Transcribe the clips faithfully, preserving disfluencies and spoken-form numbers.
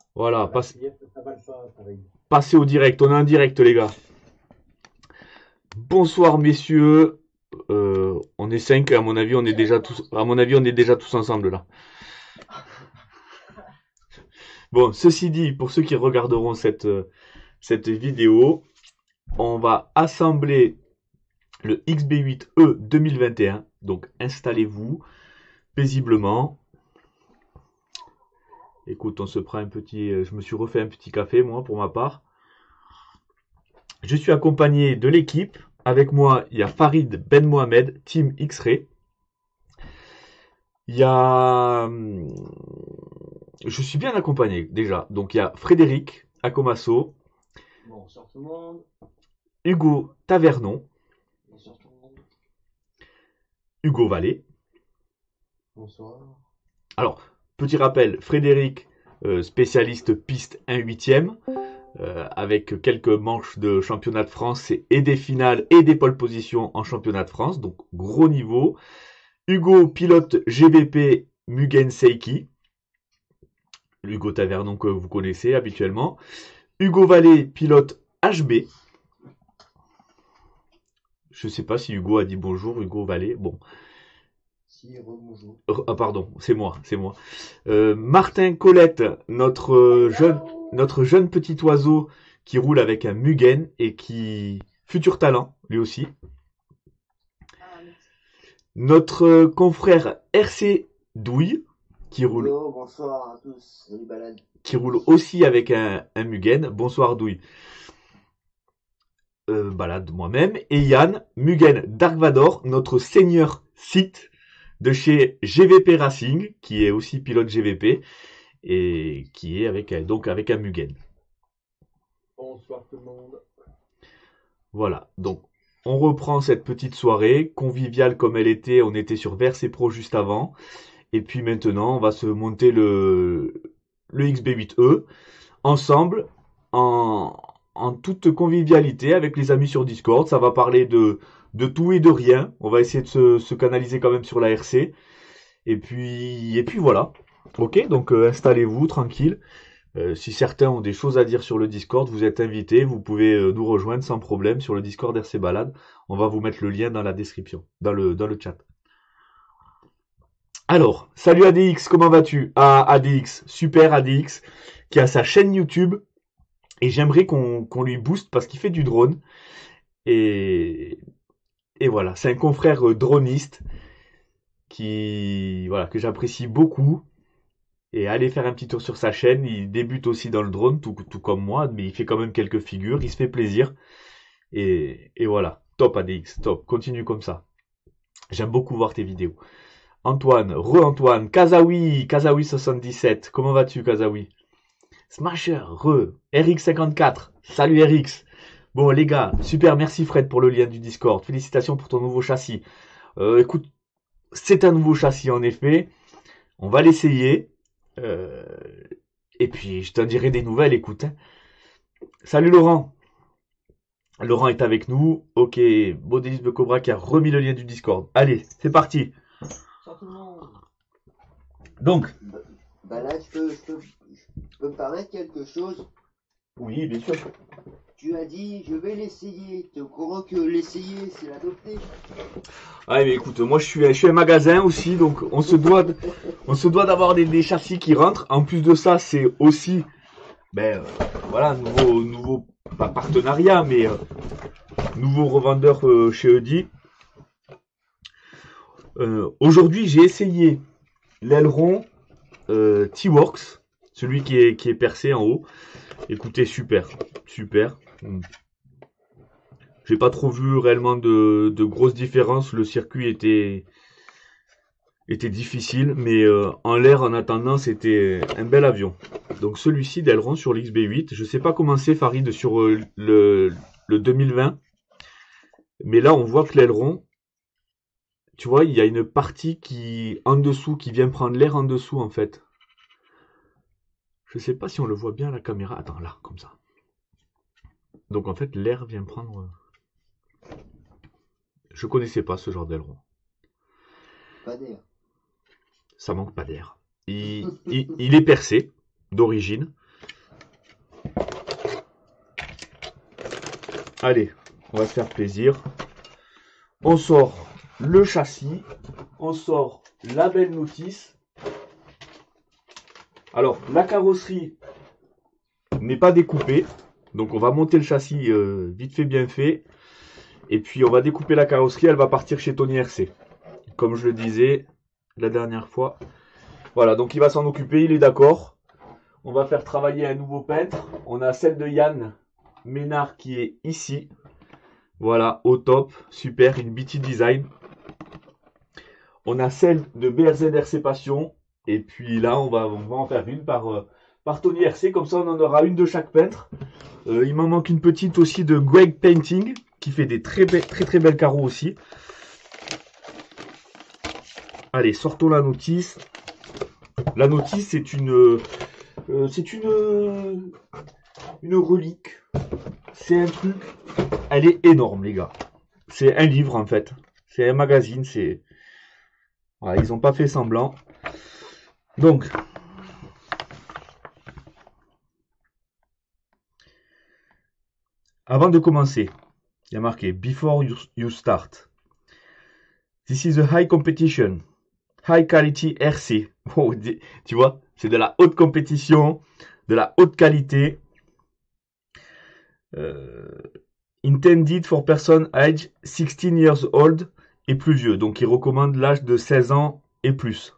Voilà, La passe- fillette, ça va le faire, pareil. passez au direct. On est en direct, les gars. Bonsoir, messieurs. Euh, on est cinq, à mon avis, on est déjà tous, à mon avis, on est déjà tous ensemble là. Bon, ceci dit, pour ceux qui regarderont cette, euh, cette vidéo, on va assembler le X B huit E deux mille vingt et un. Donc, installez-vous paisiblement. Écoute, on se prend un petit, euh, je me suis refait un petit café, moi, pour ma part. Je suis accompagné de l'équipe. Avec moi, il y a Farid Ben Mohamed, Team X-Ray. Il y a, hum, je suis bien accompagné déjà. Donc il y a Frédéric Acomasso, Bonsoir tout le monde. Hugo Tavernon, Bonsoir tout le monde. Hugo Vallée. Bonsoir. Alors, petit rappel, Frédéric, euh, spécialiste piste un huitième, euh, avec quelques manches de championnat de France et des finales et des pole positions en championnat de France, donc gros niveau. Hugo, pilote G V P Mugen Seiki. Hugo Tavernon que vous connaissez habituellement. Hugo Vallée, pilote H B. Je sais pas si Hugo a dit bonjour, Hugo Vallée. Bon. Si, rebonjour. Ah pardon, c'est moi, c'est moi. Euh, Martin Colette, notre euh, jeune, notre jeune petit oiseau qui roule avec un Mugen et qui futur talent, lui aussi. Notre euh, confrère R C Douille qui roule, Yo, bonsoir à tous, salut balade. qui roule aussi avec un, un Mugen. Bonsoir Douille. Euh, balade moi-même. Et Yann Mugen Dark Vador, notre seigneur Sith de chez G V P Racing, qui est aussi pilote G V P et qui est avec un- donc avec un Mugen. Bonsoir tout le monde. Voilà. Donc on reprend cette petite soirée conviviale comme elle était. On était sur Verse Pro juste avant. Et puis maintenant, on va se monter le le X B huit E ensemble en en toute convivialité avec les amis sur Discord. Ça va parler de de tout et de rien. On va essayer de se, se canaliser quand même sur la R C. Et puis et puis voilà. Ok, donc euh, installez-vous tranquille. Euh, si certains ont des choses à dire sur le Discord, vous êtes invités, vous pouvez euh, nous rejoindre sans problème sur le Discord R C Balade. On va vous mettre le lien dans la description, dans le, dans le chat. Alors, salut A D X, comment vas-tu? Ah, A D X, super A D X, qui a sa chaîne YouTube, et j'aimerais qu'on qu'on lui booste parce qu'il fait du drone. Et, et voilà, c'est un confrère euh, droniste qui, voilà, que j'apprécie beaucoup. Et allez faire un petit tour sur sa chaîne. Il débute aussi dans le drone, tout, tout comme moi, mais il fait quand même quelques figures. Il se fait plaisir. Et, et voilà, top A D X, top. Continue comme ça. J'aime beaucoup voir tes vidéos. Antoine, re-Antoine, Kazawi, Kazawi soixante-dix-sept. Comment vas-tu, Kazawi? Smasher, re, R X cinquante-quatre. Salut R X. Bon, les gars, super, merci Fred pour le lien du Discord. Félicitations pour ton nouveau châssis. Euh, écoute, c'est un nouveau châssis en effet. On va l'essayer. Euh, et puis, je t'en dirai des nouvelles, écoute, hein. Salut Laurent. Laurent est avec nous. Ok, Baudélis de Cobra qui a remis le lien du Discord. Allez, c'est parti. Bonsoir tout le monde. Donc, Ba- Balade, je peux, je peux, je peux me permettre quelque chose? oui, bien sûr. Tu as dit, je vais l'essayer. Tu es au courant que l'essayer, c'est l'adopter? Ah, mais écoute, moi je suis, je suis un magasin aussi, donc on se doit, de- on se doit d'avoir des, des châssis qui rentrent. En plus de ça, c'est aussi, ben euh, voilà, nouveau, nouveau, pas partenariat, mais euh, nouveau revendeur euh, chez Audi. Euh, aujourd'hui, j'ai essayé l'aileron euh, T-Works, celui qui est, qui est percé en haut. Écoutez, super, super. Hmm. J'ai pas trop vu réellement de, de grosses différences. Le circuit était, était difficile, mais euh, en l'air, en attendant, c'était un bel avion. Donc celui-ci d'aileron sur l'X B huit. Je sais pas comment c'est Farid sur euh, le, le deux mille vingt, mais là on voit que l'aileron, tu vois, il y a une partie qui en dessous qui vient prendre l'air en dessous en fait. Je sais pas si on le voit bien à la caméra. Attends, là, comme ça. Donc en fait, l'air vient prendre. Je connaissais pas ce genre d'aileron. Pas d'air. Ça manque pas d'air. Il, il, il est percé d'origine. allez, on va se faire plaisir. On sort le châssis, on sort la belle notice. Alors, la carrosserie n'est pas découpée, donc on va monter le châssis euh, vite fait, bien fait. Et puis on va découper la carrosserie, elle va partir chez Tony R C. Comme je le disais la dernière fois. Voilà, donc il va s'en occuper, il est d'accord. On va faire travailler un nouveau peintre. On a celle de Yann Ménard qui est ici. Voilà, au top, super, une B T Design. On a celle de B R Z R C Passion. Et puis là, on va, on va en faire une par, euh, par Tony R C. Comme ça, on en aura une de chaque peintre. Euh, il m'en manque une petite aussi de Greg Painting, qui fait des très, très, très, très belles carreaux aussi. Allez, sortons la notice. La notice, c'est une, euh, c'est une, euh, une relique. C'est un truc. Elle est énorme, les gars. C'est un livre, en fait. C'est un magazine. C'est, voilà, ils n'ont pas fait semblant. Donc, avant de commencer, il y a marqué Before you, you start. This is a high competition. High quality R C. Oh, tu vois, c'est de la haute compétition, de la haute qualité. Euh, intended for person age sixteen years old et plus vieux. Donc, il recommande l'âge de seize ans et plus.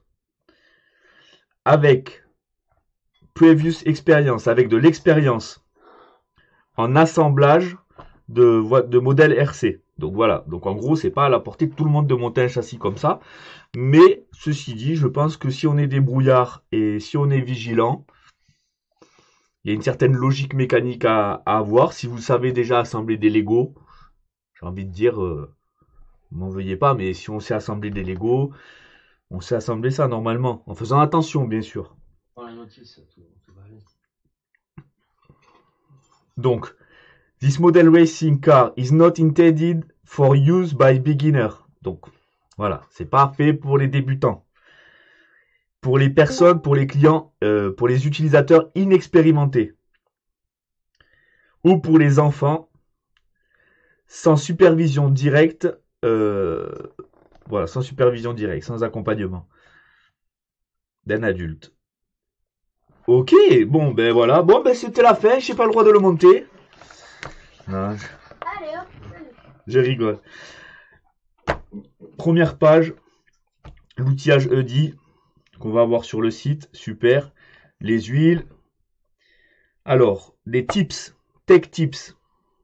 Avec previous experience, avec de l'expérience en assemblage de, de modèles R C. Donc voilà, donc en gros, c'est pas à la portée de tout le monde de monter un châssis comme ça. Mais ceci dit, je pense que si on est débrouillard et si on est vigilant, il y a une certaine logique mécanique à, à avoir. Si vous savez déjà assembler des Lego, j'ai envie de dire, euh, m'en veuillez pas, mais si on sait assembler des Lego, on sait assembler ça normalement, en faisant attention, bien sûr. Dans la notice, tout, tout va aller. Donc, this model racing car is not intended for use by beginner. Donc, voilà, c'est pas fait pour les débutants. Pour les personnes, pour les clients, euh, pour les utilisateurs inexpérimentés. Ou pour les enfants sans supervision directe, euh, voilà, sans supervision directe, sans accompagnement d'un adulte. Ok, bon ben voilà, bon ben c'était la fin, j'ai pas le droit de le monter. Non, je... Allez hop. je rigole. Première page, l'outillage E D I qu'on va avoir sur le site, super. Les huiles. Alors, les tips, tech tips.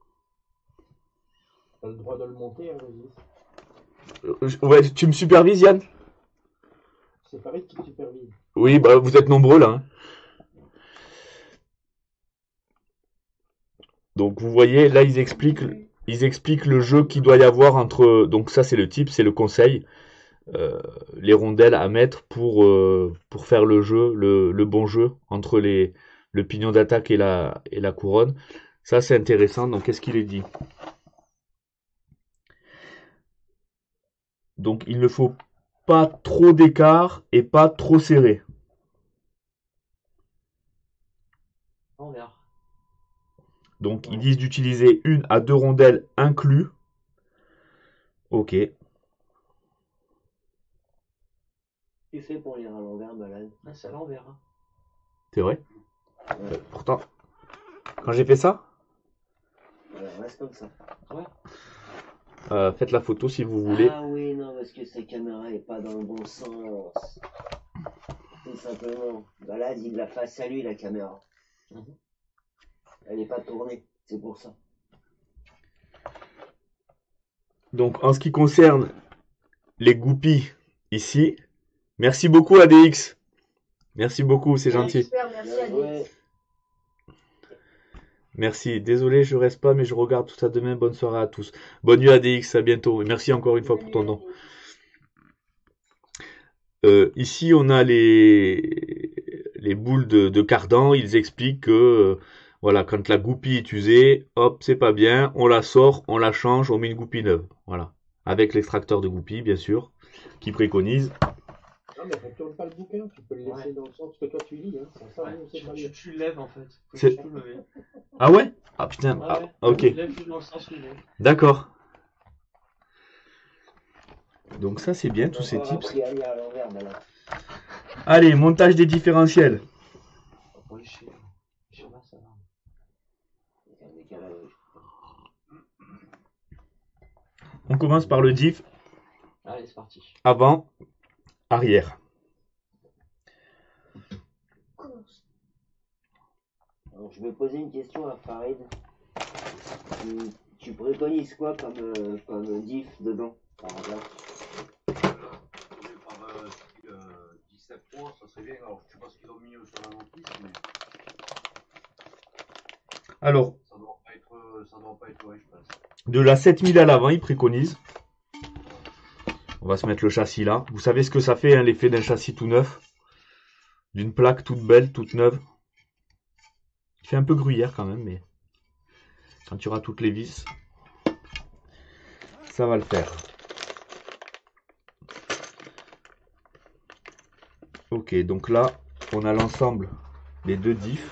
T'as le droit de le monter, hein, vas-y. Euh, ouais, tu me supervises, Yann? C'est Farid qui te supervise. Oui, bah vous êtes nombreux là. Hein. Donc vous voyez, là ils expliquent, ils expliquent le jeu qu'il doit y avoir entre. Donc ça c'est le type, c'est le conseil. Euh, les rondelles à mettre pour, euh, pour faire le jeu, le, le bon jeu entre les, le pignon d'attaque et la, et la couronne. Ça c'est intéressant. Donc qu'est-ce qu'il est dit? Donc il ne faut pas trop d'écart et pas trop serré. On verra. Donc ils disent d'utiliser une à deux rondelles inclus. Ok. Tu fais pour lire à l'envers, malade. Ah, c'est à l'envers. Hein. C'est vrai. Ouais. Euh, pourtant, quand j'ai fait ça, Voilà, reste comme ça. Ouais. euh, faites la photo si vous voulez. Ah oui, non, parce que sa caméra est pas dans le bon sens. Tout simplement. Balade, il la face à lui, la caméra. Mhm. Elle est pas tournée, c'est pour ça. Donc en ce qui concerne les goupilles ici, merci beaucoup A D X. Merci beaucoup, c'est gentil. Super, merci à Ouais. Merci. Désolé, je reste pas, mais je regarde tout ça demain. Bonne soirée à tous. Bonne nuit A D X, à bientôt. Et merci encore une fois pour ton don. Euh, ici, on a les, les boules de, de cardan. Ils expliquent que euh, voilà, quand la goupille est usée, hop, c'est pas bien. On la sort, on la change, on met une goupille neuve. Voilà. Avec l'extracteur de goupille, bien sûr, qui préconise. Non, mais retourne pas le bouquin, tu peux le laisser Ouais. dans le sens que toi tu lis. Hein. Sans ça, Ouais, nous, c'est tu, pas tu, bien. tu le lèves en fait. Faut C'est- juste le lever. Ah ouais? Ah putain, Ouais, ah, ouais. ok, Tu lèves juste dans le sens levé. d'accord. Donc ça c'est bien J'ai tous ces encore tips. appris à lire à l'envers, malade. Allez, montage des différentiels. Oui, chez, chez moi, ça va. C'est un décalage. On commence par le diff Allez, c'est parti. avant, arrière. Alors, je vais poser une question à Farid. Tu, tu préconises quoi comme, euh, comme diff dedans, par exemple? Par euh, style, euh, dix-sept trois, ça serait bien. Alors, je sais pas ce qu'ils ont mis euh, sur la notice, mais Alors, ça doit pas être, euh, ça doit pas être ouais, je pense. de la sept mille à l'avant, il préconise. On va se mettre le châssis là. Vous savez ce que ça fait, hein, l'effet d'un châssis tout neuf? D'une plaque toute belle, toute neuve. Il fait un peu gruyère quand même, mais quand tu auras toutes les vis, ça va le faire. Ok, donc là, on a l'ensemble des deux diffs.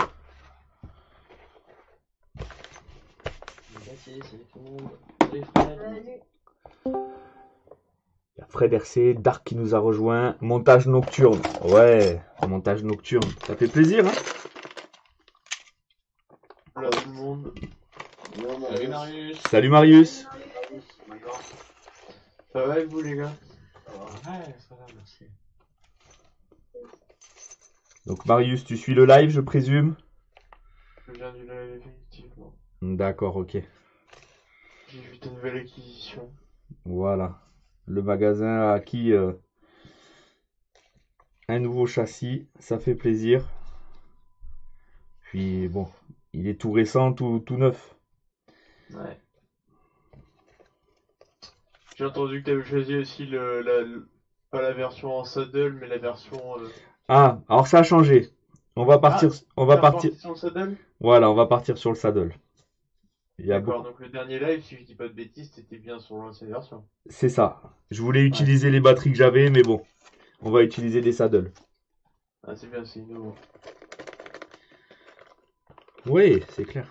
Merci, salut tout le monde. Salut Fred. Il y a Fred R C, Dark qui nous a rejoint. Montage nocturne. Ouais, montage nocturne. Ça fait plaisir, hein? Salut tout le monde. Non, non, Salut non. Marius. Salut Marius. D'accord. Ça va avec vous les gars? Ça va. Ouais, ça va, merci. Donc Marius, tu suis le live, je présume? Je viens du live, effectivement. D'accord, ok. J'ai vu ta nouvelle acquisition. Voilà. Le magasin a acquis euh, un nouveau châssis. Ça fait plaisir. Puis bon, il est tout récent, tout, tout neuf. Ouais. J'ai entendu que tu avais choisi aussi le, la, le- pas la version en saddle, mais la version. Euh... Ah, alors ça a changé. On va partir, on va t'es partir. reparti sur le saddle? Voilà, on va partir sur le saddle. Il y a D'accord, beaucoup. donc le dernier live, si je dis pas de bêtises, c'était bien sur l'ancienne version. C'est ça. Je voulais utiliser les batteries que j'avais, mais bon, on va utiliser des saddles. Ah, c'est bien, c'est nouveau. Oui, c'est clair.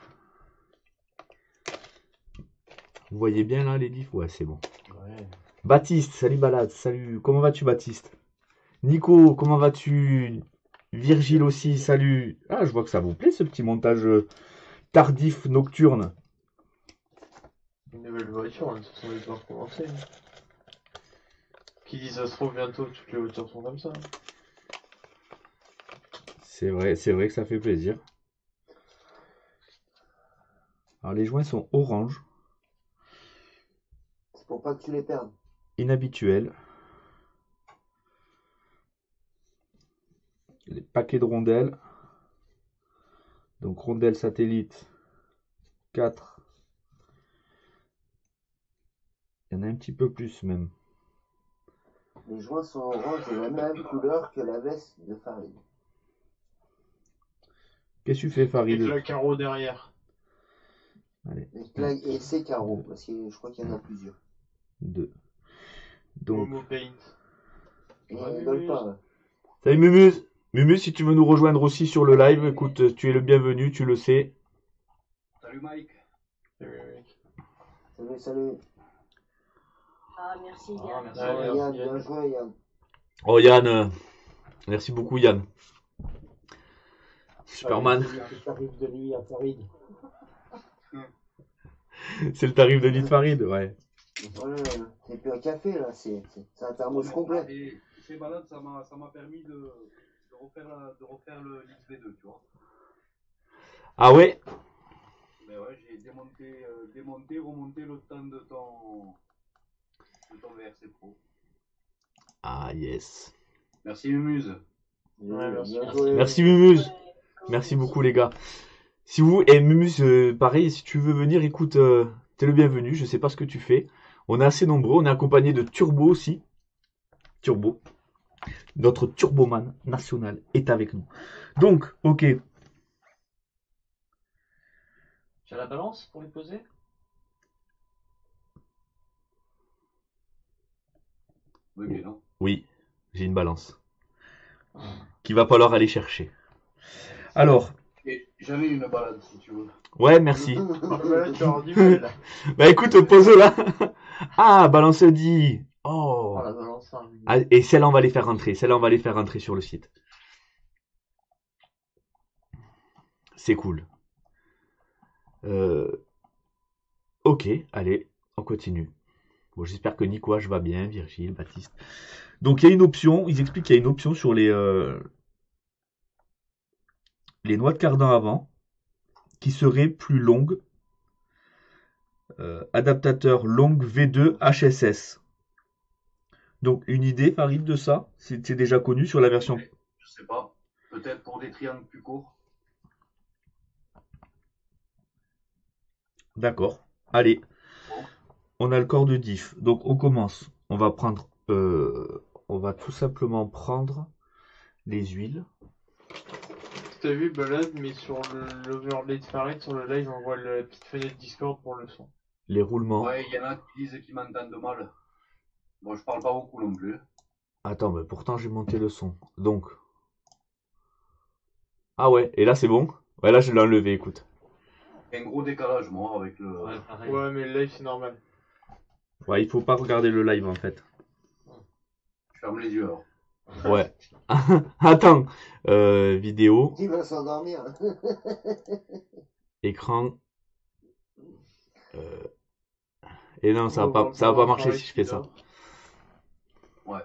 Vous voyez bien là les diffs? Ouais, c'est bon. Ouais. Baptiste, salut Balade, salut. Comment vas-tu Baptiste? Nico, comment vas-tu? Virgile aussi, salut. Ah, je vois que ça vous plaît ce petit montage euh, tardif nocturne. Une nouvelle voiture, hein, ce sont les devoirs commencer. Qui dit ça se trouve bientôt, toutes les voitures sont comme ça. hein. C'est vrai, c'est vrai que ça fait plaisir. Alors les joints sont orange, C'est pour pas que tu les perdes. inhabituel. Les paquets de rondelles. Donc rondelles satellite quatre. Il y en a un petit peu plus même. Les joints sont orange de la même couleur que la veste de Farid. Qu'est-ce que tu fais Et Farid? de la carreau derrière. Allez, Et, là- et ces carreaux, parce que je crois qu'il y en a plusieurs. deux. Donc, Momo Paint. Et Ouais, ils oui, rigolent oui. pas. hein. salut Mumus. Mumus, si tu veux nous rejoindre aussi sur le live, écoute, tu es le bienvenu, tu le sais. Salut Mike. Salut, mec. Salut, salut. Ah, merci, Ah, Yann. merci. Ouais, Oh, merci, Yann, bien Yann. joué, Yann. Oh Yann, euh, merci beaucoup Yann. Superman, C'est le tarif de nuit à Paris. c'est le tarif de Need Farid, ouais. Ouais, c'est plus un café là, c'est c'est- c'est un thermos complet. Et ces balades, ça m'a, ça m'a permis de, de refaire, la, de refaire le X V deux, tu vois. Ah ouais? Mais ouais, j'ai démonté, euh, démonté, remonté le temps de ton, de ton V R C Pro. Ah yes. Merci Mumuse. Ouais, merci. Bien joué. Merci Mumus. Merci beaucoup les gars. Si vous, et Mumus, euh, pareil, si tu veux venir, écoute, euh, t'es le bienvenu, je sais pas ce que tu fais. On est assez nombreux, on est accompagné de Turbo aussi. Turbo. Notre Turboman national est avec nous. Donc, ok. Tu as la balance pour les poser? Oui, mais non. Oui, j'ai une balance. qu'il va falloir aller chercher. Alors, Et j'en ai une balade si tu veux. ouais, merci. Ah, bah là, tu vas avoir du mal, là. Bah écoute, pose-la. Ah, balance dit. Oh. Oh, la balance, hein. Ah, et celle-là, on va les faire rentrer. Celle-là, on va les faire rentrer sur le site. C'est cool. Euh... Ok, allez, on continue. Bon, j'espère que Nicolas va bien, Virgile, Baptiste. Donc, il y a une option, ils expliquent qu'il y a une option sur les, euh, les noix de cardan avant, qui serait plus longue. Euh, adaptateur longue V deux H S S. Donc, une idée, Farid, de ça? C'était déjà connu sur la version. Je sais pas. Peut-être pour des triangles plus courts. D'accord. Allez. On a le corps de diff. Donc, on commence. On va prendre... Euh, on va tout simplement prendre les huiles. T'as vu, balade, mais sur le- l'overlay de Farid, sur le live, on voit la petite fenêtre Discord pour le son. Les roulements. Ouais, il y en a qui disent qu'ils m'entendent mal. Bon, je parle pas beaucoup non plus. Attends, mais pourtant j'ai monté le son. Donc. Ah ouais, et là c'est bon? Ouais, là je l'ai enlevé, écoute. Il y a un gros décalage, moi, avec le. Ouais, pareil. Ouais, mais le live, c'est normal. Ouais, il faut pas regarder le live en fait. Je ferme les yeux alors. Ouais. Attends. Euh, vidéo, Qui va s'endormir? écran. Euh... Et non, ça On va pas, voir ça va pas comment marcher Farid si je fais qui ça. dort. Ouais.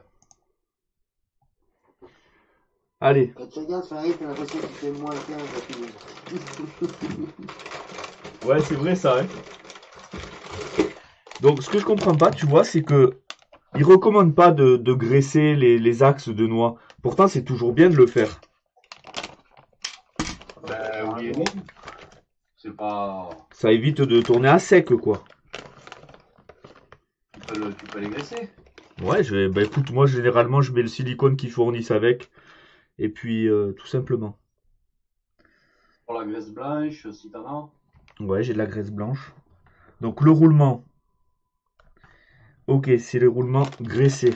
Allez. Quand tu regardes Farid, t'as l'impression qu'il fait moins quinze à Ouais, c'est vrai ça, hein. Donc, ce que je comprends pas, tu vois, c'est que ils recommandent pas de, de graisser les, les axes de noix. Pourtant, c'est toujours bien de le faire. Ben oui et non. C'est pas. Ça évite de tourner à sec, quoi. Tu peux, le... tu peux les graisser. Ouais, je vais, bah écoute, moi généralement je mets le silicone qu'ils fournissent avec, et puis euh, tout simplement. Pour la graisse blanche, si t'en as. Ouais, j'ai de la graisse blanche. Donc le roulement. Ok, c'est le roulement graissé.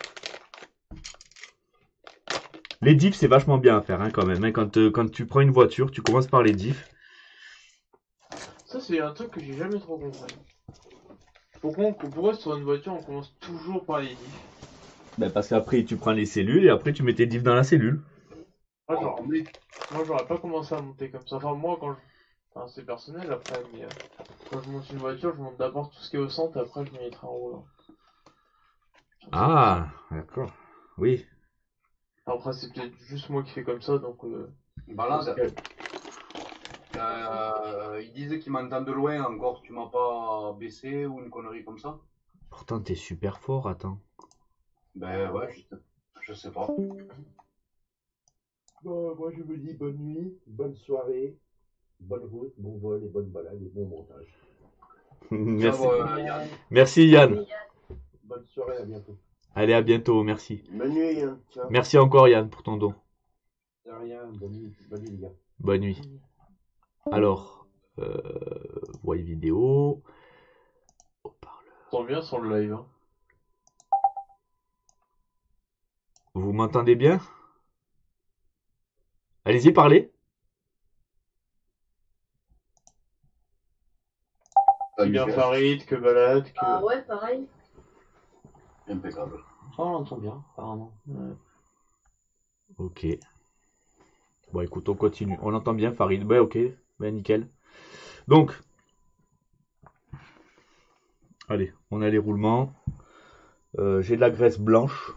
Les diffs, c'est vachement bien à faire hein, quand même. Hein. Quand, euh, quand tu prends une voiture, tu commences par les diffs. Ça, c'est un truc que j'ai jamais trop compris. Pourquoi, on- pourquoi sur une voiture, on commence toujours par les diffs? Ben, parce qu'après tu prends les cellules et après tu mets tes diffs dans la cellule. Moi, Oh, genre, mais- moi, j'aurais pas commencé à monter comme ça. Enfin, moi, quand je... Enfin, c'est personnel après, mais euh, quand je monte une voiture, je monte d'abord tout ce qui est au centre, et après je mets les trains en roulant. Ah, d'accord. Oui. Après, c'est peut-être juste moi qui fais comme ça, donc... Euh, Balade. parce que- Euh, ils disent qu'ils m'entendent de loin encore. Tu m'as pas baissé ou une connerie comme ça? Pourtant t'es super fort, attends. Ben ouais, je, je sais pas. Bon, moi je vous dis bonne nuit, bonne soirée, bonne route, bon vol et bonne balade et bon montage. Merci. Ciao, euh, Yann. Merci Yann. Bonne soirée, à bientôt. Allez, à bientôt, merci. Bonne nuit, hein. Ciao. Merci encore Yann pour ton don. De rien, bonne nuit, bonne nuit les gars. Bonne nuit. Alors, euh, voix vidéo. Haut-parleur. Tant bien sur le live, hein. Vous m'entendez bien? Allez-y, parlez. T'as Aussi bien Michel. Farid que Balade, que... Ah ouais, pareil. Impeccable. Oh, on l'entend bien, apparemment. Ouais. Ok. Bon, écoute, on continue. On entend bien Farid. Ben, ok. Ben, nickel. Donc, allez, on a les roulements. Euh, j'ai de la graisse blanche.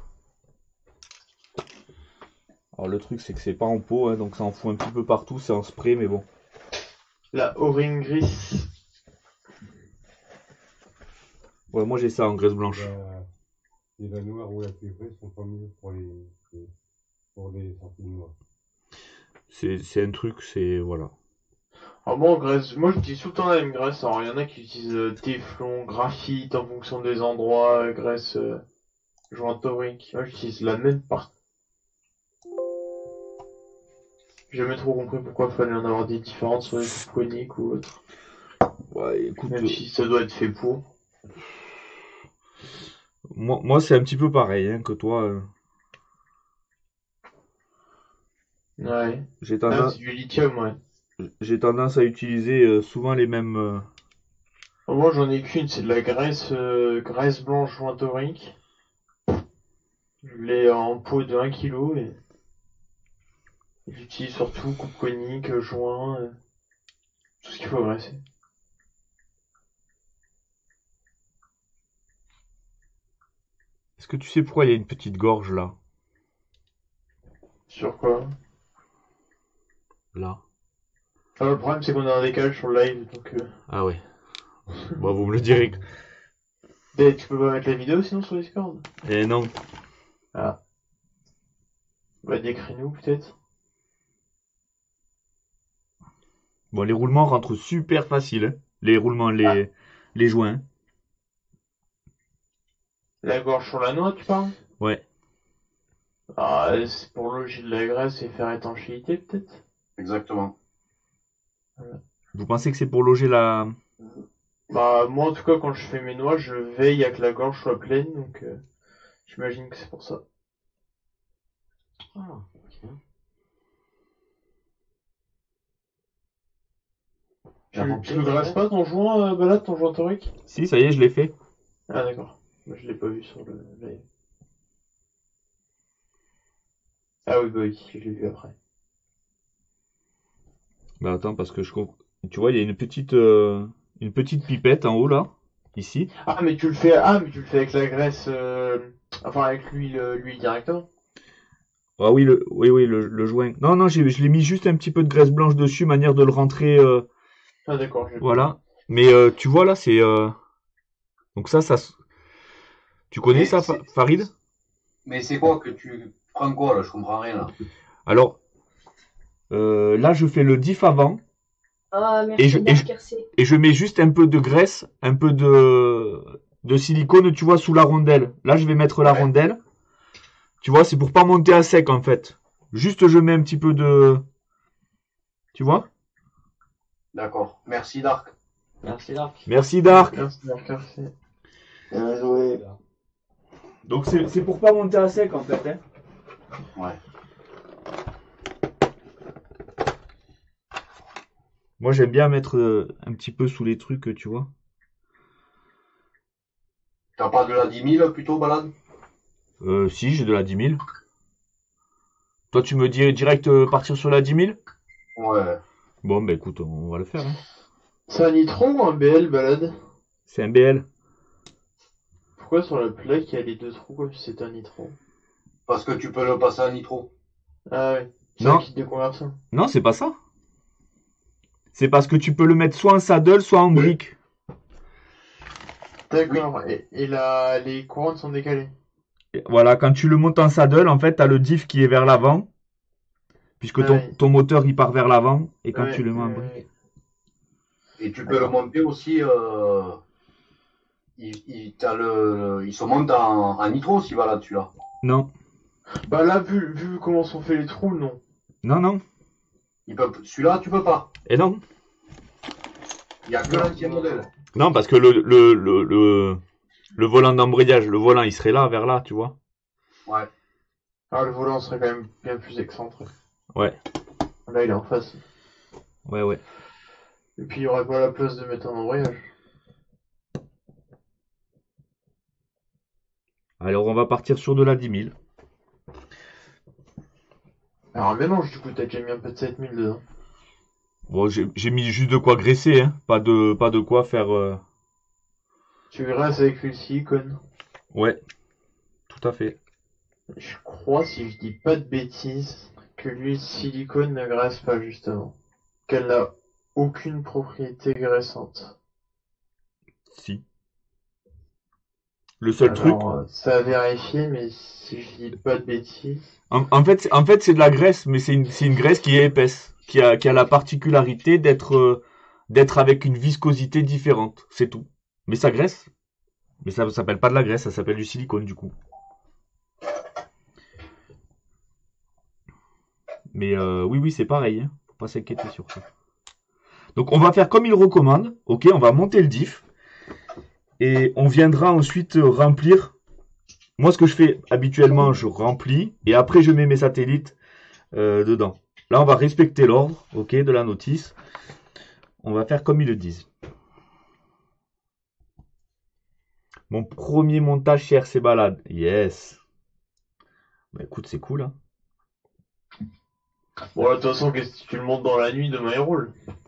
Alors, le truc, c'est que c'est pas en pot, hein, donc ça en fout un petit peu partout. C'est en spray, mais bon. La O-ring gris. Ouais, moi j'ai ça en graisse blanche. Les vins noirs ou la cuivrée sont pas mieux pour les, les- pour les sorties de noix. C'est c'est un truc, c'est. Voilà. Alors moi, en graisse, moi j'utilise tout le temps la même graisse. Alors il y en a qui utilisent euh, téflon, graphite en fonction des endroits, euh, graisse euh, jointe O-ring. Moi j'utilise la même partie. J'ai jamais trop compris pourquoi il fallait en avoir des différentes sur les trucs coniques ou autres. Ouais, écoute. Même si ça doit être fait pour. Moi, moi c'est un petit peu pareil hein, que toi. euh. Ouais. J'ai Ah, tendance, c'est du lithium, ouais. j'ai tendance à utiliser euh, souvent les mêmes. euh, Moi, j'en ai qu'une, c'est de la graisse, euh, graisse blanche jointe aurique. Je l'ai en pot de un kilo et j'utilise surtout coupe conique, euh, joint, euh, tout ce qu'il faut graisser. Est-ce que tu sais pourquoi il y a une petite gorge là? Sur quoi? Là. Ah, le problème, c'est qu'on a un décalage sur le live, donc euh... Ah ouais. Bon, vous me le direz. Dave, tu peux pas mettre la vidéo sinon sur Discord? Eh non. Ah. Bah, décris-nous peut-être. Bon, les roulements rentrent super facile, hein. Les roulements, les, les joints. La gorge sur la noix, tu parles? Ouais. Ah, c'est pour loger de la graisse et faire étanchéité, peut-être? Exactement. Vous pensez que c'est pour loger la... Bah, moi, en tout cas, quand je fais mes noix, je veille à que la gorge soit pleine, donc euh, j'imagine que c'est pour ça. Ah, ok. Tu, La tu remplie, le la graisses graisse pas ton joint, euh, balade, ton joint torique? Si, ça y est, je l'ai fait. Ah, d'accord. Moi, je l'ai pas vu sur le live. Ah oui, bah oui, je l'ai vu après. Bah attends, parce que je... comp- Tu vois, il y a une petite, euh, une petite pipette en haut, là. Ici. Ah, mais tu le fais, ah, mais tu le fais avec la graisse, euh, enfin, avec l'huile, euh, l'huile directement. Ah oui, le, oui, oui, le, le joint. Non, non, j'ai- je l'ai mis juste un petit peu de graisse blanche dessus, manière de le rentrer... euh, Ah, d'accord, j'ai Voilà. Mais euh, tu vois, là, c'est... euh, Donc ça, ça... s- Tu connais Mais ça, c'est- Fa- Farid? Mais c'est quoi que tu prends quoi là? Je comprends rien là. Alors, euh, là, je fais le diff avant. Ah, Et merci je- et Dark je- R C. Et je mets juste un peu de graisse, un peu de, de silicone, tu vois, sous la rondelle. Là, je vais mettre la Ouais. rondelle. Tu vois, c'est pour pas monter à sec, en fait. Juste, je mets un petit peu de... Tu vois? D'accord. Merci Dark. Merci, Dark. Merci, Dark. Merci, merci. Bien joué. Donc, c'est c'est pour pas monter à sec, en fait. Hein. Ouais. Moi, j'aime bien mettre euh, un petit peu sous les trucs, tu vois. T'as pas de la dix mille plutôt, balade? Euh, si, j'ai de la dix mille. Toi, tu me dis direct euh, partir sur la dix mille? Ouais. Bon, bah écoute, on va le faire. Hein. C'est un nitro ou un B L, balade? C'est un B L. Pourquoi sur la plaque, il y a les deux trous comme si c'était un nitro? Parce que tu peux le passer à nitro. Ah ouais. C'est Non. un kit de conversion. Non, c'est pas ça. C'est parce que tu peux le mettre soit en saddle, soit en brique. D'accord. Et, et la, les couronnes sont décalées. Et voilà, quand tu le montes en saddle, en fait, t'as le diff qui est vers l'avant. Puisque Ah ton, oui. ton moteur, il part vers l'avant. Et quand Ouais, tu le mets en ouais, brique. ouais. Et tu peux le monter aussi. Euh... Il, il, t'as le... il se monte en, en nitro aussi, balade celui-là. Non, Bah là, vu, vu comment sont faits les trous, non. non, non. Il peut... Celui-là, tu peux pas. Et non. Il y a que l'ancien modèle. Non, parce que le, le, le, le, le volant d'embrayage, le volant, il serait là, vers là, tu vois. Ouais. Ah, le volant serait quand même bien plus excentré. Ouais. Là, il est en face. Ouais, ouais. Et puis, il y aurait pas la place de mettre un embrayage. Alors, on va partir sur de la dix mille. Alors, un mélange, du coup, t'as déjà mis un peu de sept mille dedans. Bon, j'ai j'ai mis juste de quoi graisser, hein. Pas de, pas de quoi faire... euh, Tu graisses avec l'huile silicone. Ouais, tout à fait. Je crois, si je dis pas de bêtises, que l'huile silicone ne graisse pas, justement. Qu'elle n'a aucune propriété graissante. Si. Le seul Alors, truc... euh, ça à vérifier, mais si je dis pas de bêtises... En, en fait, c'est- en fait, c'est de la graisse, mais c'est une, c'est une graisse qui est épaisse, qui a, qui a la particularité d'être, euh, d'être avec une viscosité différente. C'est tout. Mais ça graisse. Mais ça s'appelle pas de la graisse, ça s'appelle du silicone du coup. Mais euh, oui, oui, c'est pareil. Hein. Faut pas s'inquiéter sur ça. Donc on va faire comme il recommande. Ok, on va monter le diff. Et on viendra ensuite euh, remplir. Moi, ce que je fais habituellement, je remplis. Et après, je mets mes satellites euh, dedans. Là, on va respecter l'ordre, ok, de la notice. On va faire comme ils le disent. Mon premier montage chez R C Balade. Yes. Bah écoute, c'est cool, hein. Bon, là, de toute façon, qu'est-ce que tu le montes dans la nuit, demain il roule.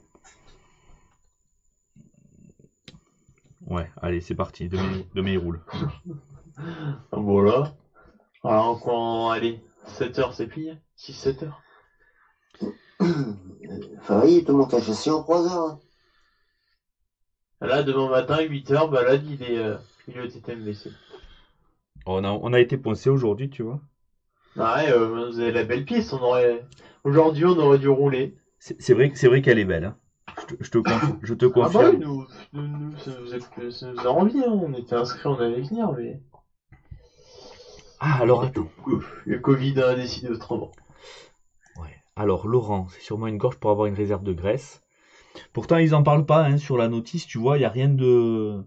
Ouais, allez, c'est parti. Demain, demain il roule. Voilà. Alors, quand, allez, sept heures, c'est plié. six sept heures. Farid, il te monte la châssis en trois heures. Hein. Là, demain matin, huit heures, balade, il est, euh, il est au T T M B C. On a, on a été poncé aujourd'hui, tu vois. Ouais, euh, vous avez la belle piste, on aurait, aujourd'hui, on aurait dû rouler. C'est c'est vrai, c'est vrai qu'elle est belle, hein. Je te, je te, conf- je te Ah bah confirme. oui, nous, nous, nous, ça nous a, ça nous a envie, hein. On était inscrits, on allait venir, mais Ah, alors attends. le Covid a décidé autrement. Ouais. Alors, Laurent, c'est sûrement une gorge pour avoir une réserve de graisse. Pourtant, ils en parlent pas, hein, sur la notice, tu vois, il n'y a rien de...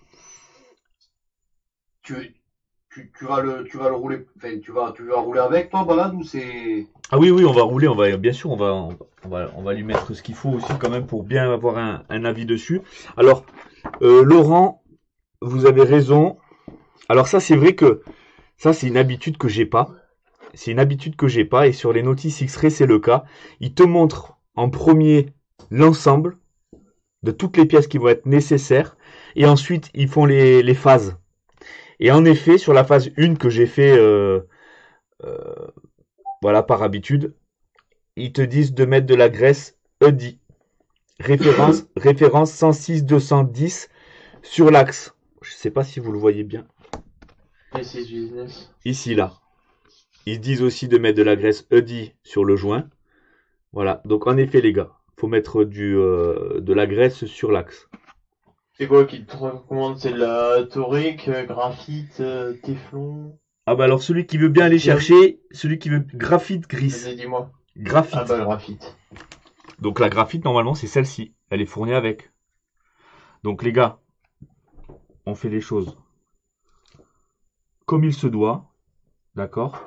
Tu, tu, tu vas le, tu vas le rouler, enfin, tu vas, tu vas rouler avec toi, balade, ou c'est. Ah oui, oui, on va rouler, on va, bien sûr, on va, on va, on va lui mettre ce qu'il faut aussi quand même pour bien avoir un, un avis dessus. Alors, euh, Laurent, vous avez raison. Alors ça, c'est vrai que ça, c'est une habitude que j'ai pas. C'est une habitude que j'ai pas et sur les notices X-Ray, c'est le cas. Ils te montrent en premier l'ensemble de toutes les pièces qui vont être nécessaires et ensuite ils font les, les phases. Et en effet, sur la phase un que j'ai fait, euh, euh, voilà, par habitude, ils te disent de mettre de la graisse E D I. Référence, référence cent six deux cent dix sur l'axe. Je sais pas si vous le voyez bien. Et c'est business. Ici, là. Ils disent aussi de mettre de la graisse E D I sur le joint. Voilà. Donc, en effet, les gars, faut mettre du, euh, de la graisse sur l'axe. C'est quoi qui te recommande? C'est de la torique, euh, graphite, euh, téflon? Ah bah alors, celui qui veut bien aller chercher, celui qui veut graphite gris. Vas-y, dis-moi. Graphite. Ah bah, le graphite. Donc, la graphite, normalement, c'est celle-ci. Elle est fournie avec. Donc, les gars, on fait les choses comme il se doit. D'accord?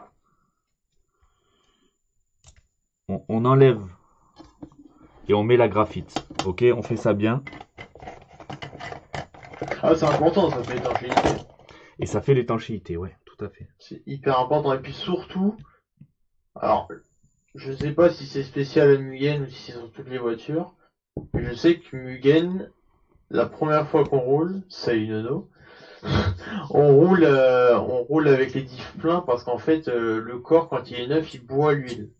On, on enlève et on met la graphite. Ok, on fait ça bien. Ah, c'est important, ça fait l'étanchéité. Et ça fait l'étanchéité, ouais, tout à fait. C'est hyper important. Et puis surtout, alors, je sais pas si c'est spécial à Mugen ou si c'est sur toutes les voitures, mais je sais que Mugen, la première fois qu'on roule, ça une nono, on roule, euh, on roule avec les diffs pleins parce qu'en fait, euh, le corps, quand il est neuf, il boit l'huile.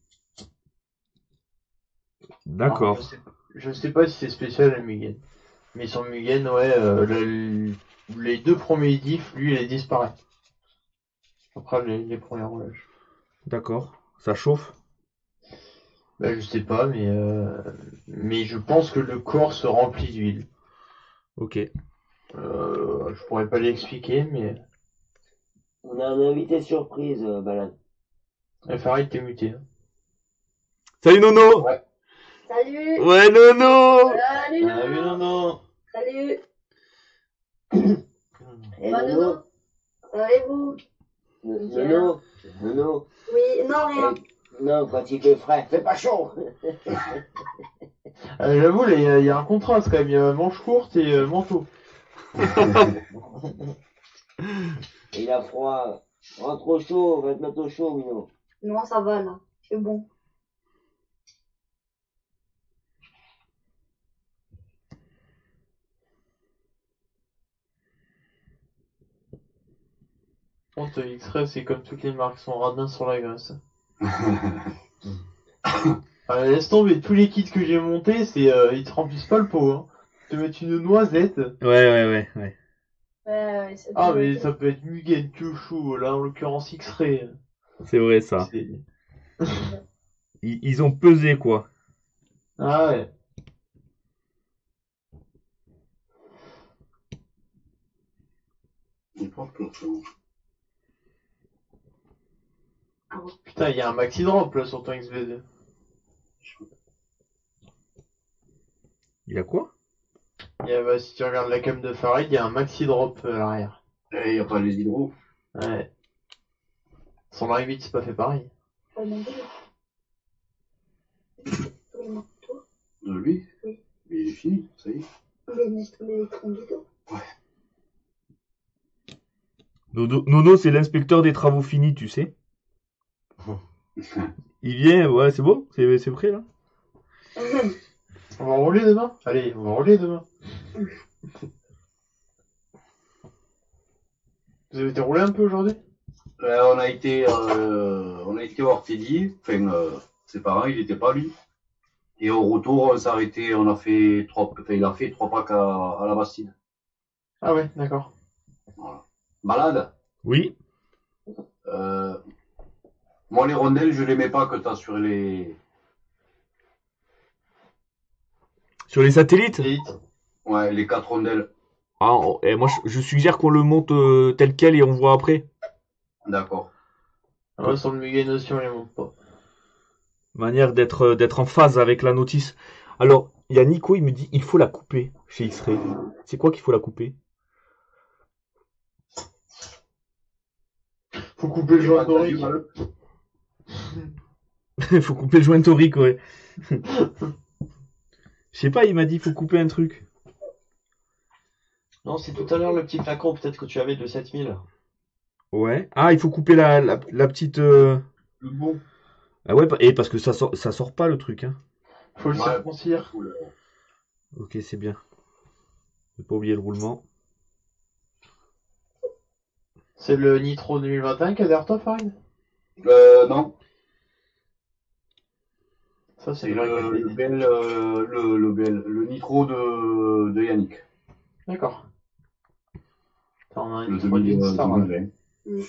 D'accord. Alors, Je sais, je sais pas si c'est spécial à Mugen. Mais sur Mugen, ouais, euh, le- les deux premiers diffs, lui, il disparaît. Après les, les premiers roulages. D'accord. Ça chauffe? Bah, je sais pas, mais euh, mais je pense que le corps se remplit d'huile. Ok. Euh, je pourrais pas l'expliquer, mais On a un invité surprise, euh, balade. eh, Farid, t'es muté. Hein. Salut Nono! Ouais. Salut. Ouais, Nono! Salut, Ah oui, Nono. non, non. Salut. Eh, Bah, Nono, Nono. Savez-vous? Nono, Nono, Oui, non, rien. eh, non, quand il fait frais, fait pas chaud. Euh, J'avoue, là, il y, a- il y a un contraste quand même. Il y a manche courte et euh, manteau. Il a froid. Rentre au chaud, va te mettre au chaud, Mino. Non, ça va, là. C'est bon. Contre X-Ray, c'est comme toutes les marques, sont radins sur la graisse. Ah, laisse tomber, tous les kits que j'ai montés, c'est euh, ils te remplissent pas le pot. Hein. Ils te mettent une noisette. Ouais, ouais, ouais, ouais. Ouais, ouais, c'est Ah, tout. mais ça peut être Mugen, Kyosho, là en l'occurrence X-Ray. C'est vrai, ça. C'est- Ils, ils ont pesé, quoi. Ah ouais. Putain, il y a un maxi drop là sur ton X V deux. Il y a quoi? Il y a, bah, si tu regardes la cam de Farid, il y a un maxi drop euh, à l'arrière. Et il n'y a pas les hydros. Ouais. Son live huit, c'est pas fait pareil. Pas non plus. fini, ça y est. L'électron bidon. Nono, Nono, c'est l'inspecteur des travaux finis, tu sais. Il vient, ouais, c'est bon, c'est c'est prêt là. On va rouler demain? Allez, on va rouler demain. Vous avez été roulé un peu aujourd'hui? Euh, on a été, euh, on a été au Orteli, enfin, euh, ses parents, il était pas lui. Et au retour, on s'est arrêté, on a fait trois, enfin, il a fait trois packs à, à la Bastide. Ah ouais, d'accord. Voilà. Malade. Oui. Euh, moi, les rondelles, je les mets pas que t'as sur les, Sur les satellites. Élite. ouais, les quatre rondelles. Ah, on- eh, moi je, je suggère qu'on le monte euh, tel quel et on voit après. D'accord. Ah ouais, sur le Mugen aussi, on les monte pas. Manière d'être euh, d'être en phase avec la notice. Alors, il y a Nico, il me dit il faut la couper chez X-Ray. C'est quoi qu'il faut la couper? Faut couper le joint T'as vu, torique. Malade Il faut couper le joint torique, ouais. Je sais pas, il m'a dit il faut couper un truc. Non, c'est tout à l'heure le petit flacon, peut-être que tu avais de sept mille. Ouais. Ah, il faut couper la, la, la petite. euh, Le bon. Ah ouais, et parce que ça sort, ça sort pas le truc, hein. Faut le Ouais. circoncire. Cool. Ok, c'est bien. Faut pas oublier le roulement. C'est le Nitro deux mille vingt et un qui a derrière toi, Farid? Euh, non. Ça, c'est C'est vrai le, qu'il y a le des- B L, euh, le, le B L, le nitro de, de Yannick. D'accord. Attends, on a un Le Nitro d'une star, là. deux mille vingt.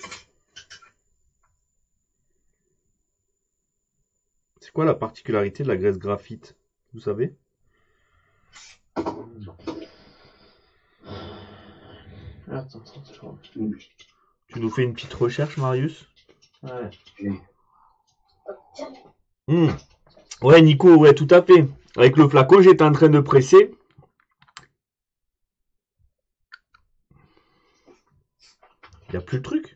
C'est quoi la particularité de la graisse graphite? Vous savez? Attends, attends, secondes. Tu nous fais une petite recherche, Marius? Ouais. Hmm. Ouais, Nico, ouais, tout à fait. Avec le flacon, j'étais en train de presser. Il n'y a plus le truc.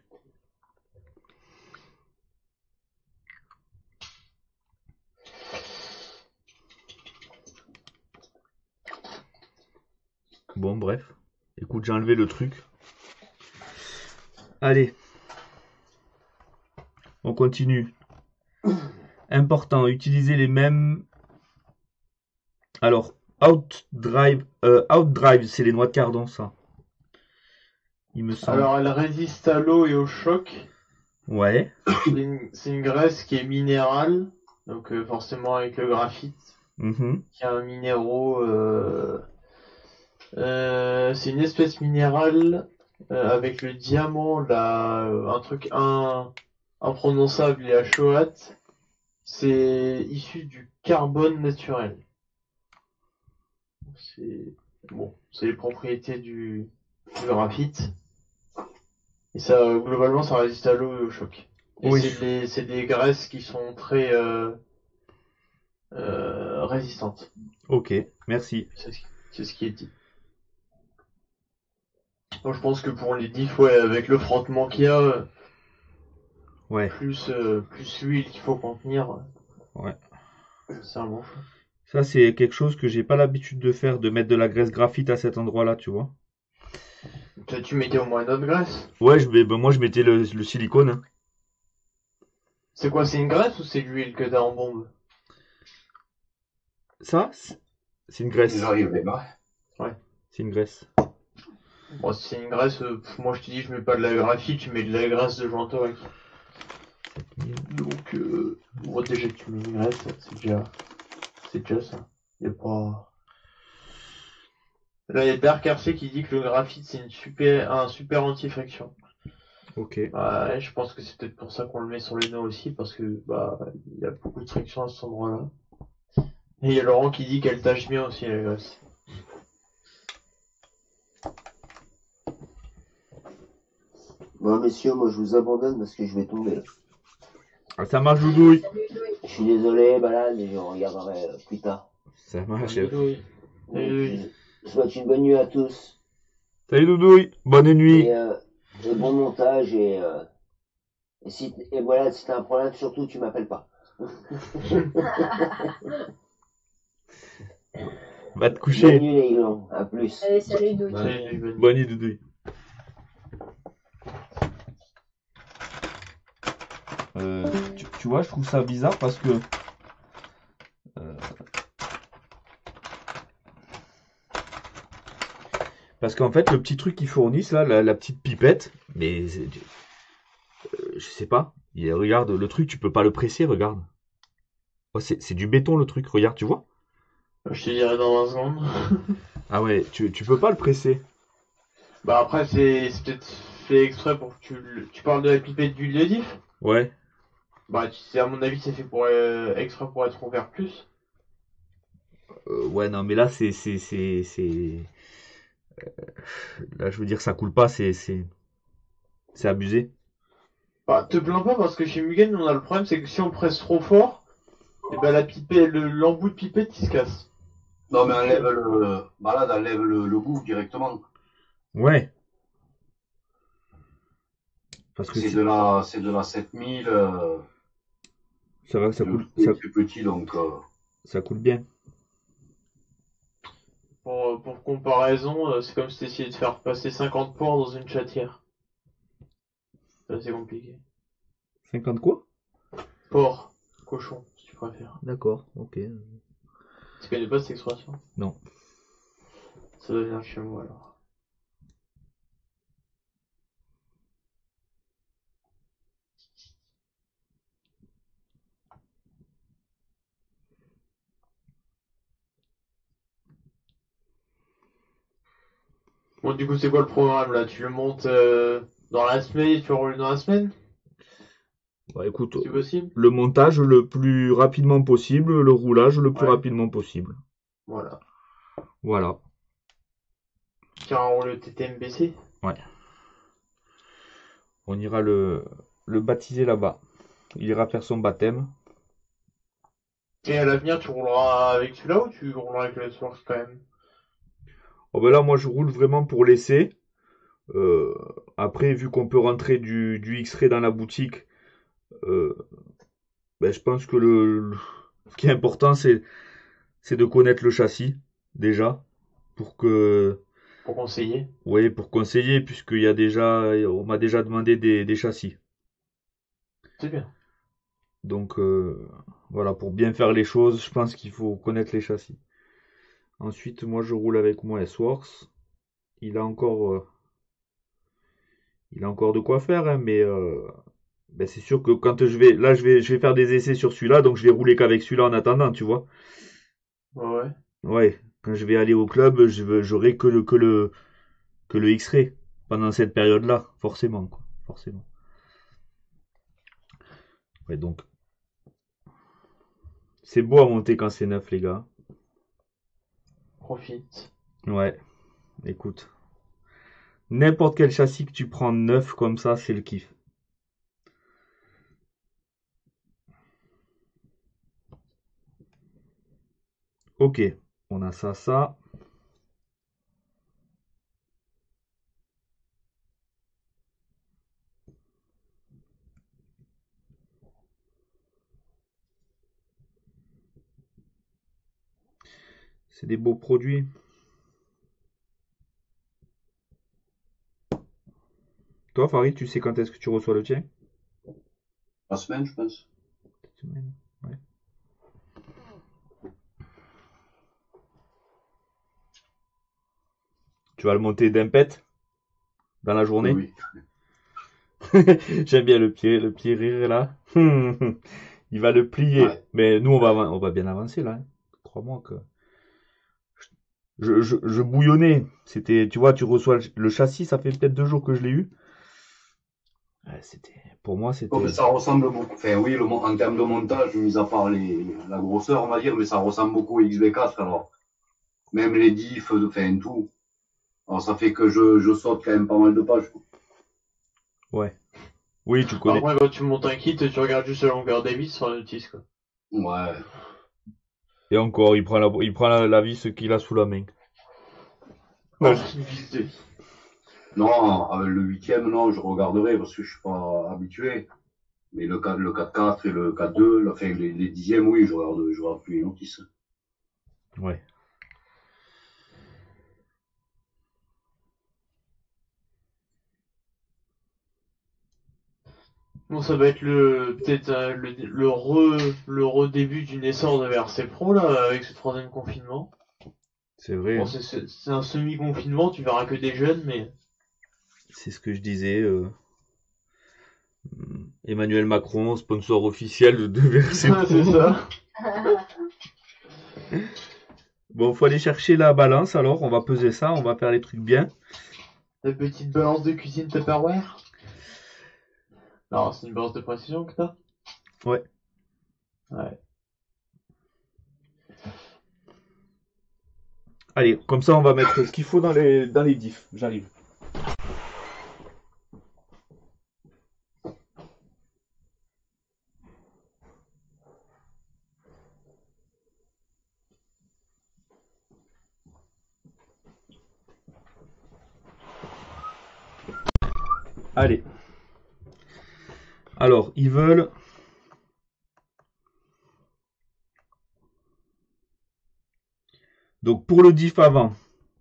Bon, bref. Écoute, j'ai enlevé le truc. Allez. On continue. Important, utiliser les mêmes. Alors, outdrive, euh, outdrive, c'est les noix de cardon, ça. Il me semble. Alors, elle résiste à l'eau et au choc. Ouais. C'est une, c'est une graisse qui est minérale, donc euh, forcément avec le graphite, Mhm. qui est un minéraux. Euh, euh, c'est une espèce minérale euh, avec le diamant, la, un truc un, imprononçable et H-O-A-T. C'est issu du carbone naturel. C'est bon, c'est les propriétés du, du graphite. Et ça, euh, globalement, ça résiste à l'eau et au choc. Et Oui. c'est des, c'est des graisses qui sont très euh, euh, résistantes. Ok, merci. C'est ce, qui- c'est ce qui est dit. Donc je pense que pour les diffs, ouais, avec le frottement qu'il y a, euh, Ouais, plus, euh, plus l'huile qu'il faut contenir, euh, ouais. c'est un bon choix. Ça, c'est quelque chose que j'ai pas l'habitude de faire, de mettre de la graisse graphite à cet endroit-là, tu vois. Toi, tu mettais au moins une autre graisse. Ouais, je vais, ben, moi, je mettais le, le silicone, hein. C'est quoi, c'est une graisse ou c'est de l'huile que t'as en bombe? Ça, c'est c'est une graisse. J'arrive là. C'est une graisse. Bon, si c'est une graisse, euh, pff, moi je te dis, je mets pas de la graphite, je mets de la graisse de joint torique. Donc, euh, moi déjà que tu mets une graisse, c'est déjà, c'est déjà ça. Y a pas. Là, il y a Dark R C qui dit que le graphite c'est une super, un super anti-friction. Ok. Ouais, je pense que c'est peut-être pour ça qu'on le met sur les nœuds aussi, parce que bah il y a beaucoup de friction à cet endroit-là. Et il y a Laurent qui dit qu'elle tâche bien aussi la graisse. Bon, messieurs, moi je vous abandonne parce que je vais tomber. Ah, ça marche, Doudouille. Je suis désolé, balade, et je regarderai euh, plus tard. Ça marche. Oui, oui. Donc, Oui. je je souhaite une bonne nuit à tous. Salut, Doudouille. Bonne nuit. Et, euh, et bon montage. Et, euh, et, si, et voilà, si t'as un problème, surtout tu m'appelles pas. Va te Bonne coucher. nuit les glands, à plus. Allez, salut, Douille. Salut, bonne nuit. Bonne nuit, Doudouille. Euh, tu, tu vois, je trouve ça bizarre parce que euh, parce qu'en fait, le petit truc qu'ils fournissent là, la, la petite pipette, mais c'est- euh, je sais pas. Il, regarde le truc, tu peux pas le presser, regarde. Oh, c'est c'est du béton le truc, regarde, tu vois? Je te dirai dans vingt secondes. Ah ouais, tu, tu peux pas le presser. Bah après, c'est c'est peut-être fait exprès pour que tu... le- Tu parles de la pipette d'huile de diff? Ouais. Bah, tu sais, à mon avis, c'est fait pour euh, exprès pour être ouvert plus. Euh, ouais, non, mais là, c'est, c'est, c'est, c'est, là, je veux dire, ça coule pas, c'est, c'est, c'est abusé. Bah, te plains pas parce que chez Mugen, on a le problème, c'est que si on presse trop fort, et ben la pipette, le- l'embout de pipette, il se casse. Non, mais enlève le, malade, enlève le, le goût directement. Ouais. Parce que C'est si- de la, c'est de la sept mille, euh, ça va, ça le coule, prix ça, est plus petit, donc, euh, ça coule bien. Pour, pour comparaison, euh, c'est comme si t'essayais de faire passer cinquante porcs dans une chatière. C'est assez compliqué. cinquante quoi? Porc, cochon, si tu préfères. D'accord, ok. Tu connais pas cette expression? Non. Ça doit venir de chez moi alors. Bon, du coup, c'est quoi le programme là? Tu le montes euh, dans la semaine et tu roules dans la semaine? Bah écoute, C'est possible? le montage le plus rapidement possible, le roulage le plus Ouais. rapidement possible. Voilà. Voilà. Tu iras rouler le T T M B C? Ouais. On ira le, le baptiser là-bas. Il ira faire son baptême. Et à l'avenir, tu rouleras avec celui-là ou tu rouleras avec le Source quand même? Oh ben là, moi, je roule vraiment pour l'essai. Euh, après, vu qu'on peut rentrer du, du X-Ray dans la boutique, euh, ben, je pense que le, le- ce qui est important, c'est, c'est de connaître le châssis, déjà, pour que, Pour conseiller. oui, pour conseiller, puisqu'il y a déjà, on m'a déjà demandé des, des châssis. C'est bien. Donc, euh, voilà, pour bien faire les choses, je pense qu'il faut connaître les châssis. Ensuite, moi, je roule avec mon S-Works. Il a encore, euh, il a encore de quoi faire, hein, mais euh, ben, c'est sûr que quand je vais, là, je vais, je vais faire des essais sur celui-là, donc je vais rouler qu'avec celui-là en attendant, tu vois. Ouais, ouais. Ouais, quand je vais aller au club, je veux, j'aurai que le, que le, que le X-Ray pendant cette période-là, forcément, quoi, forcément. Ouais, donc, c'est beau à monter quand c'est neuf, les gars. Profite. Ouais, écoute, n'importe quel châssis que tu prends neuf comme ça, c'est le kiff. Ok, on a ça, ça. C'est des beaux produits. Toi, Farid, tu sais quand est-ce que tu reçois le tien? la semaine, je pense. Cette semaine, ouais. Tu vas le monter d'un pet dans la journée? Oui, J'aime bien le pied, le pied rire là. Il va le plier. Ouais. Mais nous, on va, avan- on va bien avancer là, hein. Crois-moi que je, je, je bouillonnais. C'était, tu vois, tu reçois le, le châssis, ça fait peut-être deux jours que je l'ai eu. Ouais, c'était, pour moi, c'était. Comme ça ressemble beaucoup. Enfin, oui, le, mon- en termes de montage, mis à part les, la grosseur, on va dire, mais ça ressemble beaucoup au X B quatre, alors. Même les diffs, de- enfin, tout. Alors, ça fait que je, je saute quand même pas mal de pages, quoi. Ouais. Oui, tu le connais. Après, quand tu montes un kit, tu regardes juste la longueur des vis sur la notice, quoi. Ouais. Et encore, il prend la, il prend la, la vis qu'il a sous la main. Oh, une vis de... Non, avec le huitième, non, je regarderai parce que je suis pas habitué. Mais le quatre, le quatre quatre et le quatre deux, enfin, les, les dixièmes, oui, je regarde, je regarde plus les notices. Ouais. Bon, ça va être le peut-être euh, le, le re le redébut du essor de V R C Pro là avec ce troisième confinement. C'est vrai, Bon, hein. c'est c'est- c'est un semi-confinement, tu verras que des jeunes, mais C'est ce que je disais. euh, Emmanuel Macron, sponsor officiel de V R C Pro. c'est ça. Bon, faut aller chercher la balance alors. On va peser ça, on va faire les trucs bien. La petite balance de cuisine Tupperware. Non, c'est une balance de précision que t'as. Ouais. Ouais. Allez, comme ça, on va mettre ce qu'il faut dans les, dans les diffs. J'arrive. Allez. Alors, ils veulent... Donc, pour le diff avant,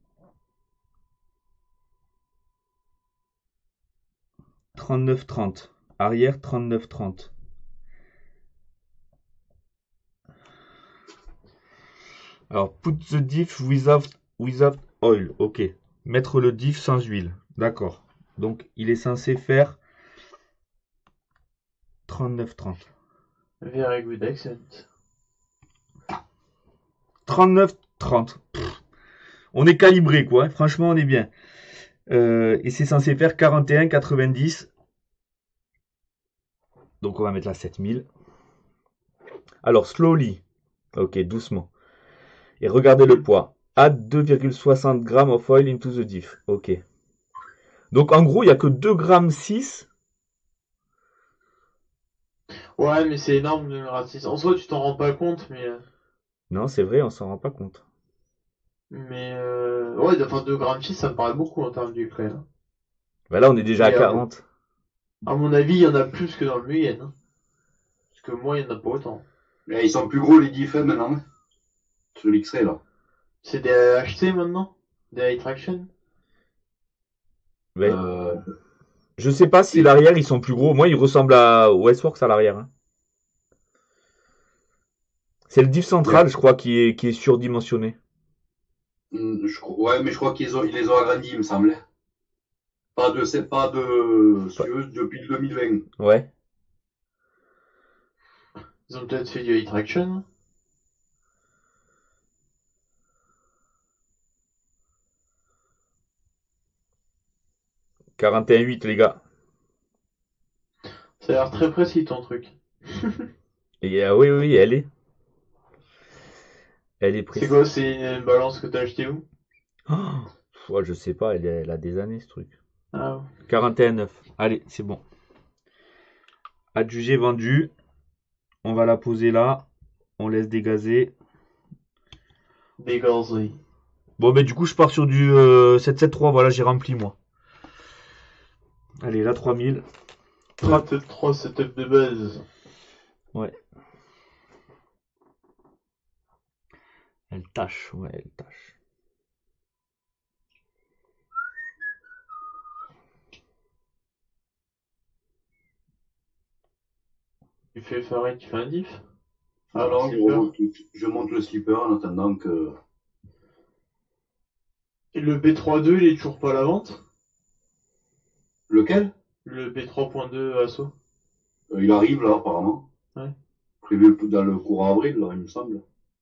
trente-neuf trente. Arrière, trente-neuf trente. Alors, put the diff without, without oil. Ok. Mettre le diff sans huile. D'accord. Donc, il est censé faire trente-neuf trente. Very good accent. trente-neuf trente. On est calibré, quoi. Franchement, on est bien. Euh, et c'est censé faire quarante et un quatre-vingt-dix. Donc, on va mettre là sept mille. Alors, slowly. Ok, doucement. Et regardez le poids. Add deux virgule soixante grammes of oil into the diff. Ok. Donc, en gros, il n'y a que deux virgule six grammes. Ouais, mais c'est énorme de racisme. En soi, tu t'en rends pas compte, mais euh, Non, c'est vrai, on s'en rend pas compte. mais euh, ouais, enfin deux grammes six, ça me paraît beaucoup en termes du clé. Hein. Ben là, on est déjà Et à à, quarante. à mon avis, il y en a plus que dans le Muyen. Hein. Parce que moi, il y en a pas autant. Mais ils sont plus gros les diffs hein, maintenant. Sur l'X-Ray là. C'est des H C maintenant? Des high traction? Ouais. Euh, Je sais pas si l'arrière, ils sont plus gros. Moi, ils ressemblent à Westworks à l'arrière. Hein. C'est le diff central, Ouais. je crois, qui est, qui est surdimensionné. hum, je crois- ouais, mais je crois qu'ils ont, ils les ont agrandis, il me semblait. Pas de, c'est pas de, si tu veux, depuis le deux mille vingt. Ouais. Ils ont peut-être fait du high traction. quarante et un huit, les gars. Ça a l'air très précis ton truc. Et euh, oui, oui, elle est. Elle est C'est précise. quoi? C'est une balance que t'as acheté où? Oh, ouais, je sais pas, elle, est- elle a des années, ce truc. Ah, quarante et un neuf. Allez, c'est bon. Adjugé, vendu. On va la poser là. On laisse dégazer. dégazé. Bon, ben du coup, je pars sur du euh, sept sept trois. Voilà, j'ai rempli, moi. Allez, là, trois mille. Peut-être trois setup de base. Ouais. Elle tâche, ouais, elle tâche. Tu fais Farid, tu fais un diff? Alors, Ah, je, slipper. remonte, je monte le slipper en attendant que. Et le B trois point deux, il est toujours pas à la vente? Lequel? Le B trois point deux Asso? Euh, il arrive là, apparemment. Ouais. Prévu dans le courant avril, là, il me semble.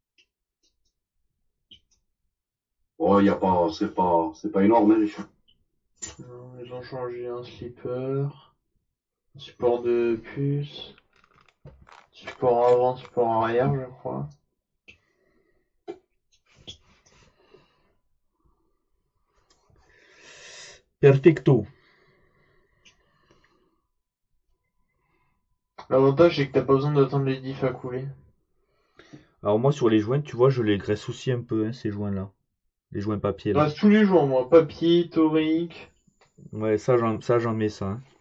Oh, il y a pas, c'est pas, c'est pas énorme, hein, les chiens. Non, ils ont changé un slipper. Support de puce. Support avant, support arrière, je crois. Perfecto. L'avantage, c'est que t'as pas besoin d'attendre les diffs à couler. Alors moi, sur les joints, tu vois, je les graisse aussi un peu, hein, ces joints-là. Les joints papier, Il là. reste tous les jours, moi. Papier, torique. Ouais, ça, j'en, ça, j'en mets ça. Hein.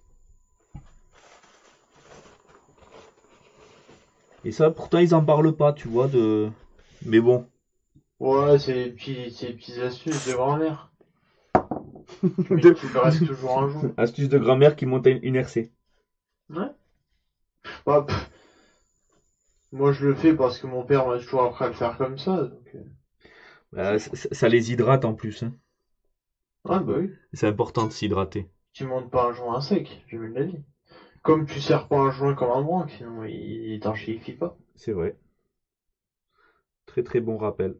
Et ça, pourtant, ils en parlent pas, tu vois, de... Mais bon. Ouais, c'est les petits, c'est les petites astuces de grand-mère. Mais De- qui me reste toujours un jour. Astuce de grand-mère qui monte à une, une R C. Bah, pff, moi je le fais parce que mon père m'a toujours appris à le faire comme ça. Donc, euh, Bah, ça, ça- ça les hydrate en plus, hein. Ah bah oui, C'est important de s'hydrater. tu montes pas un joint à sec, j'ai vu de la vie. Comme tu sers pas un joint comme un branque, sinon il, il t'archifie pas. C'est vrai. Très très bon rappel.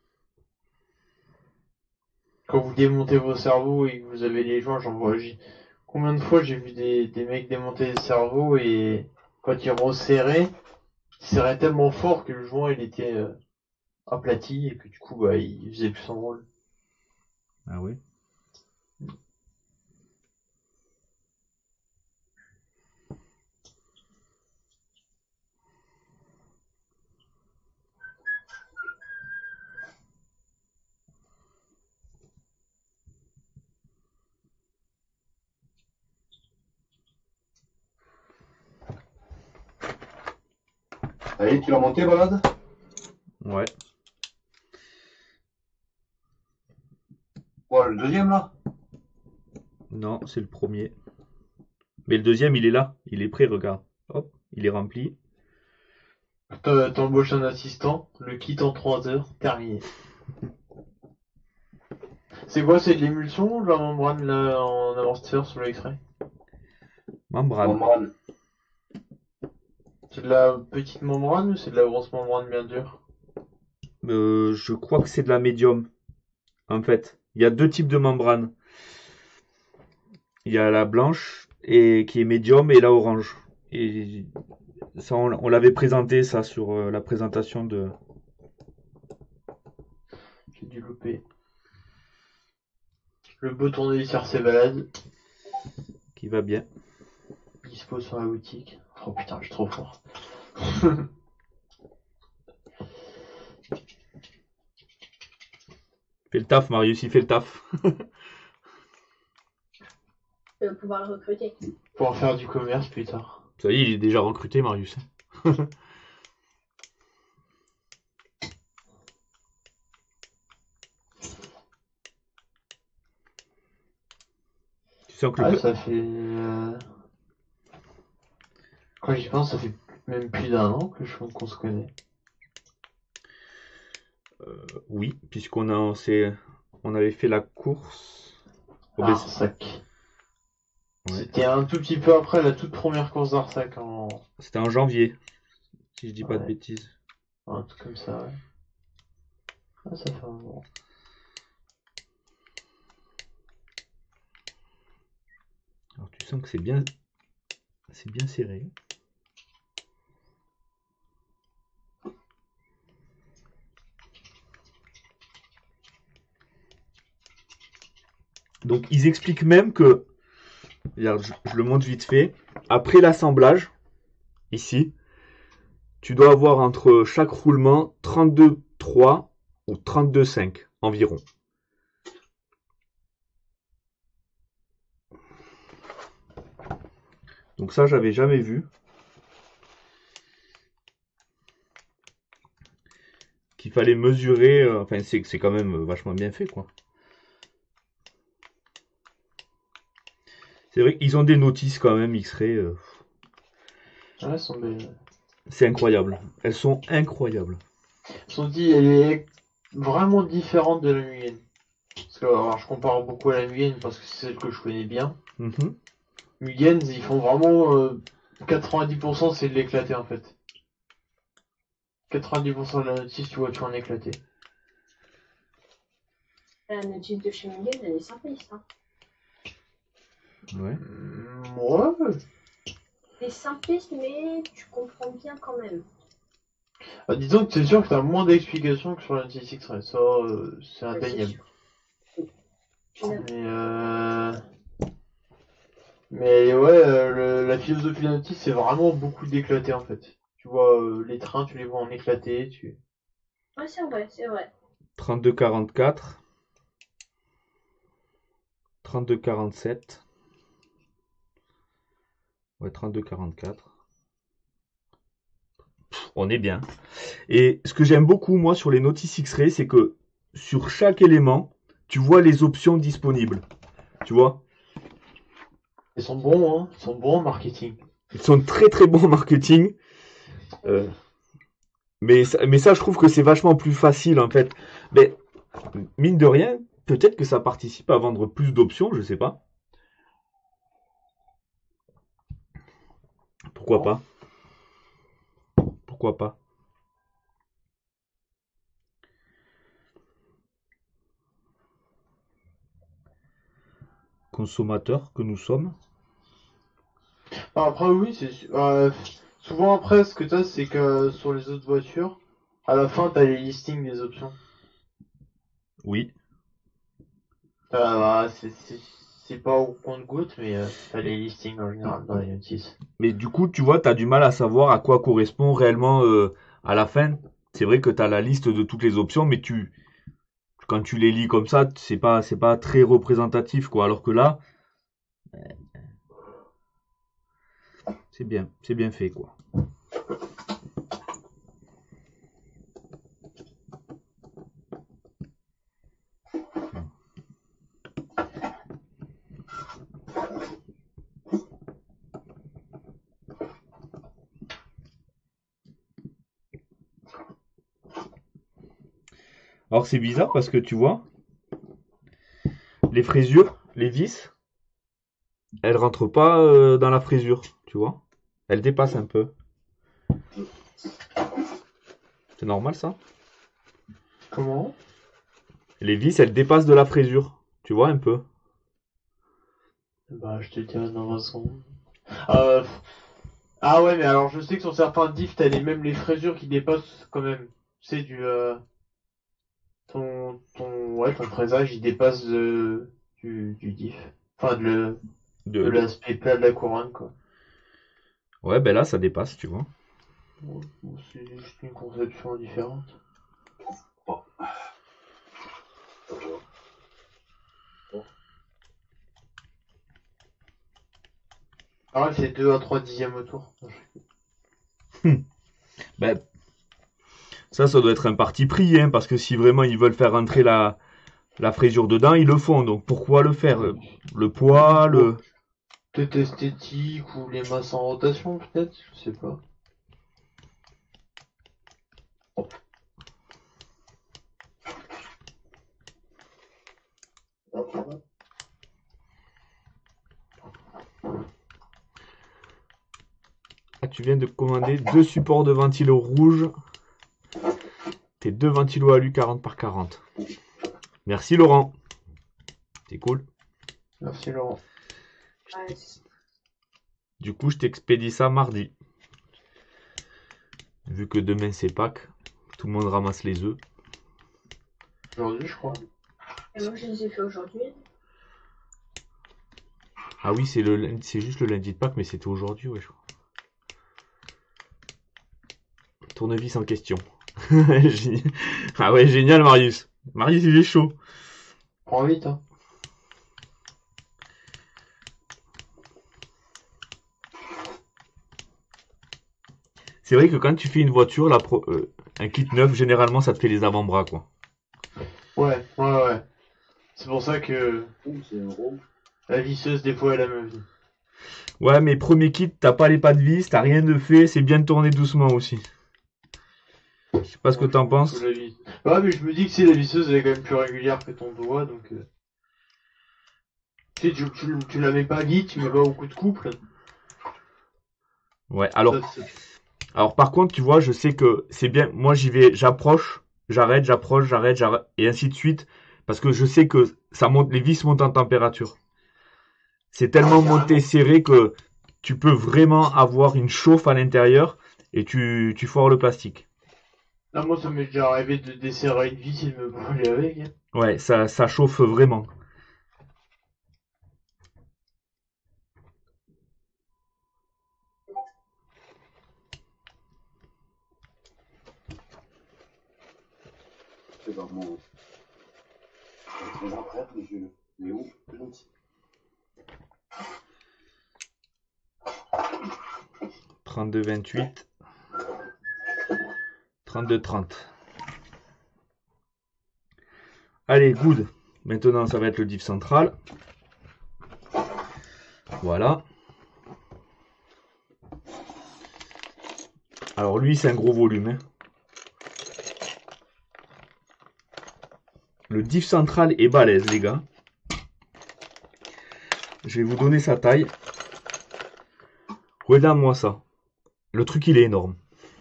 Quand vous démontez vos cerveaux et que vous avez les joints, j'en vois. j'ai- Combien de fois j'ai vu des, des mecs démonter les cerveaux et quand ils resserraient, ils serraient tellement fort que le joint il était euh, aplati et que du coup bah il faisait plus son rôle. Ah oui. Allez, tu l'as monté, balade? Ouais. Quoi, le deuxième là? Non, c'est le premier. Mais le deuxième, il est là. Il est prêt, regarde. Hop, il est rempli. T'en- T'embauches un assistant, le kit en trois heures, terminé. C'est quoi, c'est de l'émulsion ou de la membrane là en amortisseur sur l'extrait? Membrane. Membrane. C'est de la petite membrane ou c'est de la grosse membrane bien dure? Euh, je crois que c'est de la médium. En fait, il y a deux types de membranes. Il y a la blanche et qui est médium et la orange. Et ça, on, on l'avait présenté ça sur euh, la présentation de. J'ai dû louper. Le beau tournevis ses balades, Qui va bien. dispo sur la boutique. Oh putain, je suis trop fort. Fait le taf, Marius, il fait le taf. Je vais pouvoir le recruter. Pour en faire du commerce plus tard. Ça y est, il est déjà recruté, Marius. Tu sens que le Ah, pe- ça fait... euh, Quand j'y pense, ça fait même plus d'un an que je qu'on se connaît. Euh, oui, puisqu'on a, on s'est- on avait fait la course. au À B C. Arsac. Ouais. C'était un tout petit peu après la toute première course d'Arsac en... C'était en janvier, si je dis pas de Ouais. bêtises. Un truc comme ça, ouais. Ah, ça fait un moment. Alors tu sens que c'est bien, c'est bien serré. Donc ils expliquent même que, regarde, je, je le montre vite fait, après l'assemblage, ici, tu dois avoir entre chaque roulement trente-deux virgule trois ou trente-deux virgule cinq environ. Donc ça, j'avais jamais vu. Qu'il fallait mesurer, euh, enfin c'est c'est quand même vachement bien fait quoi. C'est vrai qu'ils ont des notices quand même X-Ray, euh, Ouais, elles sont belles. c'est incroyable. Elles sont incroyables. Elles sont dit, elle est vraiment différente de la Mugen. Parce que alors, je compare beaucoup à la Mugen parce que c'est celle que je connais bien. Mhm. Mugen, ils font vraiment euh, quatre-vingt-dix pour cent c'est de l'éclater en fait. quatre-vingt-dix pour cent de la notice, tu vois, tu en éclaté. La notice de chez Mugen, elle est simpliste. Hein. Ouais. Mm, ouais. Elle est simpliste, mais tu comprends bien quand même. Ah, disons que c'est sûr que t'as moins d'explications que sur la notice X-Ray. Ça, euh, c'est Ouais, c'est indéniable. sûr. Je suis d'accord. Mais euh... Mais ouais, euh, le- la philosophie de la notice, c'est vraiment beaucoup d'éclater en fait. Tu vois, euh, les trains, tu les vois en éclaté, tu... Ouais, c'est vrai, c'est vrai. trente-deux quarante-quatre. trente-deux quarante-sept. Ouais, trente-deux quarante-quatre. Pff, on est bien. Et ce que j'aime beaucoup, moi, sur les notices X-Ray, c'est que sur chaque élément, tu vois les options disponibles. Tu vois? Ils sont bons, hein. Ils sont bons en marketing. Ils sont très très bons en marketing. Euh, mais, ça- mais ça, je trouve que c'est vachement plus facile en fait. Mais mine de rien, peut-être que ça participe à vendre plus d'options, je sais pas. Pourquoi pas? Pourquoi pas? Consommateurs que nous sommes. Alors, après, oui, c'est su- euh, souvent après, ce que t'as, c'est que sur les autres voitures, à la fin, t'as les listings des options. Oui. Euh, bah, c'est c'est- c'est pas au compte-goutte, mais euh, t'as les listings en général dans les notices. Mais du coup, tu vois, tu as du mal à savoir à quoi correspond réellement euh, à la fin. C'est vrai que tu as la liste de toutes les options, mais tu quand tu les lis comme ça, c'est pas c'est pas très représentatif quoi. Alors que là, c'est bien, c'est bien fait quoi. Alors c'est bizarre parce que tu vois, les frésures, les vis, elles rentrent pas euh, dans la frésure, tu vois. Elles dépassent un peu. C'est normal ça? Comment? Les vis, elles dépassent de la frésure, tu vois un peu. Bah, je te dirai dans vingt secondes. Euh, ah ouais, mais alors je sais que sur certains diffs, t'as les mêmes les frésures qui dépassent quand même. C'est du euh, ton ton ouais ton présage il dépasse de, du du diff. Enfin de le de De, de- l'aspect plat de la couronne quoi. Ouais, ben là ça dépasse, tu vois. Ouais, bon, c'est juste une conception différente. Ah ouais, c'est deux à trois dixièmes au tour. Ben, ça, ça doit être un parti pris, hein, parce que si vraiment ils veulent faire rentrer la, la frésure dedans, ils le font. Donc pourquoi le faire? Le poids, le... Peut-être esthétique ou les masses en rotation peut-être, je sais pas. Ah, tu viens de commander deux supports de ventilo rouges. Tes deux ventilos alu quarante par quarante. Merci Laurent. C'est cool. Merci Laurent. Ouais, Du coup, je t'expédie ça mardi. Vu que demain c'est Pâques, tout le monde ramasse les œufs. Aujourd'hui je crois. et moi, je les ai fait aujourd'hui. Ah oui, c'est le lundi- c'est juste le lundi de Pâques, mais c'était aujourd'hui, ouais, je crois. Tournevis en question. Génial. Ah ouais, génial Marius. Marius, il est chaud. Prends vite hein. C'est vrai que quand tu fais une voiture, la pro- euh, un kit neuf, généralement, ça te fait les avant-bras, quoi. Ouais, ouais, ouais. C'est pour ça que Ouh, c'est un rond. la visseuse des fois elle a même vie. Ouais, mais premier kit, t'as pas les pas de vis, t'as rien de fait, c'est bien de tourner doucement aussi. Je sais pas ce que Moi, je t'en trouve penses. que la vis- Ouais, mais je me dis que si la visseuse elle est quand même plus régulière que ton doigt, donc. Euh... Tu sais, tu, tu, tu la mets pas vite, tu mets pas beaucoup de couple. Ouais, alors, Ça, c'est- alors par contre, tu vois, je sais que c'est bien. Moi, j'y vais, j'approche, j'arrête, j'approche, j'arrête, j'arrête, et ainsi de suite, parce que je sais que ça monte, les vis montent en température. C'est tellement monté serré que tu peux vraiment avoir une chauffe à l'intérieur et tu, tu foires le plastique. Là, moi, ça m'est déjà arrivé de desserrer une vis et de me brûler avec. Hein. Ouais, ça, ça chauffe vraiment. C'est vraiment. Je vais après, mais je. Mais où? trente-deux vingt-huit, trente-deux trente. Allez, good. Maintenant, ça va être le diff central. Voilà. Alors lui, c'est un gros volume. Hein. Le diff central est balèze, les gars. Je vais vous donner sa taille. Regarde-moi ça. Le truc, il est énorme.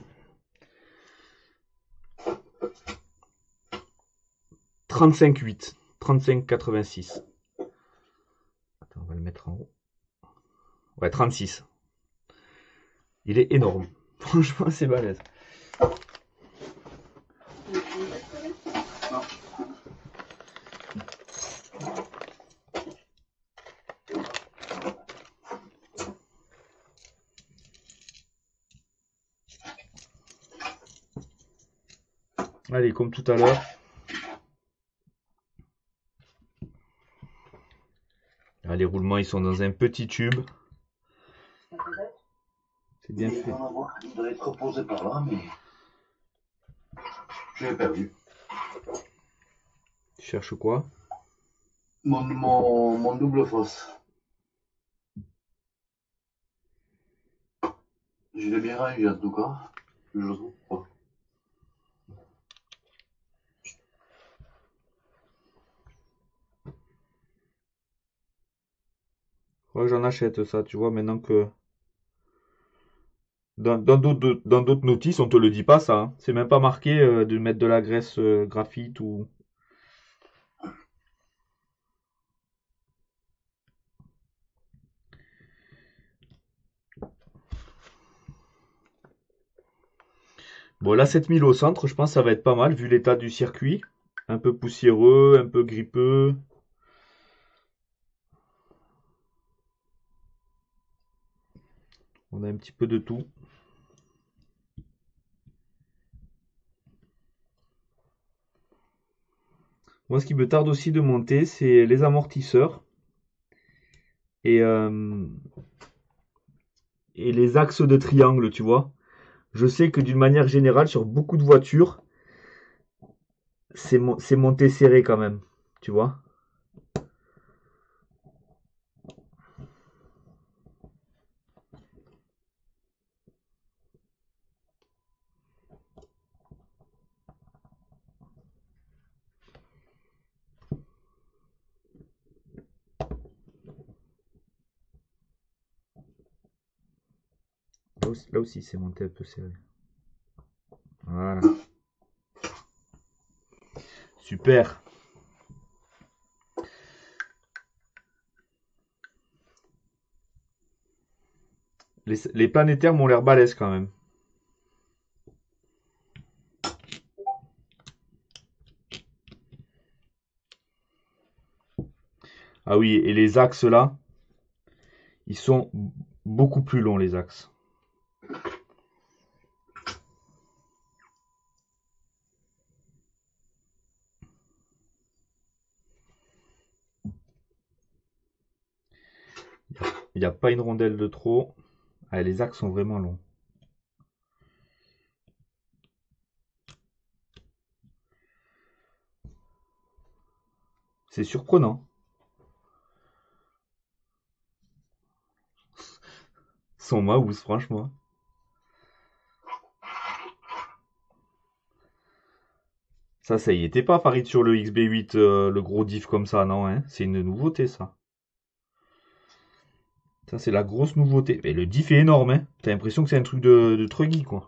trente-cinq huit. trente-cinq quatre-vingt-six. Attends, on va le mettre en haut. Ouais, trente-six. Il est énorme. Franchement, c'est balèze. Allez, comme tout à l'heure. Ah, les roulements, ils sont dans un petit tube. C'est bien fait. Il doit être reposé par là, mais je l'ai perdu. Tu cherches quoi? Mon, mon, mon double face. Je l'ai bien rangé en tout cas. Je le trouve pas. Ouais, j'en achète ça, tu vois, maintenant que... Dans dans d'autres dans d'autres notices, on te le dit pas ça. Hein. C'est même pas marqué euh, de mettre de la graisse euh, graphite ou... Bon, là, sept mille au centre, je pense que ça va être pas mal vu l'état du circuit. Un peu poussiéreux, un peu grippeux. On a un petit peu de tout. Moi, ce qui me tarde aussi de monter, c'est les amortisseurs et, euh, et les axes de triangle, tu vois. Je sais que d'une manière générale, sur beaucoup de voitures, c'est mon- c'est monté serré quand même, tu vois. Là aussi, là aussi, c'est monté un peu serré. Voilà. Super. Les, les planétaires m'ont l'air balèzes quand même. Ah oui, et les axes là, ils sont beaucoup plus longs les axes. Il n'y a pas une rondelle de trop. Ah, les axes sont vraiment longs. C'est surprenant. Son mouse, franchement. Ça, ça y était pas, Farid, sur le X B huit, euh, le gros diff comme ça, non, hein? C'est une nouveauté, ça. Ça, c'est la grosse nouveauté. Mais le diff est énorme, hein? T'as l'impression que c'est un truc de, de truggy, quoi.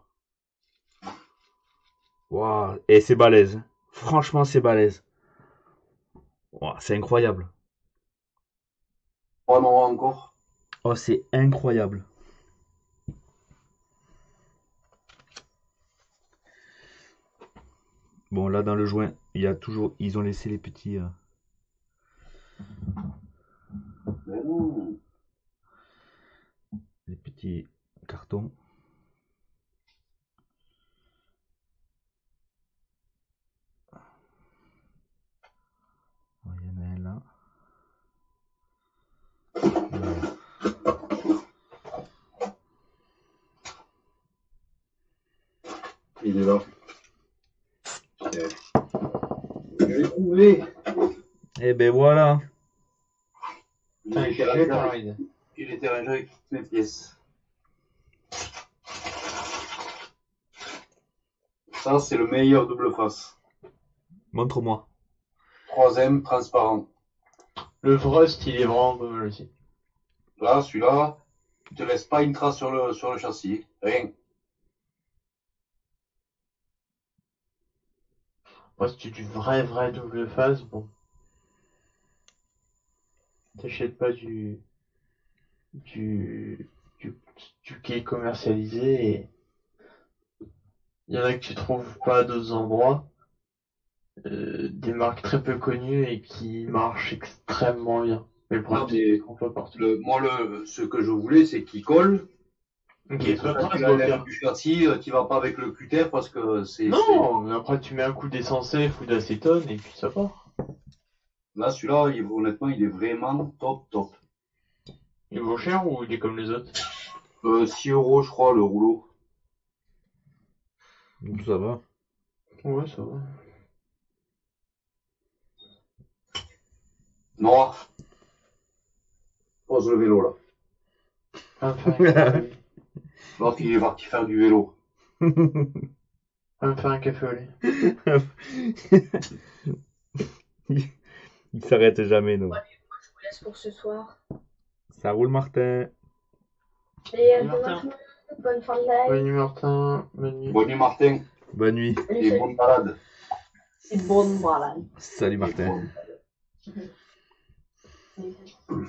Waouh, et c'est balèze. Franchement, c'est balèze. Waouh, c'est incroyable. Oh non, encore. Oh, c'est incroyable. Bon, là, dans le joint, il y a toujours... Ils ont laissé les petits... euh, Mais non. les petits cartons. Oh, il y en a un là. Voilà. Il est là. Je l'ai trouvé. Et ben voilà. Il Putain, était j'ai pas rangé- envie. il était rangé avec toutes mes pièces. Ça, c'est le meilleur double face. Montre-moi. Troisième, transparent. Le Frost, il est vraiment pas mal aussi. Là, celui-là, tu te laisses pas une trace sur le, sur le châssis. Rien. Moi, si tu du vrai, vrai double face, bon. T'achètes pas du, du, du, du qui est commercialisé et il y en a que tu trouves pas à d'autres endroits. Euh, des marques très peu connues et qui marchent extrêmement bien. Mais le problème, Non, c'est mais qu'ils sont pas partout. le, moi, le, ce que je voulais, c'est qu'il colle. Ok, Et soit quand tu trace l'enlèves Walker. du châssis, euh, tu vas pas avec le cutter parce que c'est... c'est- Non, mais après tu mets un coup d'essence F ou d'acétone et puis ça part. Là, celui-là, il- honnêtement, il est vraiment top, top. Il vaut cher ou il est comme les autres? Euh, six euros, je crois, le rouleau. Ça va. Ouais, ça va. Noir. Pose le vélo, là. Va me faire un café au lait. L'autre, il est parti faire du vélo. Va me faire un café au lait. Il s'arrête jamais, non. Je vous laisse pour ce soir. Ça roule, Martin. Et à Salut, demain Martin. tout le monde. Bonne fin de live. Bonne nuit Martin, bonne nuit. Bonne nuit, Martin. Bonne nuit. Salut, Et salut. bonne balade. Et bonne balade. Salut, Martin. Bonne- Salut, salut.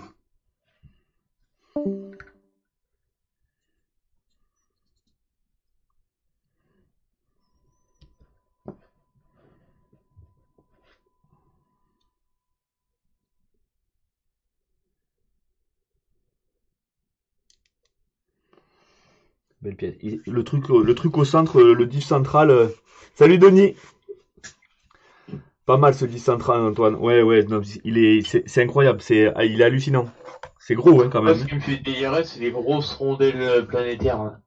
Belle pièce. Il- Le truc, le truc au centre, le diff central. euh, Salut, Denis. Pas mal ce diff central, Antoine. Ouais, ouais, non, il est, c'est c'est incroyable. C'est, ah, il est hallucinant. C'est gros, hein, quand Moi, même. ce qui me fait délirer, c'est les grosses rondelles planétaires. Là.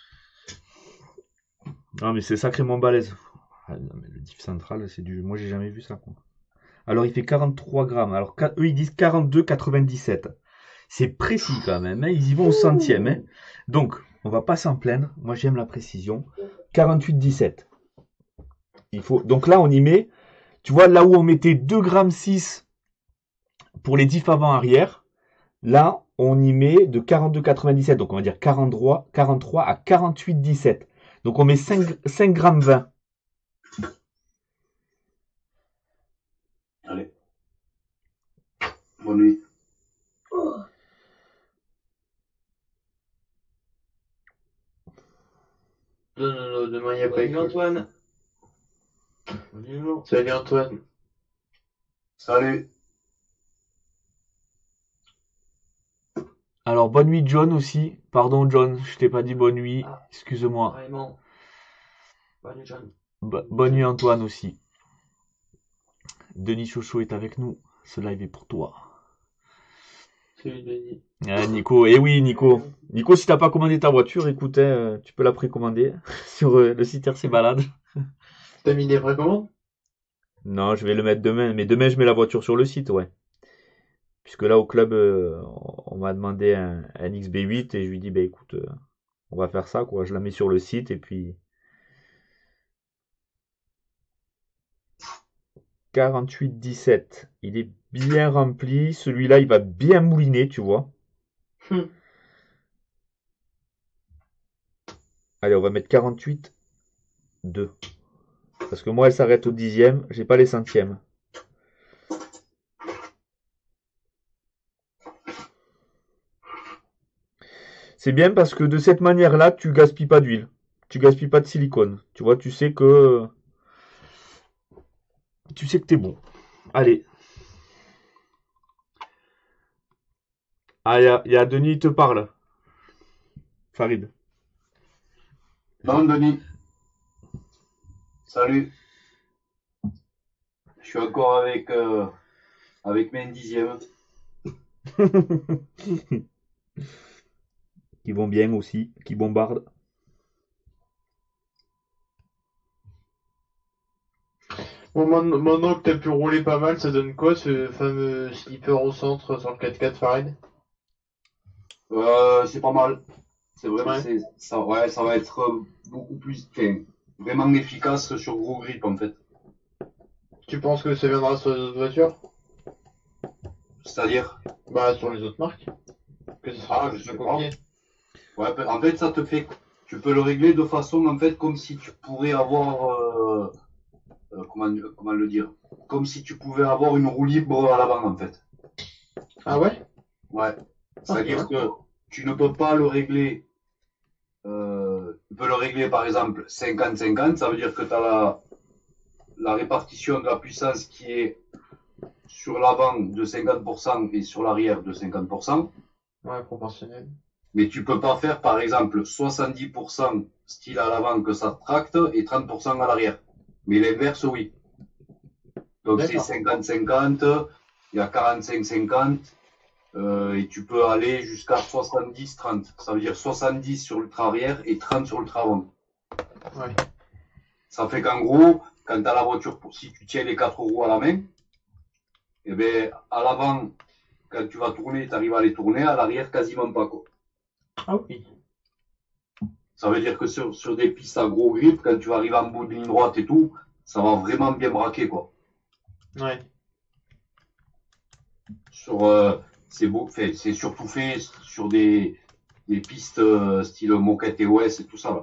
Non, mais c'est sacrément balèze. Ah, non, mais le diff central, c'est du. Moi, j'ai jamais vu ça, quoi. Alors, il fait quarante-trois grammes. Alors, qua- eux, ils disent quarante-deux quatre-vingt-dix-sept. C'est précis quand même, hein. Ils y vont au centième, hein. Donc, on va pas s'en plaindre. Moi, j'aime la précision. quarante-huit dix-sept. Il faut. Donc là, on y met. Tu vois, là où on mettait deux grammes six pour les diffs avant-arrière, là, on y met de quarante-deux quatre-vingt-dix-sept. Donc, on va dire quarante-trois, quarante-trois à quarante-huit dix-sept. Donc, on met cinq grammes vingt. Allez. Bonne nuit. Non, non, non, demain, il n'y a pas Bonne nuit, école. Antoine. Bonne nuit, Lolo. Salut Antoine. Salut. Alors, bonne nuit, John aussi. Pardon, John, je t'ai pas dit bonne nuit. Ah. Excuse-moi. Vraiment. Bonne nuit, John. Bo- bonne nuit, Antoine aussi. Denis Chocho est avec nous. Ce live est pour toi. Salut Denis. Ah, Nico, eh oui, Nico. Nico, si t'as pas commandé ta voiture, écoute, hein, euh, tu peux la précommander sur euh, le site R C Balade. T'as mis des précommandes? Non, je vais le mettre demain. Mais demain, je mets la voiture sur le site, ouais. Puisque là, au club, euh, on m'a demandé un, un X B huit et je lui dis, bah écoute, euh, on va faire ça, quoi. Je la mets sur le site et puis... quarante-huit dix-sept. Il est bien rempli. Celui-là, il va bien mouliner, tu vois. Hmm. Allez, on va mettre quarante-huit deux. Parce que moi, elle s'arrête au dixième. J'ai pas les centièmes. C'est bien parce que de cette manière-là, tu gaspilles pas d'huile. Tu gaspilles pas de silicone. Tu vois, tu sais que... Tu sais que t'es bon. Allez. Ah, il y a, y a Denis, il te parle. Farid. Non, Denis. Salut. Je suis encore avec, euh, avec mes dixièmes. Qui vont bien aussi, qui bombardent. Bon, maintenant maintenant que t'as pu rouler pas mal, ça donne quoi ce fameux slipper au centre sur le quatre quatre Farid? Euh, c'est pas mal. C'est vrai, Ouais. c'est, ça, ouais, ça va être euh, beaucoup plus, enfin, vraiment efficace sur gros grip en fait. Tu penses que ça viendra sur les autres voitures? C'est-à-dire, Bah, sur les autres marques. Que ce sera Ah, pas je juste sais pas. copié. ouais, pe- en fait, ça te fait, tu peux le régler de façon en fait comme si tu pourrais avoir, euh, euh, comment, comment le dire, comme si tu pouvais avoir une roue libre à l'avant en fait. Ah ouais? Ouais. C'est-à-dire Ok. que tu ne peux pas le régler. Euh, tu peux le régler par exemple cinquante cinquante, ça veut dire que tu as la, la répartition de la puissance qui est sur l'avant de cinquante pour cent et sur l'arrière de cinquante pour cent. Ouais, proportionnel. Mais tu peux pas faire par exemple soixante-dix pour cent style à l'avant que ça tracte et trente pour cent à l'arrière. Mais l'inverse, oui. Donc c'est D'accord. cinquante cinquante, il y a quarante-cinq cinquante. Euh, et tu peux aller jusqu'à soixante-dix trente. Ça veut dire soixante-dix sur l'ultra arrière et trente sur l'ultra avant. Ouais. Ça fait qu'en gros, quand tu as la voiture, pour, si tu tiens les quatre roues à la main, eh ben, à l'avant, quand tu vas tourner, tu arrives à les tourner, à l'arrière, quasiment pas, quoi. Ah oui. Ça veut dire que sur, sur des pistes à gros grip, quand tu vas arriver en bout de ligne droite et tout, ça va vraiment bien braquer, quoi. Ouais. Sur, euh, c'est beau, fait, c'est surtout fait sur des, des pistes euh, style moquette et O S et tout ça, là.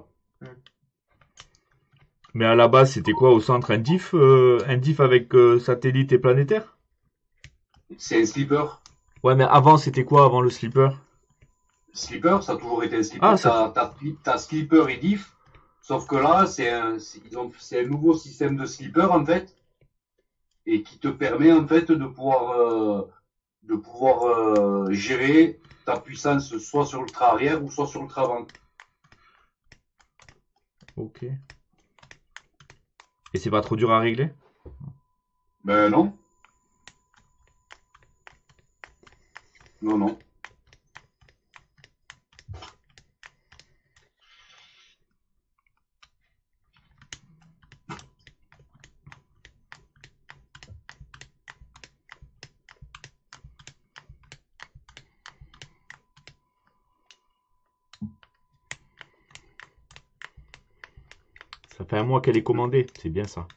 Mais à la base, c'était quoi au centre? Un diff, euh, un diff avec euh, satellite et planétaire? C'est un slipper. Ouais, mais avant, c'était quoi avant le slipper? Slipper, ça a toujours été un slipper. Ah, ça. T'as, t'as, t'as slipper et diff. Sauf que là, c'est un, c'est, ils ont, c'est un nouveau système de slipper, en fait. Et qui te permet, en fait, de pouvoir, euh, de pouvoir, euh, gérer ta puissance soit sur le train arrière ou soit sur le train avant. Ok. Et c'est pas trop dur à régler? Ben, non. Non, non. Ça fait un mois qu'elle est commandée, c'est bien ça.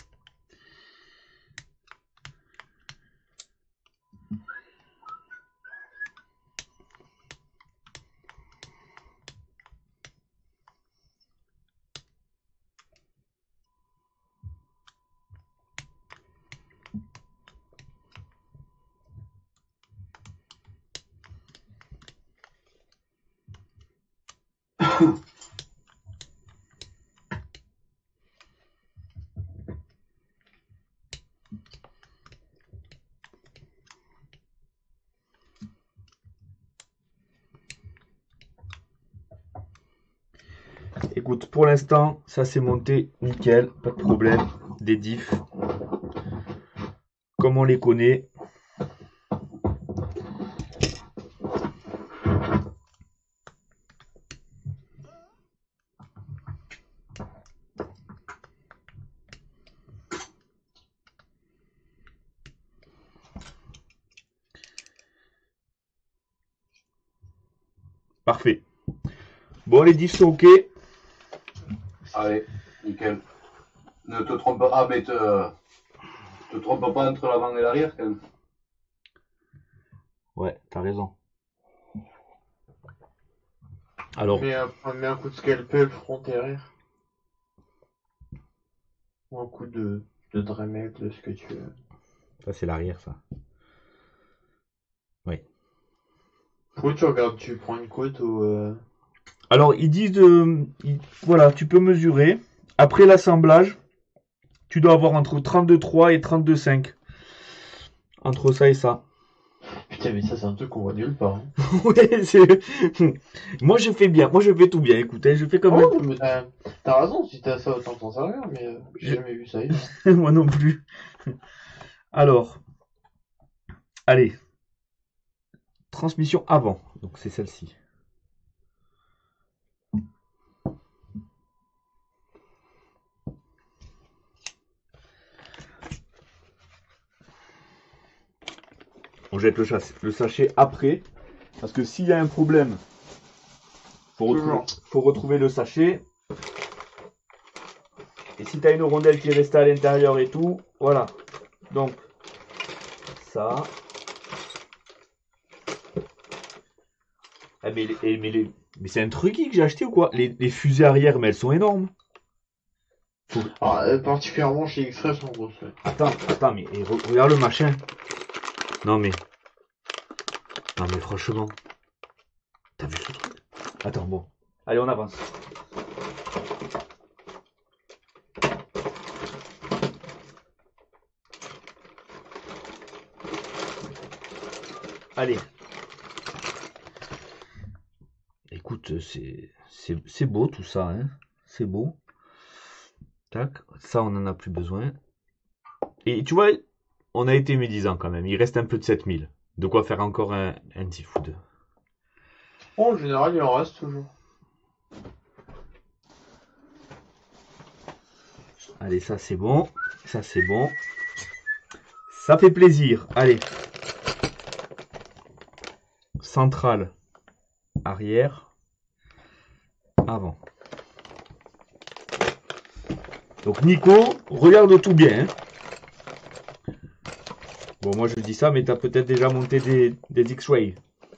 Écoute, pour l'instant, ça s'est monté nickel, pas de problème. Des diffs, comme on les connaît. Parfait. Bon, les diffs sont ok. Allez, nickel. Ne te trompe pas, ah, mais te, te trompe pas entre l'avant et l'arrière, quand même. Ouais, t'as raison. Alors, Mets un, mets un coup de scalpel front et arrière. Ou un coup de, de Dremel, de ce que tu veux. ça c'est l'arrière, ça. Ouais. Pourquoi tu regardes, tu prends une côte ou euh... Alors, ils disent, euh, ils- voilà, tu peux mesurer. Après l'assemblage, tu dois avoir entre trente-deux virgule trois et trente-deux virgule cinq. Entre ça et ça. Putain, mais ça, c'est un truc qu'on voit nulle part. Hein. Ouais, c'est... Moi, je fais bien. Moi, je fais tout bien. Écoutez, je fais comme Oh, mais t'as, t'as raison, si t'as ça, autant t'en servir, mais euh, j'ai Je- jamais vu ça ailleurs. Moi non plus. Alors, allez. Transmission avant. Donc, c'est celle-ci. On jette le, chass- le sachet après. Parce que s'il y a un problème, faut retrouver, Toujours. faut retrouver le sachet. si t'as une rondelle qui est restée à l'intérieur et tout, voilà. Donc, ça. Ah, mais, les- mais, les- mais c'est un truc que j'ai acheté ou quoi? Les, les fusées arrière, mais elles sont énormes. Faut- Alors, euh, particulièrement chez X-Ray, sont grosses. Ouais. Attends, attends, mais et re- regarde le machin. Non, mais. Non, mais franchement. T'as vu ce truc? Attends, bon. Allez, on avance. Allez. Écoute, c'est c'est c'est beau tout ça, hein. C'est beau. Tac, ça on en a plus besoin. Et tu vois, on a été médisant quand même. Il reste un peu de sept mille. De quoi faire encore un, un petit food. Oh, en général, il en reste toujours. Allez, ça c'est bon. Ça c'est bon. Ça fait plaisir. Allez. Centrale. Arrière. Avant. Donc Nico, regarde tout bien. Hein. Bon, moi je dis ça, mais t'as peut-être déjà monté des, des X-Ray.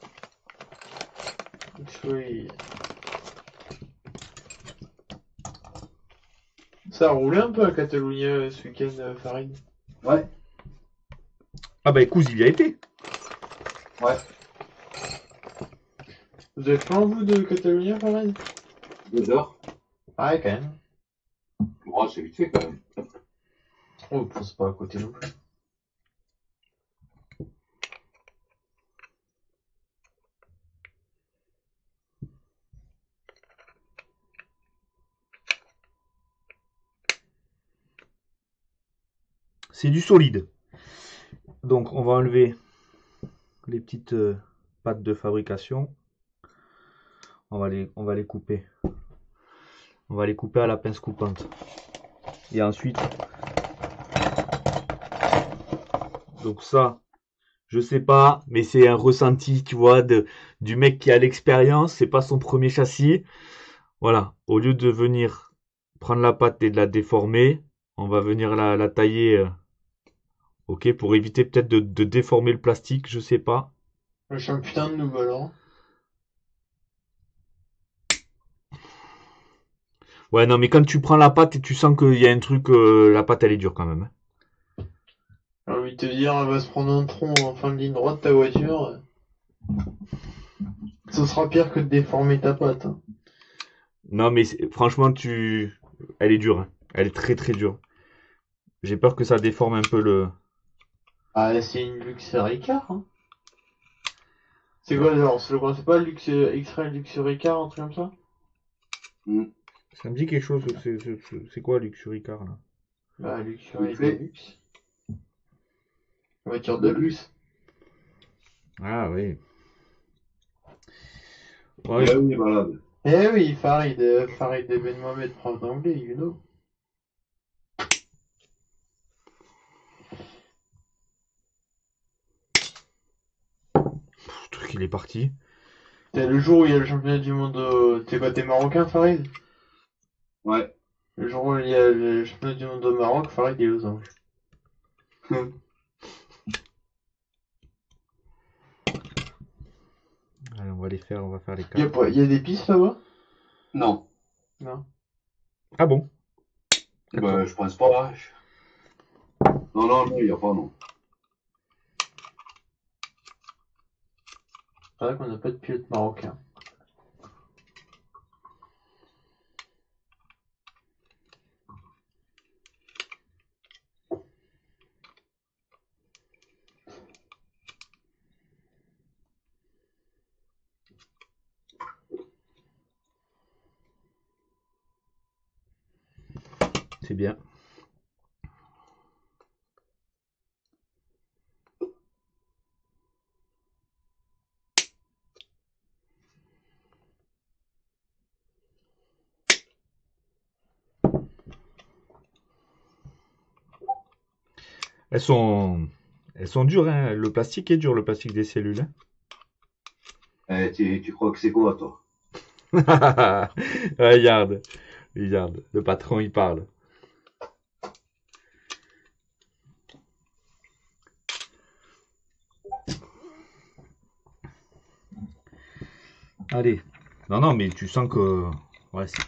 X-Ray. Ça a roulé un peu à Catalunya ce week-end, euh, Farid. Ouais, Ah bah écoute, il y a été. ouais. Vous avez fait un bout de Catalunya, Farid? Deux heures. Ah ouais, quand même. Oh, c'est vite fait quand même. Oh, pense pas à côté non plus. C'est du solide. Donc on va enlever les petites euh, pattes de fabrication. On va les, on va les couper. On va les couper à la pince coupante. Et ensuite, donc ça, je sais pas, mais c'est un ressenti, tu vois, de, du mec qui a l'expérience. C'est pas son premier châssis. Voilà. Au lieu de venir prendre la patte et de la déformer, on va venir la, la tailler. euh, ok, pour éviter peut-être de, de déformer le plastique, je sais pas. Je suis un putain de nouveau alors. Ouais, non, mais quand tu prends la pâte et tu sens qu'il y a un truc, euh, la pâte elle est dure quand même. hein. J'ai envie de te dire, elle va se prendre un tronc en fin de ligne droite ta voiture. Ce sera pire que de déformer ta patte. Hein. Non, mais c'est- franchement, tu, elle est dure. hein. Elle est très très dure. J'ai peur que ça déforme un peu le. Ah, c'est une Luxury Car. Hein. C'est quoi genre, c'est le c'est pas Lux X-Ray Luxury Car, un truc comme ça? Ça me dit quelque chose. C'est c'est- c'est quoi Luxury Car là? Bah, Luxury Il fait- Deluxe. Voiture de luxe. Ah oui. Ouais, Ouais, oui, malade. Eh oui, Farid, euh, Farid Ben Mohamed, prof d'anglais, you know. le truc il est parti. C'est le jour où il y a le championnat du monde. euh, T'es quoi, t'es marocain, Farid? Ouais. Le jour où il y a le championnat du monde au Maroc, Farid il est aux anges. Allez, on va les faire, on va faire les Il y a, quatre. pas- y a des pistes là-bas? Non. Non. Ah bon? Bah, je pense pas. Non, non, non, il n'y a pas, non. C'est vrai qu'on n'a pas de pilote marocain. C'est bien. Elles sont, elles sont dures, hein. Le plastique est dur, le plastique des cellules. hein. Eh, tu, tu crois que c'est quoi, toi? regarde, regarde, le patron il parle. Allez. Non, non, mais tu sens que... Ouais, c'est...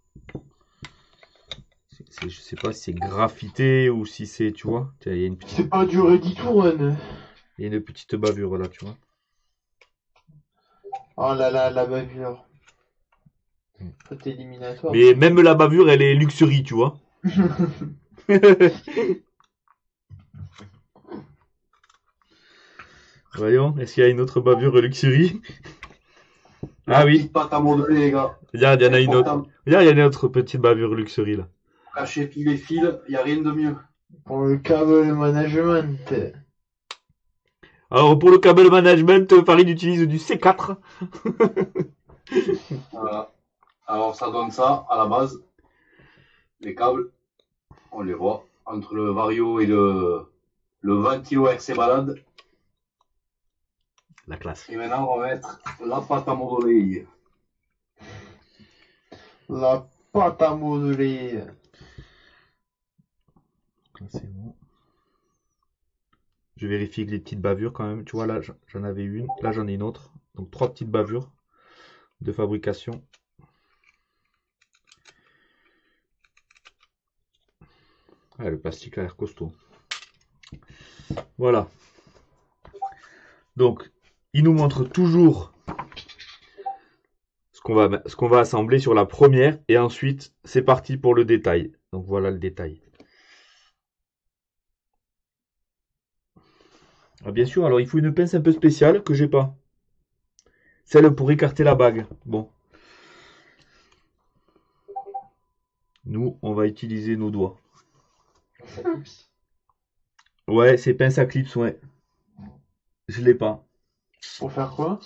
c'est- c'est- Je sais pas si c'est graffité ou si c'est... Tu vois, il y a une petite, C'est pas du ready to run. il y a une petite bavure là, tu vois. Oh là là, la bavure. Mm. Faute éliminatoire. Mais même la bavure, elle est luxury, tu vois. Voyons, est-ce qu'il y a une autre bavure luxury? Ah La oui, petite pâte à modeler, les gars. regarde, il y en a une autre. Important. Regarde, il y a une autre petite bavure luxury là. Cacher tous les fils, il n'y a rien de mieux. Pour le câble management. Alors pour le câble management, Farid utilise du C quatre. Voilà. Alors ça donne ça à la base. Les câbles, on les voit entre le Vario et le, le vingt kilo R C Balade. La classe. Et maintenant, on va mettre la pâte à modeler. La pâte à modeler. Là, c'est bon. Je vérifie que les petites bavures quand même. Tu vois, là, j'en avais une. Là, j'en ai une autre. Donc, trois petites bavures de fabrication. Ah, le plastique a l'air costaud. Voilà. Donc, il nous montre toujours ce qu'on va, ce qu'on va assembler sur la première. Et ensuite, c'est parti pour le détail. Donc, voilà le détail. Ah, bien sûr, alors il faut une pince un peu spéciale que j'ai pas. Celle pour écarter la bague. Bon. Nous, on va utiliser nos doigts. Ça clipse. Ouais, c'est pince à clips, ouais. Je l'ai pas. Pour faire quoi?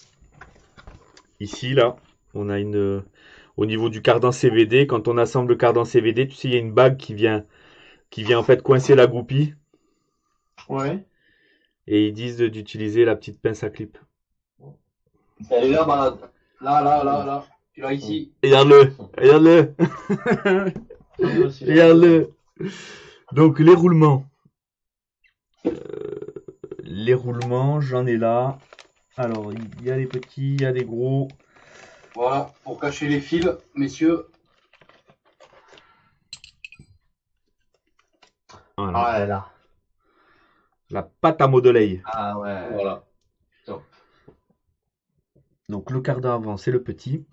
Ici, là, on a une... euh, Au niveau du cardan C V D, quand on assemble le cardan C V D, tu sais, il y a une bague qui vient, qui vient en fait coincer la goupille. Ouais. Et ils disent de- d'utiliser la petite pince à clip. Elle est là, Balade. Là, là, là, là. Tu l'as ici. Regarde-le, regarde-le, regarde-le. Donc les roulements. Euh, les roulements, j'en ai là. Alors, il y a des petits, il y a des gros. Voilà, pour cacher les fils, messieurs. Voilà. Ah là là. La pâte à modeler. Ah ouais. Voilà. Top. Donc le cardan avant, c'est le petit.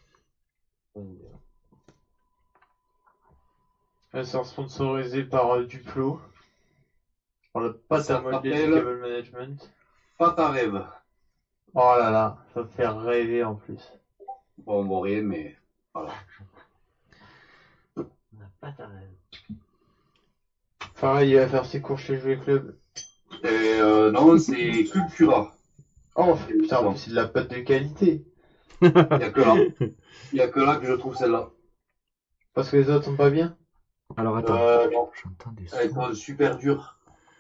Elles sont sponsorisées par euh, Duplo. Pour la pâte Ça à modeler du s'appelle- cable management. Pâte à rêve. Oh là là, ça me fait rêver en plus. Bon, on voit rien, mais voilà. On n'a pas ta rêve. Pareil, il va faire ses cours chez Jouet Club. Et euh, non, c'est Cultura. Oh putain, en plus c'est de la pâte de qualité. Il n'y a que là. Il n'y a que là que je trouve celle-là. Parce que les autres sont pas bien. Alors attends, Euh, non. j'entends des Elle sons. est super dure.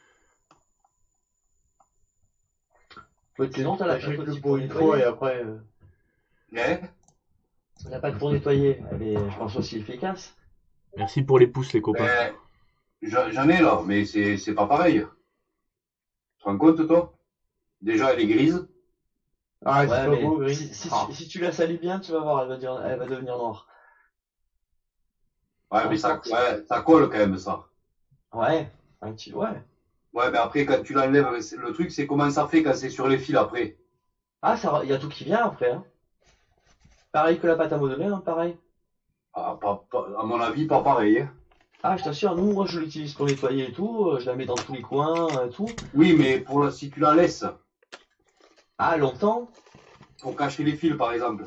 Faut que Sinon, t'as la t'achètes pâte le aussi pot pour une nettoyer. fois et après. euh, Mais, La pâte pour nettoyer, elle est, je pense, aussi efficace. Merci pour les pouces, les copains. mais j'en j'en ai là, mais c'est c'est pas pareil. Tu te rends compte, toi? Déjà, elle est grise. Ah, c'est Ouais, pas mais beau, gris. si, si, Ah. tu- si tu la salis bien, tu vas voir, elle va, dire, elle va devenir noire. Ouais, mais ça, ouais, ça colle quand même, ça. Ouais, un petit, ouais. Ouais, mais après, quand tu l'enlèves, c'est- le truc, c'est comment ça fait quand c'est sur les fils après. Ah, ça, il y a tout qui vient après. Hein. Pareil que la pâte à modeler, hein, pareil. Ah, pas, pas- à mon avis, pas pareil. Hein. Ah, je t'assure, nous, moi, je l'utilise pour nettoyer et tout. euh, Je la mets dans tous les coins, euh, tout. Oui, mais pour la, si tu la laisses, Ah, longtemps. pour cacher les fils, par exemple.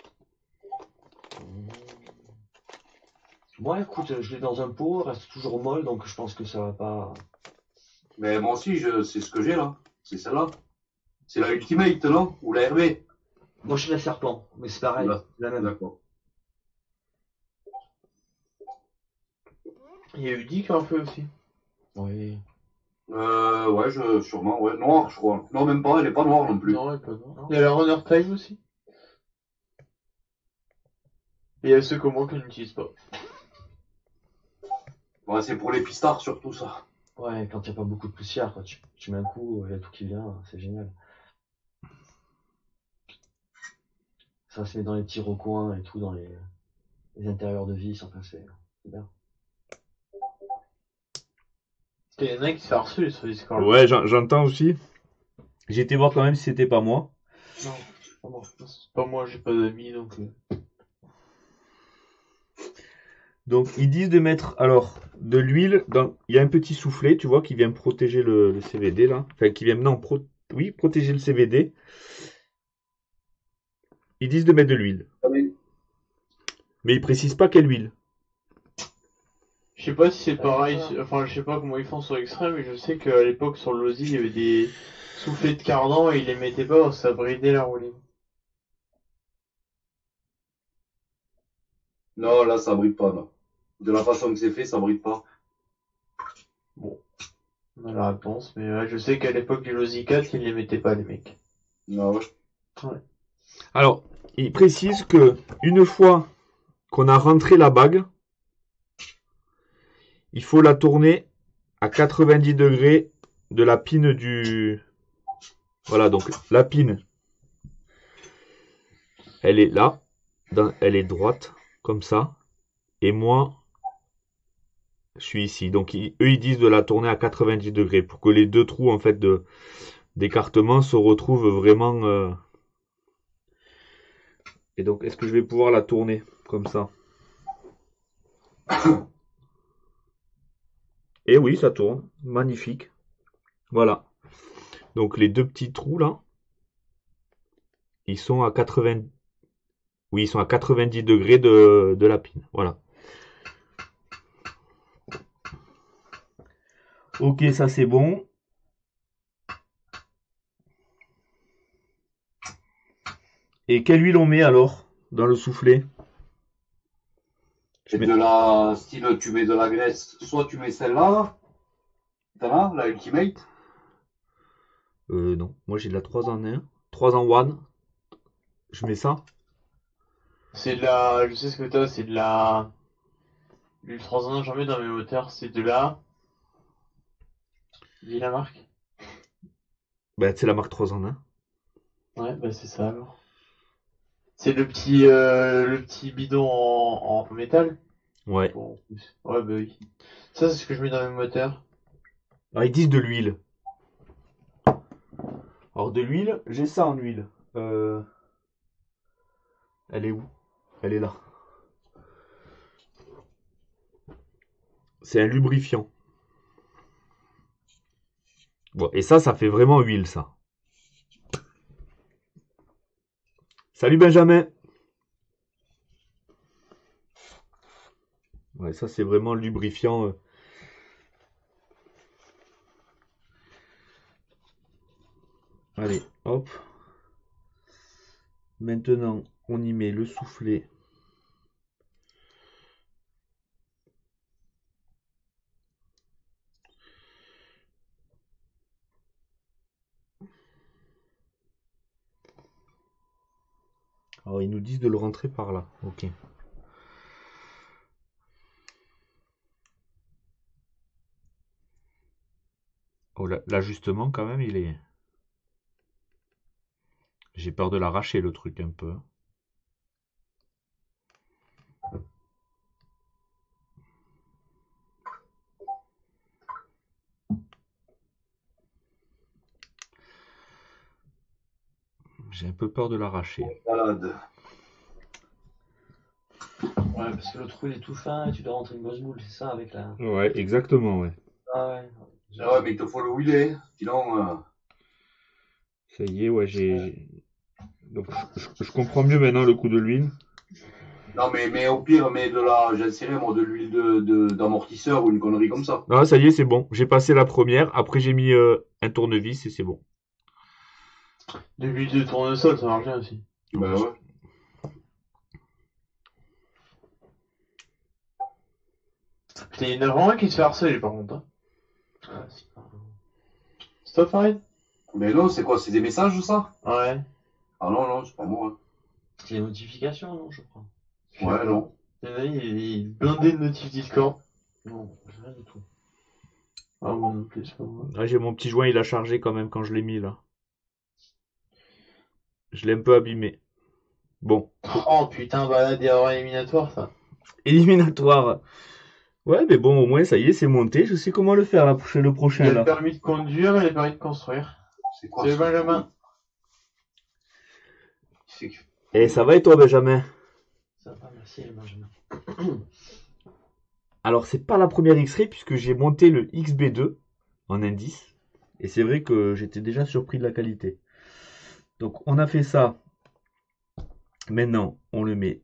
Moi, écoute, je l'ai dans un pot, elle reste toujours molle, donc je pense que ça va pas. Mais moi aussi, je, c'est ce que j'ai là. C'est celle-là. C'est la Ultimate, non? Ou la R B? Moi, je suis la serpent, mais c'est pareil, Là. c'est la même. D'accord. Il y a Udi qui en fait aussi. Oui. Euh, ouais, je, sûrement, ouais. Noire, je crois. Non, même pas, elle est pas noire non plus. Non, elle est pas noire. Il y a la Runner Time aussi. Et il y a ceux comme moi qui n'utilisent pas. Ouais, c'est pour les pistards, surtout ça. Ouais, quand il n'y a pas beaucoup de poussière, quoi, tu, tu mets un coup, il y a tout qui vient, c'est génial. Ça se met dans les petits recoins et tout, dans les, les intérieurs de vis, enfin c'est c'est bien. Il y en a qui se fait harceler sur Discord. Ouais, j'en- j'entends aussi. J'ai été voir quand même si c'était pas moi. Non, c'est pas moi. C'est pas moi, j'ai pas d'amis, donc... euh, Donc ils disent de mettre alors de l'huile dans. Il y a un petit soufflet, tu vois, qui vient protéger le, le C V D là. Enfin, qui vient non, pro... oui, protéger le C V D. Ils disent de mettre de l'huile. Ah oui. Mais ils précisent pas quelle huile. Je sais pas si c'est Ouais, pareil, c'est ça. enfin je sais pas comment ils font sur Extreme, mais je sais qu'à l'époque sur l'O S I, il y avait des soufflets de cardan et ils les mettaient pas parce que ça bridait la rouline. Non, là, ça brille pas, non. De la façon que c'est fait, ça brille pas. Bon, on a la réponse, mais ouais, je sais qu'à l'époque du Losi quatre, ils les mettaient pas les mecs. Non, ouais. Alors, ils précisent que une fois qu'on a rentré la bague, il faut la tourner à quatre-vingt-dix degrés de la pine du. Voilà, donc la pine, elle est là, dans- elle est droite, comme ça. Et moi, je suis ici. Donc ils- eux, ils disent de la tourner à quatre-vingt-dix degrés pour que les deux trous en fait de d'écartement se retrouvent vraiment. euh, Et donc, est-ce que je vais pouvoir la tourner comme ça? Et oui, ça tourne. Magnifique. Voilà. Donc les deux petits trous là, ils sont à quatre-vingts. Oui, ils sont à quatre-vingt-dix degrés de, de la pine. Voilà. Ok, ça c'est bon. Et quelle huile on met alors dans le soufflet? Je Et mets- de la, style, tu mets de la graisse, soit tu mets celle-là, t'en as, la Ultimate. Euh, non, moi j'ai de la trois en un, trois en one. Je mets ça. C'est de la, je sais ce que t'as, c'est de la, l'Ultra Zone, j'en mets dans mes moteurs, c'est de la, dis la marque? Ben, c'est la marque trois en un. Ouais, bah c'est ça alors. C'est le petit, euh, le petit bidon en, en métal? Ouais. Bon, ouais, bah oui. Ça, c'est ce que je mets dans mes moteurs. Alors ils disent de l'huile. Alors de l'huile, j'ai ça en huile. Euh... Elle est où? Elle est là. C'est un lubrifiant. Bon, et ça, ça fait vraiment huile, ça. Salut Benjamin. Ouais, ça c'est vraiment lubrifiant. euh. Allez, hop. Maintenant, on y met le soufflet. Alors, ils nous disent de le rentrer par là. Ok. Oh, la- l'ajustement, quand même, il est. J'ai peur de l'arracher, le truc, un peu. J'ai un peu peur de l'arracher. Malade. Ouais, parce que le trou il est tout fin et tu dois rentrer une grosse boule, c'est ça avec la. Ouais, exactement, ouais. Ah ouais. Ah ouais, mais il te faut le wheeler, sinon, euh, Ça y est, ouais, j'ai. j'ai- Donc, je, je- je comprends mieux maintenant le coup de l'huile. non, mais, mais au pire, mais de la, j'essaierai, moi, de l'huile de, de, d'amortisseur ou une connerie comme ça. Ah, ça y est, c'est bon. J'ai passé la première. Après, j'ai mis euh, un tournevis et c'est bon. De l'huile de tournesol, ça marche bien aussi. Ben ouais. Putain, il y en a vraiment un qui se fait harceler par contre. Hein. Ah, c'est pas- Stop, Farid? Mais non, c'est quoi, c'est des messages, ça? Ouais. Ah non, non, c'est pas moi. hein. C'est les notifications, non, je crois. Ouais, non. Il y en a, il est blindé de notifs Discord. Non, j'ai rien du tout. Ah bon, non plus, c'est pas moi. Ah, j'ai mon petit joint, il a chargé quand même quand je l'ai mis là. Je l'ai un peu abîmé. Bon, Oh putain, balade et erreur éliminatoire, ça. éliminatoire. Ouais, mais bon, au moins, ça y est, c'est monté. Je sais comment le faire là, pour le Il y prochain a le là. permis de conduire et le permis de construire. C'est quoi C'est ça? Benjamin. C'est que- Et ça va et toi, Benjamin? Ça va, merci Benjamin. Alors, c'est pas la première X-Ray puisque j'ai monté le X B deux en indice. Et c'est vrai que j'étais déjà surpris de la qualité. Donc, on a fait ça. Maintenant, on le met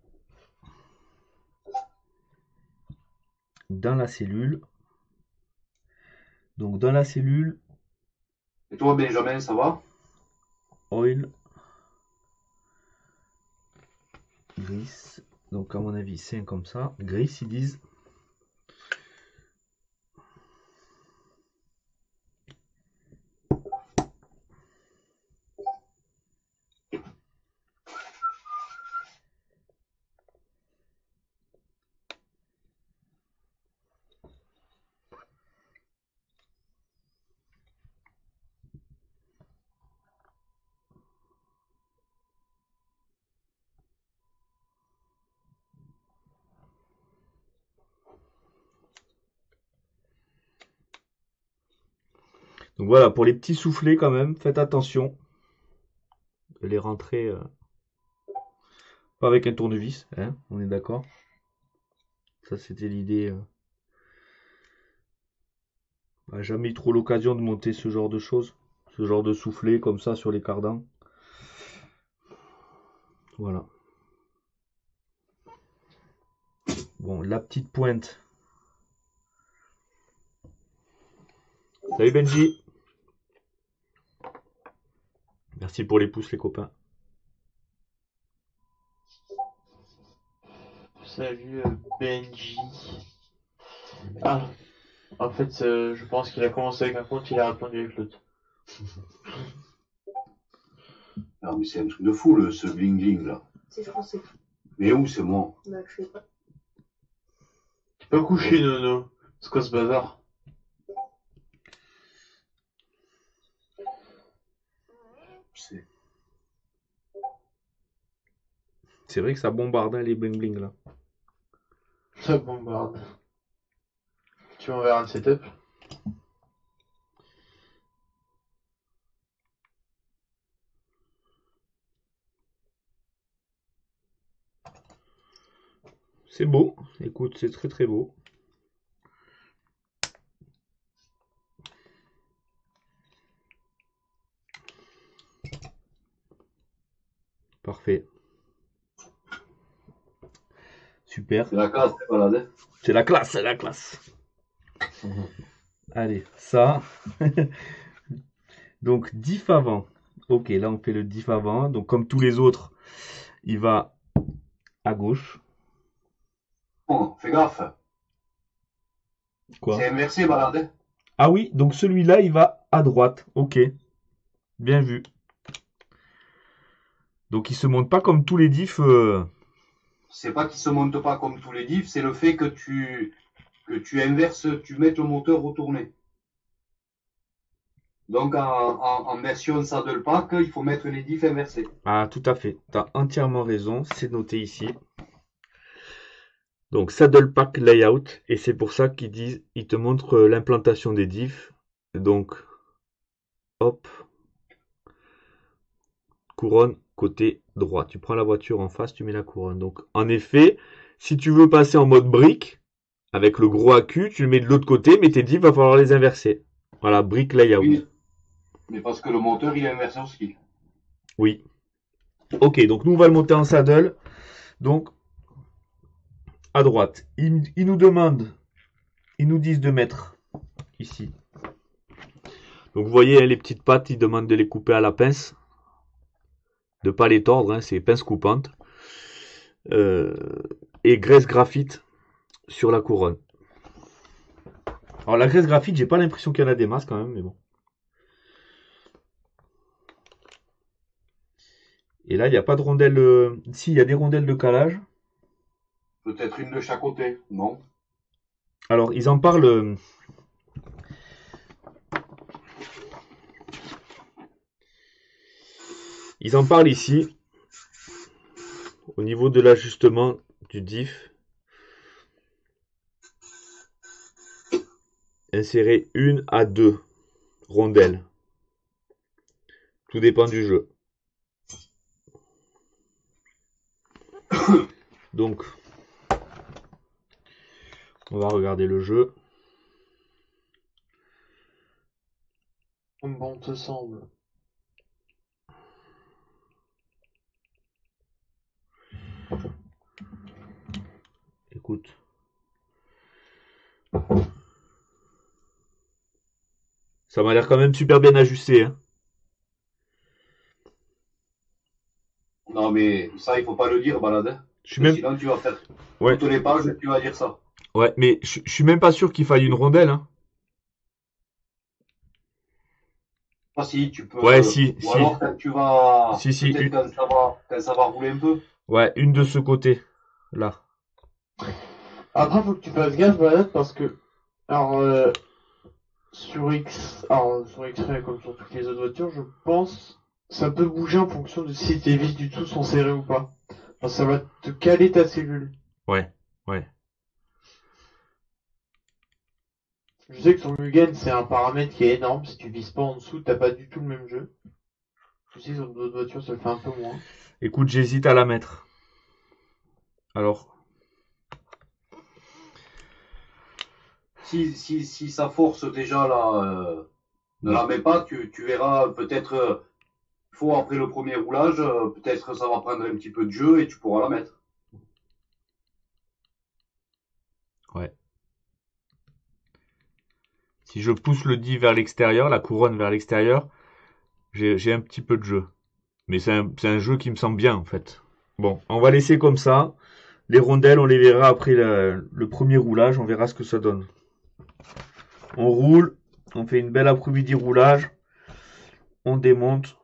dans la cellule. Donc, dans la cellule, Et toi, Benjamin, ça va? oil, grease. Donc, à mon avis, c'est comme ça. Grease, ils disent. Donc voilà, pour les petits soufflets quand même, faites attention de les rentrer euh, pas avec un tournevis, hein, on est d'accord. Ça c'était l'idée. Euh... On n'a jamais eu trop l'occasion de monter ce genre de choses, ce genre de soufflet comme ça sur les cardans. Voilà. Bon, la petite pointe. Salut Benji. Merci pour les pouces les copains. Salut euh, Benji. Ah, en fait, euh, je pense qu'il a commencé avec un compte, il a répondu avec l'autre. Non, mais c'est un truc de fou, le, ce bling bling là. C'est français. Mais où c'est moi? Bah, je sais pas. T'es pas couché, Nono. C'est quoi ce bazar? C'est C'est vrai que ça bombarde hein, les bling bling là. Ça bombarde. Tu m'enverras un setup? C'est beau, écoute, c'est très très beau. Parfait. Super. c'est la classe, c'est balade. Hein. C'est la classe, c'est la classe. Allez, ça. Donc diff avant. Ok, là on fait le diff avant. Donc comme tous les autres, il va à gauche. Bon, fais gaffe. Quoi? C'est inversé, balade. Hein. Ah oui, donc celui-là, il va à droite. Ok. Bien vu. Donc il se monte pas comme tous les diffs. euh, C'est pas qu'il se monte pas comme tous les diffs, c'est le fait que tu que tu inverses, tu mets le moteur retourné. Donc en, en, en version saddle pack, il faut mettre les diffs inversés. Ah, tout à fait. T'as entièrement raison. C'est noté ici. Donc saddle pack layout. Et c'est pour ça qu'ils disent, ils te montrent euh, l'implantation des diffs. Donc, hop. Couronne côté droit. Tu prends la voiture en face, tu mets la couronne. Donc, en effet, si tu veux passer en mode brique, avec le gros accu, tu le mets de l'autre côté, mais tes diffs, va falloir les inverser. Voilà, brick layout. Oui, mais parce que le moteur il est inversé aussi. Oui. Ok, donc nous on va le monter en saddle. Donc, à droite. Ils, ils nous demandent, ils nous disent de mettre ici. Donc vous voyez hein, les petites pattes, ils demandent de les couper à la pince. De pas les tordre, hein, c'est pince coupante. Euh, et graisse graphite sur la couronne. Alors la graisse graphite, j'ai pas l'impression qu'il y en a des masses quand même, mais bon. Et là, il n'y a pas de rondelles. Euh... Si, il y a des rondelles de calage. Peut-être une de chaque côté, non? Alors, ils en parlent. Euh... Ils en parlent ici. au niveau de l'ajustement du diff, insérez une à deux rondelles. Tout dépend du jeu. Donc, on va regarder le jeu. Bon te semble. Écoute. Ça m'a l'air quand même super bien ajusté. Hein. Non, mais ça, il faut pas le dire, balade. Je suis même... Sinon, tu vas faire ouais. toutes les pages et tu vas dire ça. Ouais, mais je, je suis même pas sûr qu'il faille une rondelle. Hein. Ah si, tu peux. Ouais, si, Ou si. alors quand tu vas. Si, si. Peut-être Une... quand, ça va... quand ça va rouler un peu. Ouais, une de ce côté. Là. Après, faut que tu fasses gaffe, balade, parce que. Alors, euh, sur X. Alors, sur X-Ray, comme sur toutes les autres voitures, je pense. Ça peut bouger en fonction de si tes vis du tout sont serrées ou pas. Enfin, ça va te caler ta cellule. Ouais, ouais. Je sais que sur Mugen, c'est un paramètre qui est énorme. Si tu vises pas en dessous, t'as pas du tout le même jeu. Je sais que sur d'autres voitures, ça le fait un peu moins. Écoute, j'hésite à la mettre. Alors. Si, si, si ça force déjà là, euh, ne la mets pas, tu, tu verras peut-être. Euh, faut après le premier roulage, euh, peut-être ça va prendre un petit peu de jeu et tu pourras la mettre. Ouais. Si je pousse le diff vers l'extérieur, la couronne vers l'extérieur, j'ai un petit peu de jeu. Mais c'est un, un jeu qui me semble bien en fait. Bon, on va laisser comme ça. Les rondelles, on les verra après le, le premier roulage, on verra ce que ça donne. On roule, on fait une belle après-midi roulage, on démonte.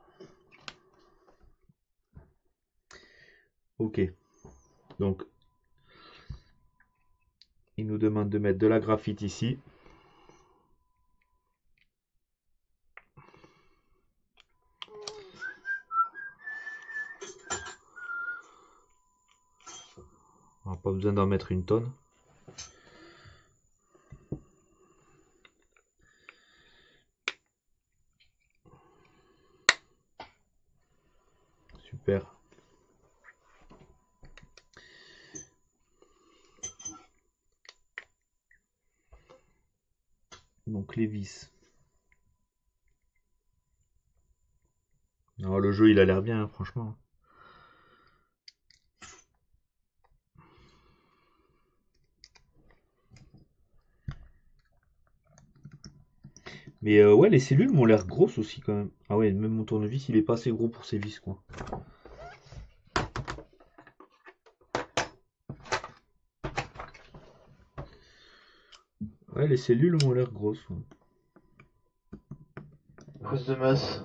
Ok, donc il nous demande de mettre de la graphite ici. On n'a pas besoin d'en mettre une tonne. Super. Donc les vis. Alors, le jeu il a l'air bien, hein, franchement. Mais euh, ouais, les cellules m'ont l'air grosses aussi quand même. Ah ouais, même mon tournevis il est pas assez gros pour ces vis quoi. Ouais, les cellules m'ont l'air grosses. Ouais. Cause de masse.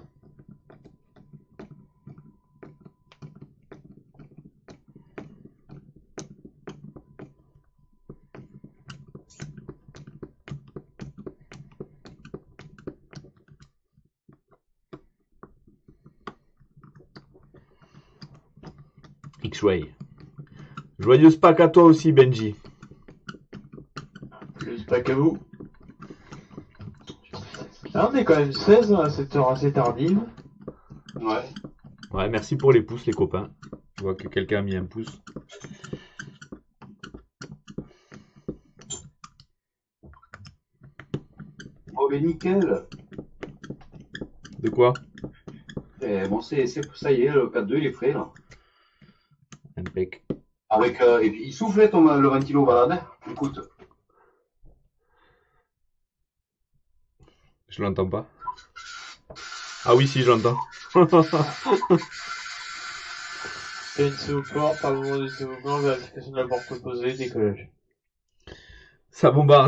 X-Ray. Joyeuse Pâques à toi aussi, Benji. Joyeuse Pâques à vous. Là, on est quand même seize à cette heure assez tardive. Ouais. Ouais, merci pour les pouces, les copains. Je vois que quelqu'un a mis un pouce. Oh, mais nickel. De quoi? Et bon, c'est, c'est, ça y est, le quatre deux il est frais là. Impec. Avec, euh, et puis il soufflait ton, le ventilo balade. Écoute. Je l'entends pas. Ah oui, si, je l'entends. P N C au port, par le moment du C O blanc, vérification de la porte opposée, décollage. Ça bombarde.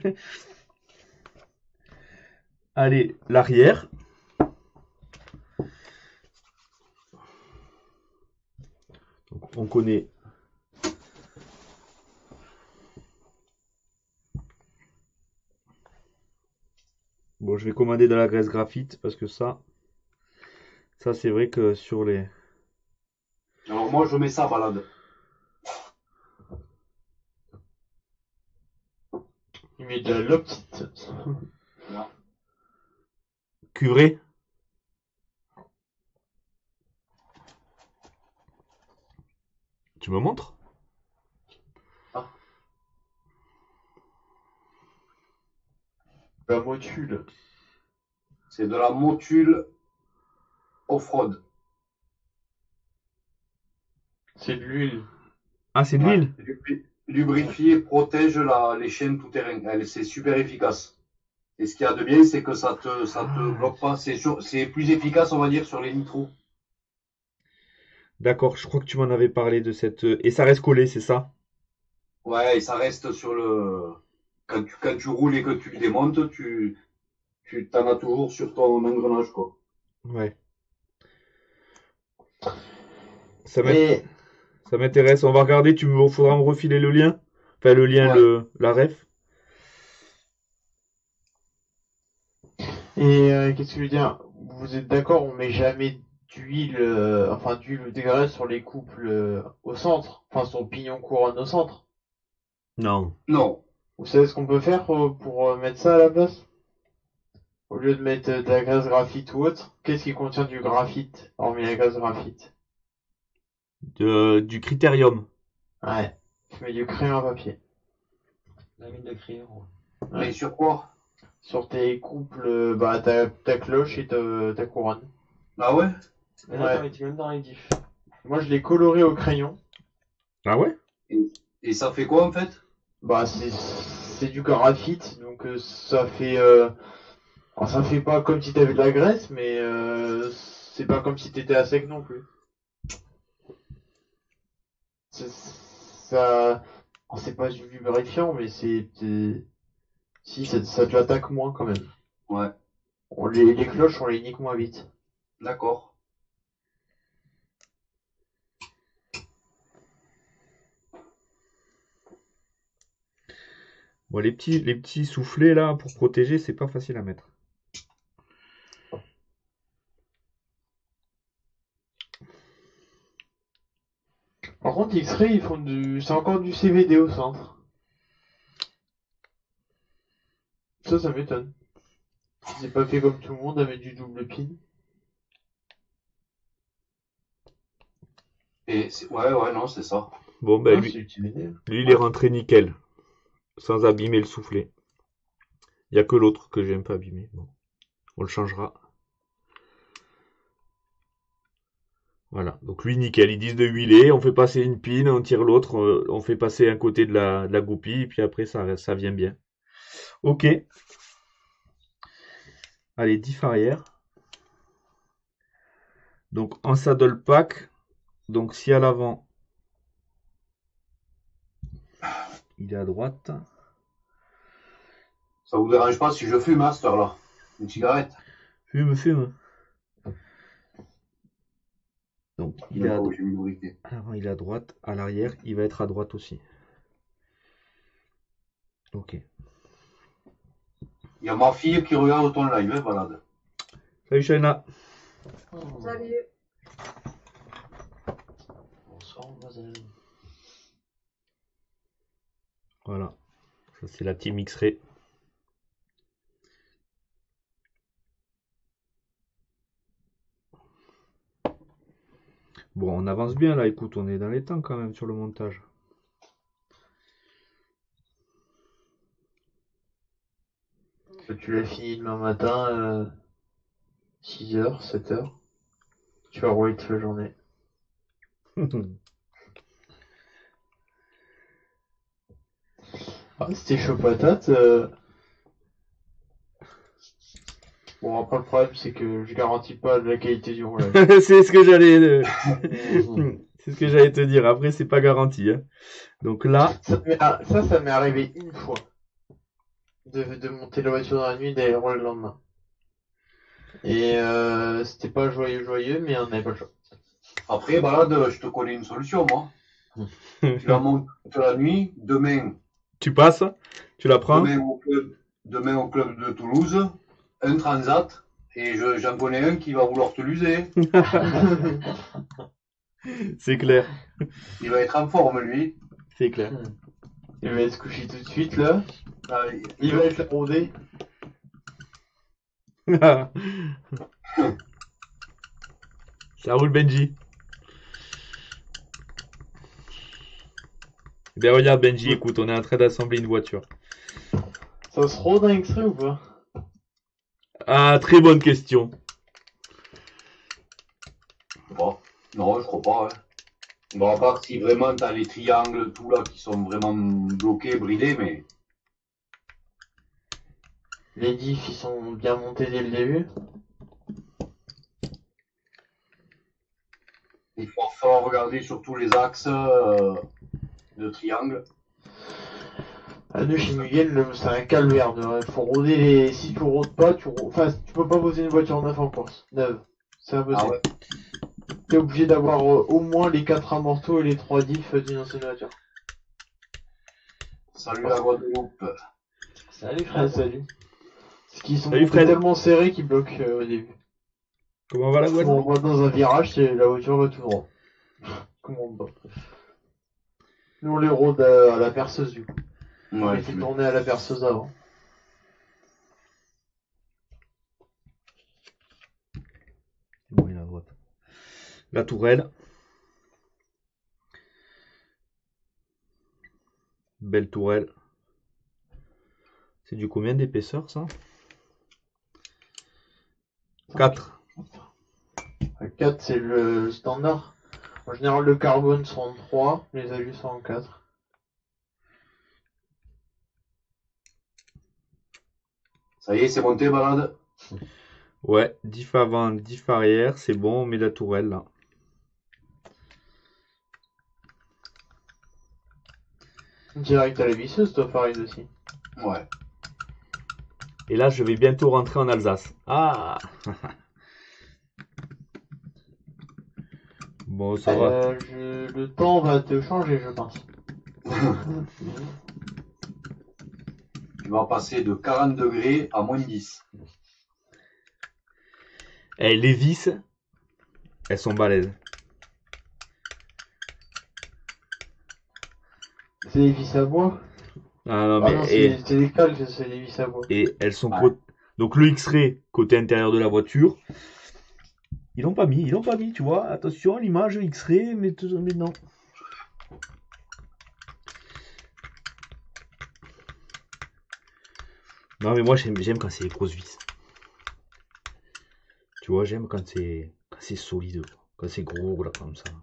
Allez, l'arrière. Donc, on connaît. Bon, je vais commander de la graisse graphite parce que ça, ça c'est vrai que sur les, Alors moi, je mets ça balade. Il met de la loptite. Curé. Tu me montres? La motule. C'est de la motule off-road. C'est de l'huile. Ah, c'est de Ouais. l'huile. Lubri- Lubrifier protège la, les chaînes tout terrain. Elle, c'est super efficace. Et ce qu'il y a de bien, c'est que ça te, ça te Ah. bloque pas. C'est sur, c'est plus efficace, on va dire, sur les nitros. D'accord, je crois que tu m'en avais parlé de cette... Et ça reste collé, c'est ça? Ouais, et ça reste sur le, quand tu, quand tu roules et que tu le démontes, tu, tu t'en as toujours sur ton engrenage, quoi. Ouais. Ça m'int- Et ça m'intéresse. On va regarder, tu me faudra me refiler le lien. Enfin, le lien, Ouais. le, la ref. Et euh, qu'est-ce que je veux dire? Vous êtes d'accord, on met jamais d'huile, euh, enfin d'huile ou de graisse sur les couples euh, au centre, enfin sur le pignon couronne au centre. Non. Non. Vous savez ce qu'on peut faire euh, pour euh, mettre ça à la place? Au lieu de mettre euh, de la graisse graphite ou autre, qu'est-ce qui contient du graphite, hormis la graisse graphite? De, du critérium. Ouais, je mets du crayon à papier. La mine de crayon. Ouais. Mais sur quoi? Sur tes couples, euh, bah ta, ta cloche et ta, ta couronne. Ah ouais? Mais là, Ouais. t'en mettais même dans les diffs. Moi je l'ai coloré au crayon. Ah ouais? Et ça fait quoi, en fait? Bah c'est c'est du graphite, donc euh, ça fait euh, alors, ça fait pas comme si t'avais de la graisse, mais euh, c'est pas comme si t'étais à sec non plus. C'est ça, alors, c'est pas du lubrifiant, mais c'est c'est- si ça, ça te l'attaque moins quand même. Ouais. On les les cloches on les nique moins vite. D'accord. Bon, les petits, les petits soufflets là pour protéger, c'est pas facile à mettre. Par contre X-Ray ils font du, c'est encore du C V D au centre. Ça ça m'étonne. C'est pas fait comme tout le monde avec du double pin. Et c'est- ouais, ouais, non, c'est ça. Bon, ben Ah, lui, c'est utilisé. lui, il est rentré nickel. Sans abîmer le soufflet. Il y a que l'autre que j'ai un peu abîmé. Bon, on le changera. Voilà. Donc lui, nickel. Ils disent de huiler. On fait passer une pine, on tire l'autre. euh, on fait passer un côté de la, de la goupille. Et puis après, ça, ça vient bien. Ok. Allez, diff arrière. Donc en saddle pack. Donc si à l'avant, il est à droite. Ça vous dérange pas si je fume à cette heure-là? Une cigarette? Fume, fume. Donc il est à, D'accord, dro- j'ai mis le briquet. à l'avant, il est à droite. À l'arrière, il va être à droite aussi. Ok. Il y a ma fille qui regarde ton live, hein, balade. Salut Shaina. Salut. Bonsoir, voisin. Voilà. Ça c'est la team X-Ray. Bon, on avance bien là, écoute, on est dans les temps quand même sur le montage. Tu l'as fini demain matin, euh, six heures, sept heures. Tu vas rouler toute la journée. Ah, c'était chaud patate. euh. Bon, après, le problème, c'est que je garantis pas la qualité du roulage. C'est ce que j'allais euh, c'est ce que j'allais te dire. Après, c'est pas garanti. Hein. Donc là, Ça, m'est- ah, ça, ça m'est arrivé une fois. De, de monter la voiture dans la nuit et d'aller rouler le lendemain. Et euh, c'était pas joyeux, joyeux, mais on n'avait pas le choix. Après, balade, je te connais une solution, moi. Tu la montes toute la nuit, demain, tu passes, tu la prends. demain au club, demain au club de Toulouse, un transat, et je, j'en connais un qui va vouloir te l'user. C'est clair. Il va être en forme, lui. C'est clair. Il va se coucher tout de suite là. Ah, Il va être rodé. Ça roule, Benji. Ben regarde, Benji, écoute, on est en train d'assembler une voiture. Ça se rôde un extrait ou pas? Ah, très bonne question. Je sais pas. Non, je crois pas. Hein. Bon, à part si vraiment t'as les triangles, tout là, qui sont vraiment bloqués, bridés, mais. Les diffs ils sont bien montés dès le début. Il va falloir regarder sur tous les axes euh, de triangle. À deux chez Mugen, le- c'est un calvaire. De... Faut rôder les. Si tu rôdes pas, tu rô- enfin, tu peux pas poser une voiture neuve en course. Neuve. C'est impossible. Ah ouais. T'es obligé d'avoir euh, au moins les quatre amortos et les trois diffs d'une ancienne voiture. Salut la Guadeloupe. Salut Ah, frère. salut. Parce qu'ils sont Salut, montés Fred. tellement serrés qu'ils bloquent euh, au début. Comment va la Quand on Guadeloupe? va dans un virage, c'est- la voiture va tout droit. Comment on va. Nous on les rôde à, à la perceuse du coup. On Ouais, les fait tu- tourner à la perceuse avant. Bon, il est à droite. La tourelle. Belle tourelle. C'est du combien d'épaisseur, ça? quatre. quatre c'est le, le standard. En général le carbone sont en trois, les alus sont en quatre. Ça y est, c'est monté, malade. Ouais, diff avant, diff arrière, c'est bon, on met la tourelle, là. Direct à la visseuse, toi pareil aussi. Ouais. Et là, je vais bientôt rentrer en Alsace. Ah! Bon, ça va. Euh, je- Le temps va te changer, je pense. Tu vas passer de quarante degrés à moins dix. Eh, les vis, elles sont balèzes. C'est des vis à bois? Ah non, Ah mais non, et, c'est c'est des calques, c'est des vis à bois. et elles sont Ouais. cô- donc le X-ray côté intérieur de la voiture. Ils l'ont pas mis, ils l'ont pas mis, tu vois. Attention, l'image X-ray, mais, tout- mais non. Non, mais moi j'aime j'aime quand c'est les grosses vis. Tu vois, j'aime quand c'est quand c'est solide, quoi. Quand c'est gros là comme ça.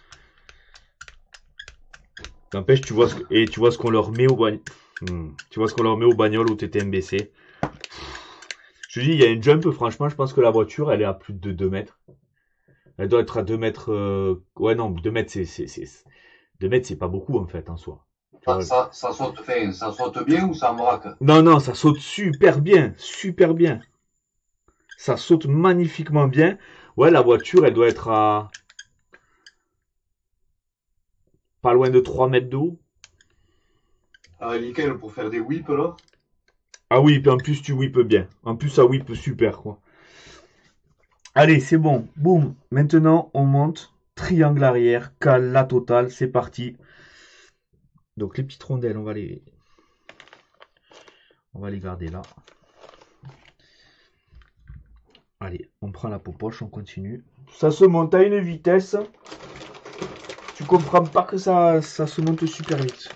N'empêche, tu vois ce que- et tu vois ce qu'on leur met au bagnole. Tu vois ce qu'on leur met au bagnole au T T M B C. Je te dis, il y a une jump, franchement, je pense que la voiture, elle est à plus de deux mètres. Elle doit être à deux mètres. euh, Ouais, non, deux mètres, c'est, c'est, c'est... deux mètres, c'est pas beaucoup, en fait, en soi. Tu Ça, vois. ça, ça saute, enfin, ça saute bien ou ça braque? Non, non, ça saute super bien, super bien. Ça saute magnifiquement bien. Ouais, la voiture, elle doit être à pas loin de trois mètres d'eau. Ah, nickel pour faire des whips là. Ah oui, puis en plus, tu whippes bien. En plus, ça whip super, quoi. Allez, c'est bon. Boum. Maintenant, on monte. Triangle arrière, cale la totale. C'est parti. Donc, les petites rondelles, on va les, on va les garder là. Allez, on prend la popoche, on continue. Ça se monte à une vitesse. Tu comprends pas que ça, ça se monte super vite.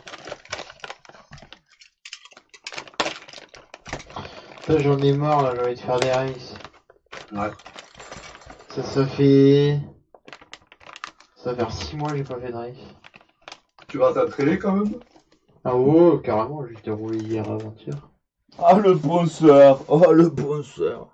Ça, j'en ai marre, là, j'ai envie de faire des races. Ouais. Ça, ça fait... Ça va faire six mois que j'ai pas fait de race. Tu vas t'entraîner quand même? Ah ouais, carrément, j'ai été roulé hier avant-hier. Ah, le penseur. Oh, le penseur.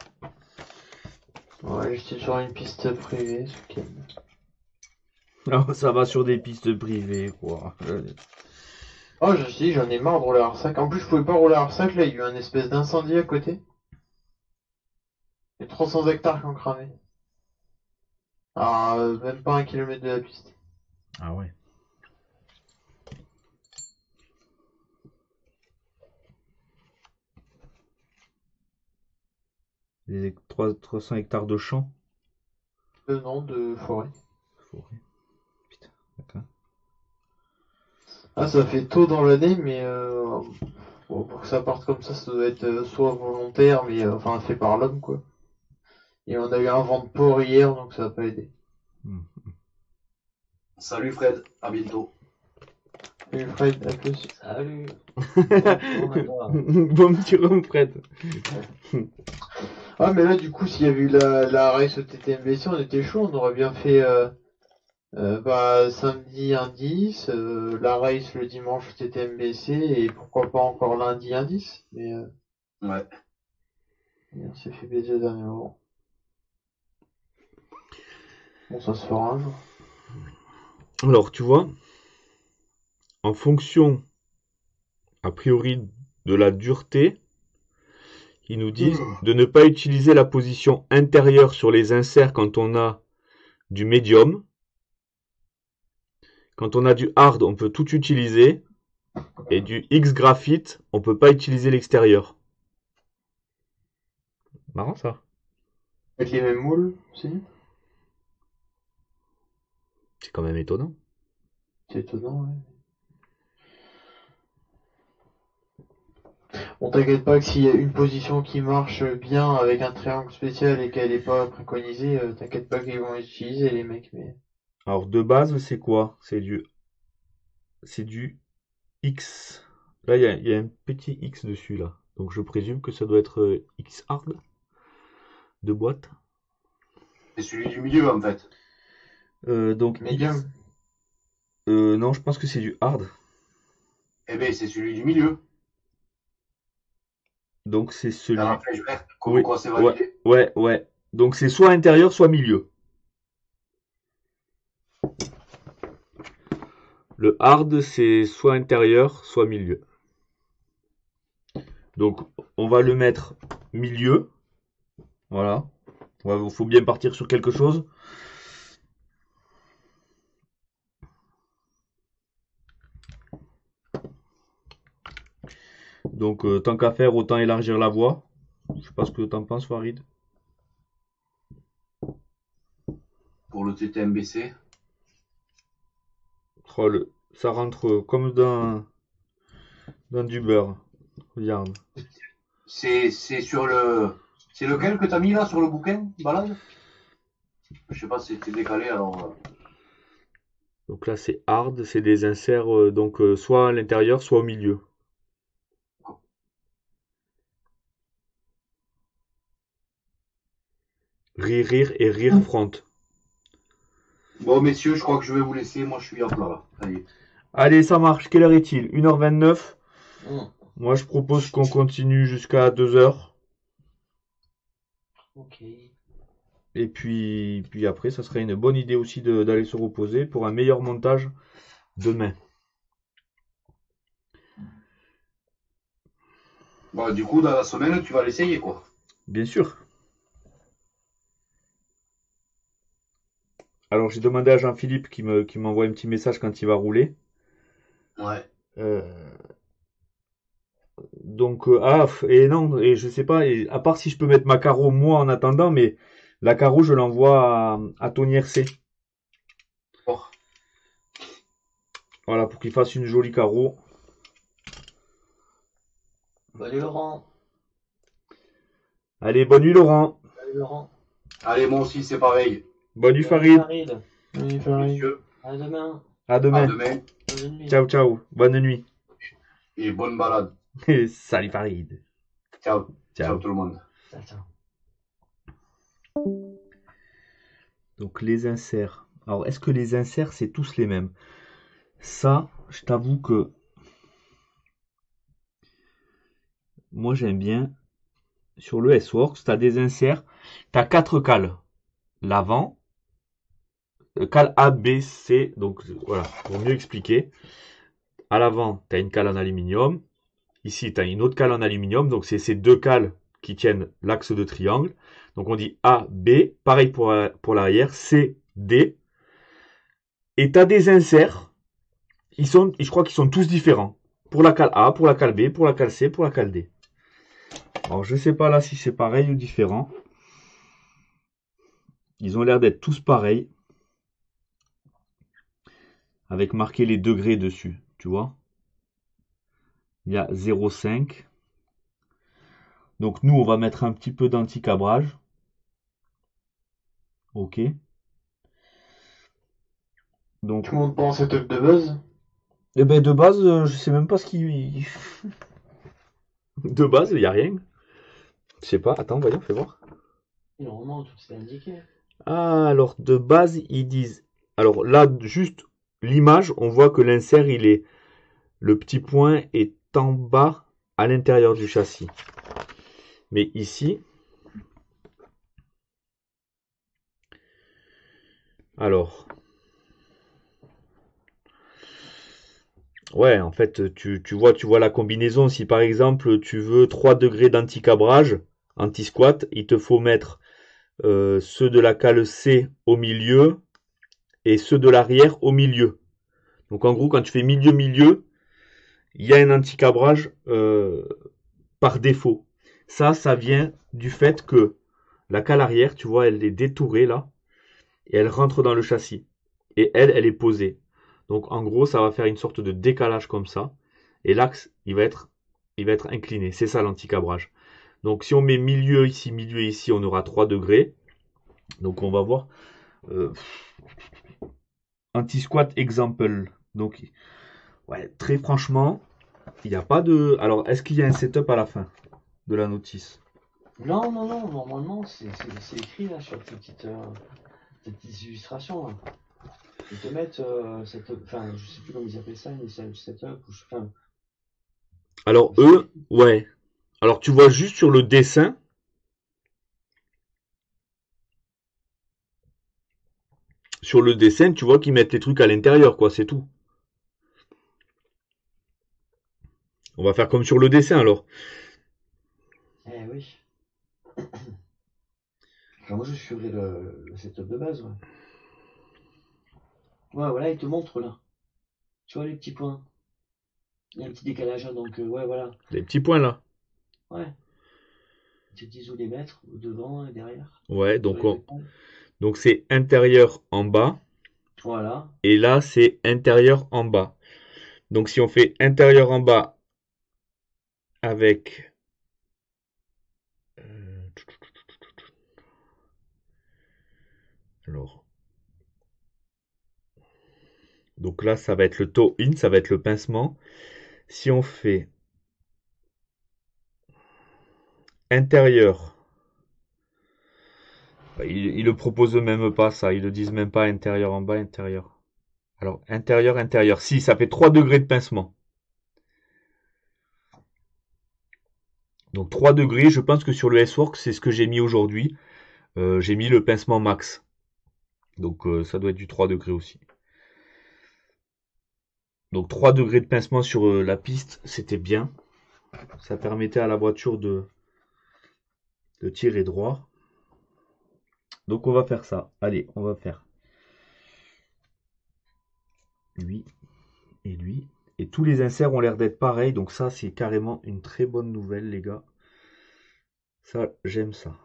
Ouais, j'étais sur une piste privée ce week-end. Ah, ça va sur des pistes privées, quoi. Oh, je me suis dit, j'en ai marre de rouler à R cinq. En plus, je pouvais pas rouler à R cinq, là, il y a eu un espèce d'incendie à côté. Il y a trois cents hectares qui ont cramé. Ah, euh, même pas un kilomètre de la piste. Ah ouais. Des trois cents hectares de champs. Euh, non, de forêt. Forêt. Ah, ça fait tôt dans l'année, mais euh, bon, pour que ça parte comme ça, ça doit être euh, soit volontaire, mais euh, enfin fait par l'homme, quoi. Et on a eu un vent de port hier, donc ça n'a pas aidé. Salut Fred, à bientôt. Salut Fred, à plus. Salut. Bon petit rhum, Fred. Ah, mais là, du coup, s'il y avait eu la, la race au T T M B C, on était chaud, on aurait bien fait euh, euh, bah, samedi un dix, euh, la race le dimanche au T T M B C, et pourquoi pas encore lundi un dix, mais euh, Ouais. et on s'est fait baiser au dernier moment. Bon, ça se fera un jour. Alors, tu vois, en fonction, a priori, de la dureté, ils nous disent de ne pas utiliser la position intérieure sur les inserts quand on a du médium. Quand on a du hard, on peut tout utiliser. Et du X graphite, on peut pas utiliser l'extérieur. Marrant ça. Avec les mêmes moules, si. C'est quand même étonnant. C'est étonnant, ouais. Bon, t'inquiète pas que s'il y a une position qui marche bien avec un triangle spécial et qu'elle est pas préconisée, euh, t'inquiète pas qu'ils vont l'utiliser, les mecs, mais... Alors de base, c'est quoi? C'est du, c'est du X. Là, il y a, il y a un petit X dessus là. Donc je présume que ça doit être euh, X hard de boîte. C'est celui du milieu en fait. Euh, donc Medium. X. Euh, non, je pense que c'est du hard. Eh ben c'est celui du milieu. Donc c'est celui. Dans la flèche verte, comme Oui, quoi c'est ouais, validé. ouais, ouais. Donc c'est soit intérieur, soit milieu. Le hard, c'est soit intérieur, soit milieu. Donc on va le mettre milieu. Voilà. Il faut bien partir sur quelque chose. Donc euh, tant qu'à faire, autant élargir la voie. Je sais pas ce que t'en penses, Farid. Pour le T T M B C. Oh, le... Ça rentre comme dans... dans du beurre. Regarde. C'est c'est sur le. C'est lequel que t'as mis là sur le bouquin, balade? Je sais pas si c'était décalé alors. euh, Donc là c'est hard, c'est des inserts euh, donc euh, soit à l'intérieur, soit au milieu. Rire, rire et rire front. Bon messieurs, je crois que je vais vous laisser, moi je suis à plat là. Ça y est. Allez, ça marche. Quelle heure est-il? une heure vingt-neuf. Mm. Moi je propose qu'on continue jusqu'à deux heures. Ok. Et puis, puis après, ça serait une bonne idée aussi de- d'aller se reposer pour un meilleur montage demain. Bon, du coup, dans la semaine, tu vas l'essayer quoi. Bien sûr. Alors j'ai demandé à Jean-Philippe qui me, qui m'envoie un petit message quand il va rouler. Ouais. Euh, donc euh, ah f- et non et je sais pas et à part si je peux mettre ma carreau moi en attendant, mais la carreau je l'envoie à, à Tony R C. Oh. Voilà pour qu'il fasse une jolie carreau. Salut Laurent. Allez, bonne nuit Laurent. Salut Laurent. Allez, moi aussi c'est pareil. Bonne nuit Salut Farid. Farid. Oui, pareil. Messieurs, À demain. À à demain. demain Bonne nuit. Ciao ciao. Bonne nuit. et bonne balade. Salut Farid. Ciao. Ciao Ciao. tout le monde. Ciao, ciao. Donc les inserts. Alors est-ce que les inserts c'est tous les mêmes? Ça, je t'avoue que moi j'aime bien. Sur le S-Works, tu as des inserts, tu as quatre cales. L'avant, euh, cale A, B, C, donc voilà, pour mieux expliquer. À l'avant, tu as une cale en aluminium. Ici, tu as une autre cale en aluminium, donc c'est ces deux cales qui tiennent l'axe de triangle. Donc on dit A, B, pareil pour, pour l'arrière, C, D. Et tu as des inserts, ils sont, je crois qu'ils sont tous différents. Pour la cale A, pour la cale B, pour la cale C, pour la cale D. Alors je sais pas là si c'est pareil ou différent. Ils ont l'air d'être tous pareils. avec marqué les degrés dessus, tu vois. Il y a zéro virgule cinq. Donc nous, on va mettre un petit peu d'anti-cabrage. Ok. Donc, Tu montes pas en setup de base? eh ben de base, euh, je sais même pas ce qui... De base, il n'y a rien. Je sais pas, attends, voyons, fais voir. Normalement, tout est indiqué. Ah, alors de base, ils disent... Alors là, juste l'image, on voit que l'insert, il est... Le petit point est en bas à l'intérieur du châssis. Mais ici... Alors... Ouais, en fait, tu, tu vois, tu vois la combinaison. Si par exemple, tu veux trois degrés d'anti-cabrage, anti-squat, il te faut mettre euh, ceux de la cale C au milieu et ceux de l'arrière au milieu. Donc en gros, quand tu fais milieu-milieu, il y a un anti-cabrage euh, par défaut. Ça, ça vient du fait que la cale arrière, tu vois, elle est détourée là, et elle rentre dans le châssis. Et elle, elle est posée. Donc en gros, ça va faire une sorte de décalage comme ça. Et l'axe, il va être, il va être incliné. C'est ça l'anti-cabrage. Donc si on met milieu ici, milieu ici, on aura trois degrés. Donc on va voir. Euh, anti-squat example. Donc, ouais, très franchement, il n'y a pas de... Alors, est-ce qu'il y a un setup à la fin de la notice? Non, non, non, normalement, c'est c'est- c'est écrit là sur ces petites, euh, ces petites illustrations. Là. Ils te mettent euh, cette. Enfin, je sais plus comment ils appellent ça, initial setup. Ou je, enfin, Alors, eux, ouais. Alors, tu vois juste sur le dessin... Sur le dessin, tu vois qu'ils mettent les trucs à l'intérieur, quoi, c'est tout. On va faire comme sur le dessin, alors. eh oui. Enfin, moi, je suivrai le, le setup de base, ouais. Ouais, voilà, ils te montrent là. Tu vois les petits points. Il y a un petit décalage, hein, donc euh, ouais, voilà. Les petits points, là. Ouais. Ils te disent où les mettre, devant et derrière. Ouais, Sur donc les on... écrans. donc c'est intérieur en bas. Voilà. Et là, c'est intérieur en bas. Donc, si on fait intérieur en bas avec... euh, Alors... Donc là, ça va être le toe in, ça va être le pincement. Si on fait intérieur, ils, ils le proposent même pas ça, ils le disent même pas intérieur en bas, intérieur. Alors intérieur, intérieur. Si, ça fait trois degrés de pincement. Donc trois degrés, je pense que sur le S-Work, c'est ce que j'ai mis aujourd'hui. Euh, j'ai mis le pincement max. Donc euh, ça doit être du trois degrés aussi. Donc trois degrés de pincement sur euh, la piste, c'était bien. Ça permettait à la voiture de, de tirer droit. Donc on va faire ça. Allez, on va faire lui et lui. Et tous les inserts ont l'air d'être pareils. Donc ça, c'est carrément une très bonne nouvelle, les gars. Ça, j'aime ça.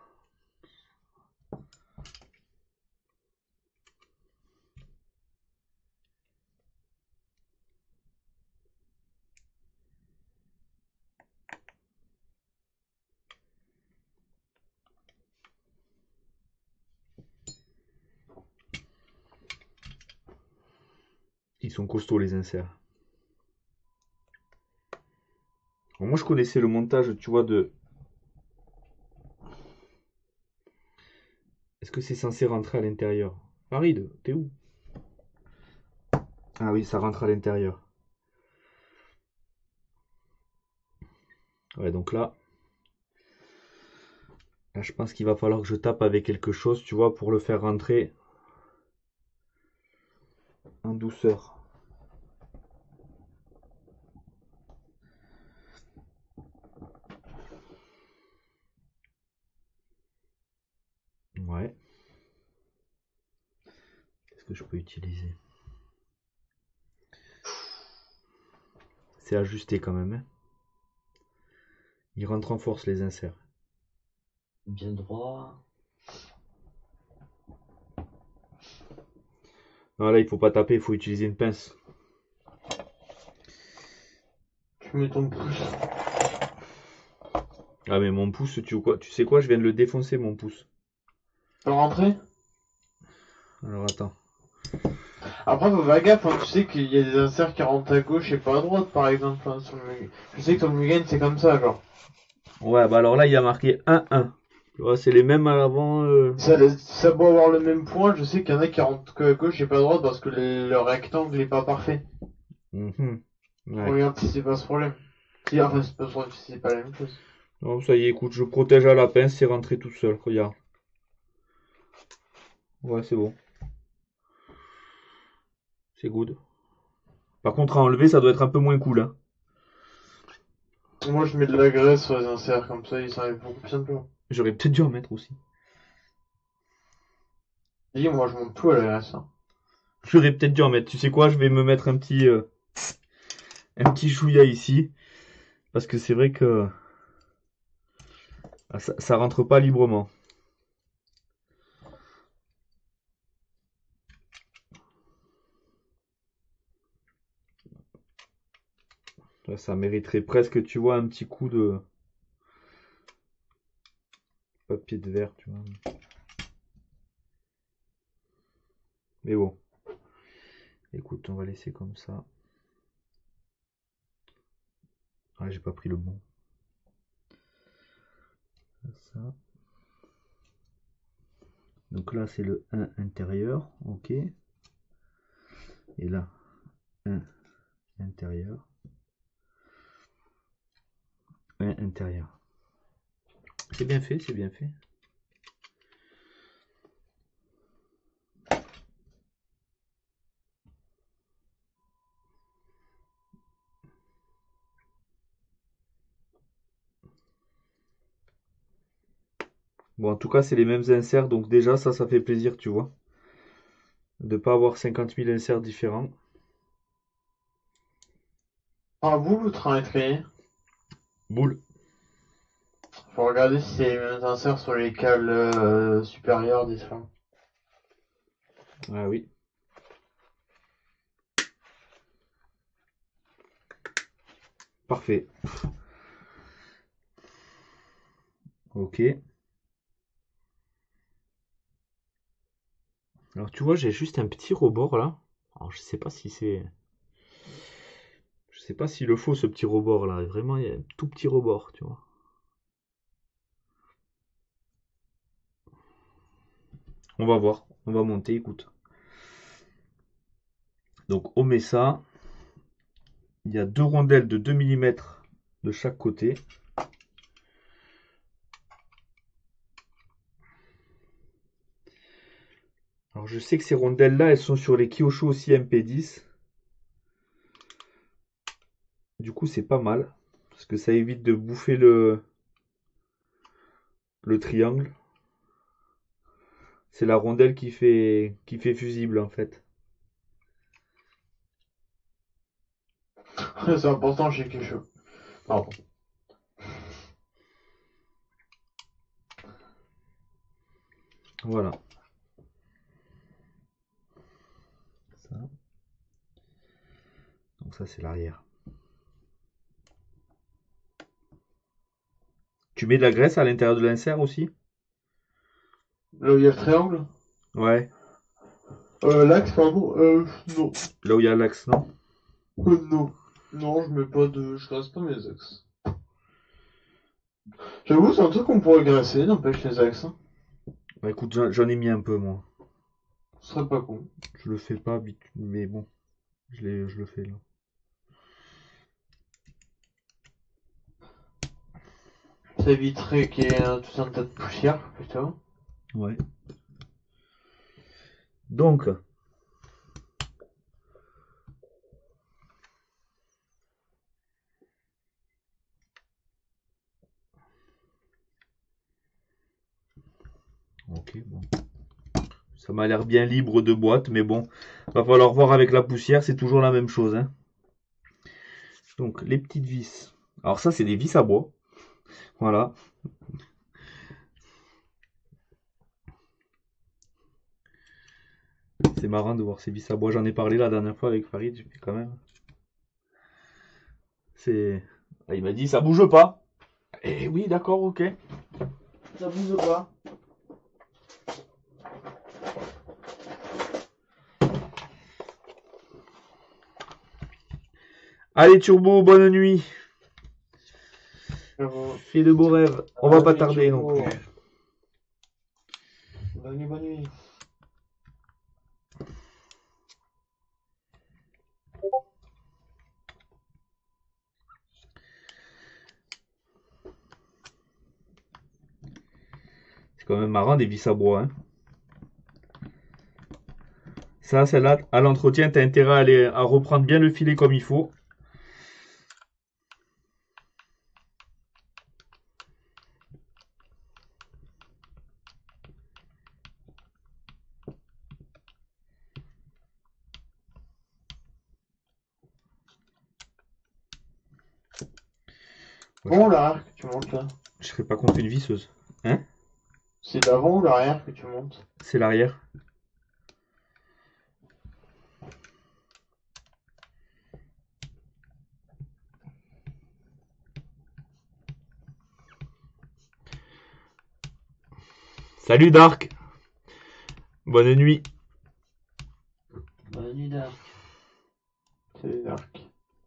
Ils sont costauds, les inserts. Bon, moi, je connaissais le montage, tu vois, de... Est-ce que c'est censé rentrer à l'intérieur? Farid, t'es où? Ah oui, ça rentre à l'intérieur. Ouais, donc là... Là, je pense qu'il va falloir que je tape avec quelque chose, tu vois, pour le faire rentrer en douceur. Ouais. Qu'est-ce que je peux utiliser? C'est ajusté quand même, hein. Il rentre en force, les inserts. Bien droit. Voilà, il faut pas taper, il faut utiliser une pince. Tu mets ton pouce. Ah mais mon pouce, tu, quoi, tu sais quoi, je viens de le défoncer mon pouce. Tu peux rentrer? Alors attends. Après, faut faire gaffe, hein, tu sais qu'il y a des inserts qui rentrent à gauche et pas à droite, par exemple. Hein, sur le Mugen. Je sais que ton Mugen, c'est comme ça, genre. Ouais, bah alors là, il y a marqué un un. Tu vois, c'est les mêmes à l'avant. Euh... Ça, ça doit avoir le même point, je sais qu'il y en a qui rentrent que à gauche et pas à droite parce que le, le rectangle n'est pas parfait. Mhm. Ouais. Regarde si c'est pas ce problème. Si, enfin, c'est pas ce problème, si c'est pas la même chose. Non, ça y est, écoute, je protège à la pince, c'est rentré tout seul, regarde. Ouais, c'est bon. C'est good. Par contre, à enlever, ça doit être un peu moins cool, hein. Moi, je mets de la graisse sur les inserts, comme ça, ils s'enlèvent beaucoup plus simplement. J'aurais peut-être dû en mettre aussi. Et moi, je monte tout à la graisse. Hein. J'aurais peut-être dû en mettre. Tu sais quoi, je vais me mettre un petit... Euh, un petit chouïa ici. Parce que c'est vrai que... Ça, ça rentre pas librement. Là, ça mériterait presque, tu vois, un petit coup de papier de verre, tu vois. Mais bon. Écoute, on va laisser comme ça. Ah, j'ai pas pris le bon. Ça. Donc là, c'est le un intérieur. Ok. Et là, un intérieur. un intérieur. C'est bien fait, c'est bien fait. Bon, en tout cas, c'est les mêmes inserts, donc déjà, ça, ça fait plaisir, tu vois. De pas avoir cinquante mille inserts différents. Ah, boule ou train étrier? Boule. Faut regarder si c'est les mêmes inserts sur les cales euh, supérieures différents. Ah oui. Parfait. Ok. Alors tu vois, j'ai juste un petit rebord là. Alors je sais pas si c'est... Je sais pas s'il le faut ce petit rebord là. Vraiment, il y a un tout petit rebord, tu vois. On va voir. On va monter, écoute. Donc on met ça. Il y a deux rondelles de deux millimètres de chaque côté. Alors je sais que ces rondelles là, elles sont sur les Kyosho aussi M P dix. Du coup c'est pas mal. Parce que ça évite de bouffer le, le triangle. C'est la rondelle qui fait, qui fait fusible en fait. C'est important chez Kesho. Pardon. Voilà. Ça. Donc ça c'est l'arrière. Tu mets de la graisse à l'intérieur de l'insert aussi? Là où il y a le triangle? Ouais. Euh, l'axe, pardon? Euh, non. Là où il y a l'axe, non? Euh, non. Non, je mets pas de... Je graisse pas mes axes. J'avoue, c'est un truc qu'on pourrait graisser, n'empêche les axes. Hein. Bah écoute, j'en ai mis un peu moi. Ce serait pas con. Je le fais pas, mais bon. Je, l'ai- je le fais là. Ça éviterait qu'il y ait euh, tout un tas de poussière, plutôt. Ouais. Donc. Ok, bon. Ça m'a l'air bien libre de boîte, mais bon. Va falloir voir avec la poussière, c'est toujours la même chose. Hein. Donc, les petites vis. Alors ça, c'est des vis à bois. Voilà. C'est marrant de voir ces vis à bois. J'en ai parlé la dernière fois avec Farid. J'ai fait quand même. C'est. Ah, il m'a dit ça bouge pas. Eh oui, d'accord, ok. Ça bouge pas. Allez Turbo, bonne nuit. Fais de beaux rêves. On va pas tarder non plus. Bonne nuit, bonne nuit. C'est quand même marrant des vis à bois. Hein. Ça, celle-là, à l'entretien, t'as intérêt à, aller, à reprendre bien le filet comme il faut. Bon, l'arrière que tu montes là. Je serais pas contre une visseuse. Hein? C'est l'avant ou l'arrière que tu montes? C'est l'arrière. Salut Dark. Bonne nuit. Bonne nuit, Dark. C'est Dark.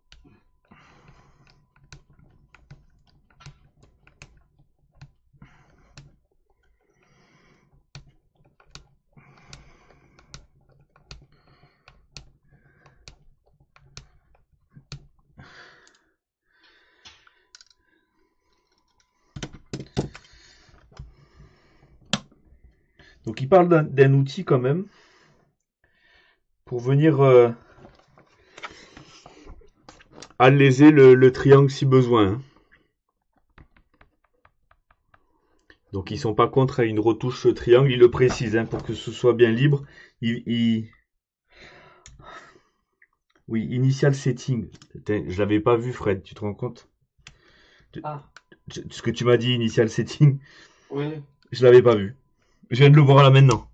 Donc il parle d'un, d'un outil quand même pour venir euh, alléger le, le triangle si besoin. Hein. Donc ils sont pas contre à une retouche triangle, ils le précisent hein, pour que ce soit bien libre. Il, il... Oui, initial setting. Putain, je l'avais pas vu Fred, tu te rends compte? Ah. Ce que tu m'as dit, initial setting, Oui. je l'avais pas vu. Je viens de le voir là maintenant.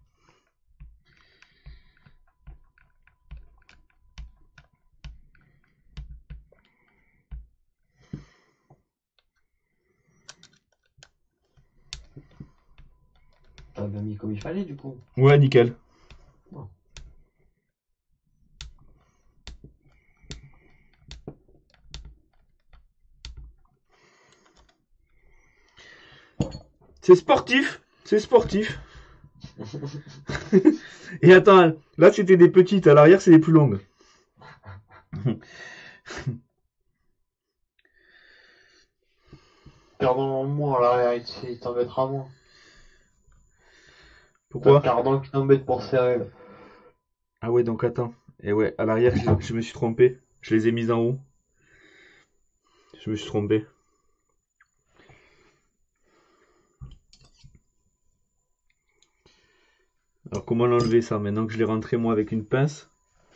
T'as bien mis comme il fallait du coup. Ouais, nickel. Bon. C'est sportif, c'est sportif. Et attends, là c'était des petites, à l'arrière c'est des plus longues. Cardan en moins à l'arrière, il il t'embêtera moins. Pourquoi? Cardan qui t'embête pour serrer. Là. Ah ouais, donc attends. Et ouais, à l'arrière je, je me suis trompé. Je les ai mises en haut. Je me suis trompé. Alors comment l'enlever ça maintenant que je l'ai rentré moi avec une pince?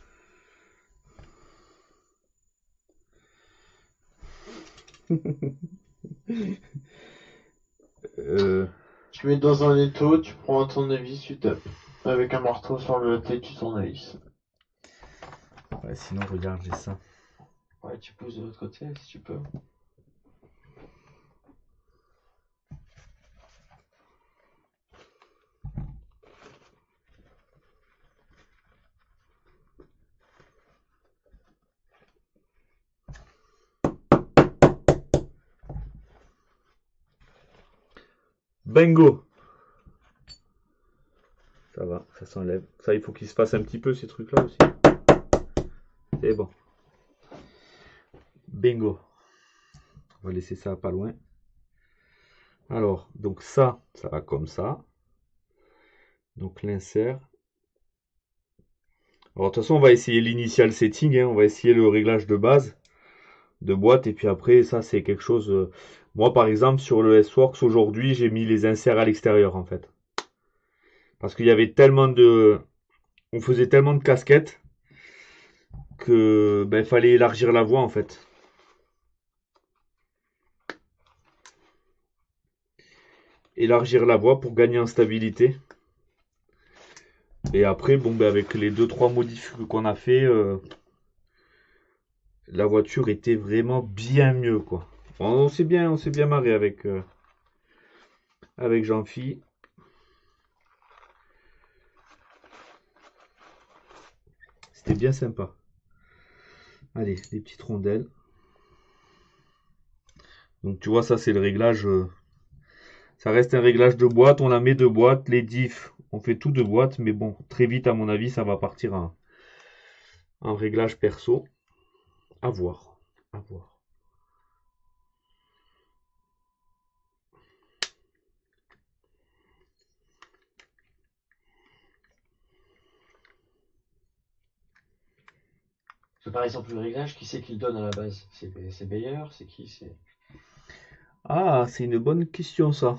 euh... Tu mets dans un étau, tu prends un tournevis, tu tapes. Avec un marteau sur le tête du tournevis. Ouais, sinon regarde, j'ai ça. Ouais, tu pousses de l'autre côté si tu peux. Bingo! Ça va, ça s'enlève. Ça, il faut qu'il se passe un petit peu ces trucs-là aussi. C'est bon. Bingo. On va laisser ça pas loin. Alors, donc ça, ça va comme ça. Donc l'insert. Alors de toute façon, on va essayer l'initial setting. Hein. On va essayer le réglage de base de boîte. Et puis après, ça, c'est quelque chose... Euh... Moi, par exemple, sur le S-Works, aujourd'hui, j'ai mis les inserts à l'extérieur, en fait. Parce qu'il y avait tellement de... On faisait tellement de casquettes que ben, fallait élargir la voie, en fait. Élargir la voie pour gagner en stabilité. Et après, bon, ben, avec les deux trois modifs qu'on a fait, euh, la voiture était vraiment bien mieux, quoi. On, on s'est bien, on s'est bien marré avec, euh, avec Jean-Phi. C'était bien sympa. Allez, les petites rondelles. Donc tu vois, ça c'est le réglage. euh, Ça reste un réglage de boîte. On la met de boîte. Les diffs, on fait tout de boîte. Mais bon, très vite, à mon avis, ça va partir en, en réglage perso. À voir. À voir. Parce que par exemple, le réglage, qui c'est qui le donne à la base? C'est c'est Bayer, c'est qui? C'est Ah, c'est une bonne question ça.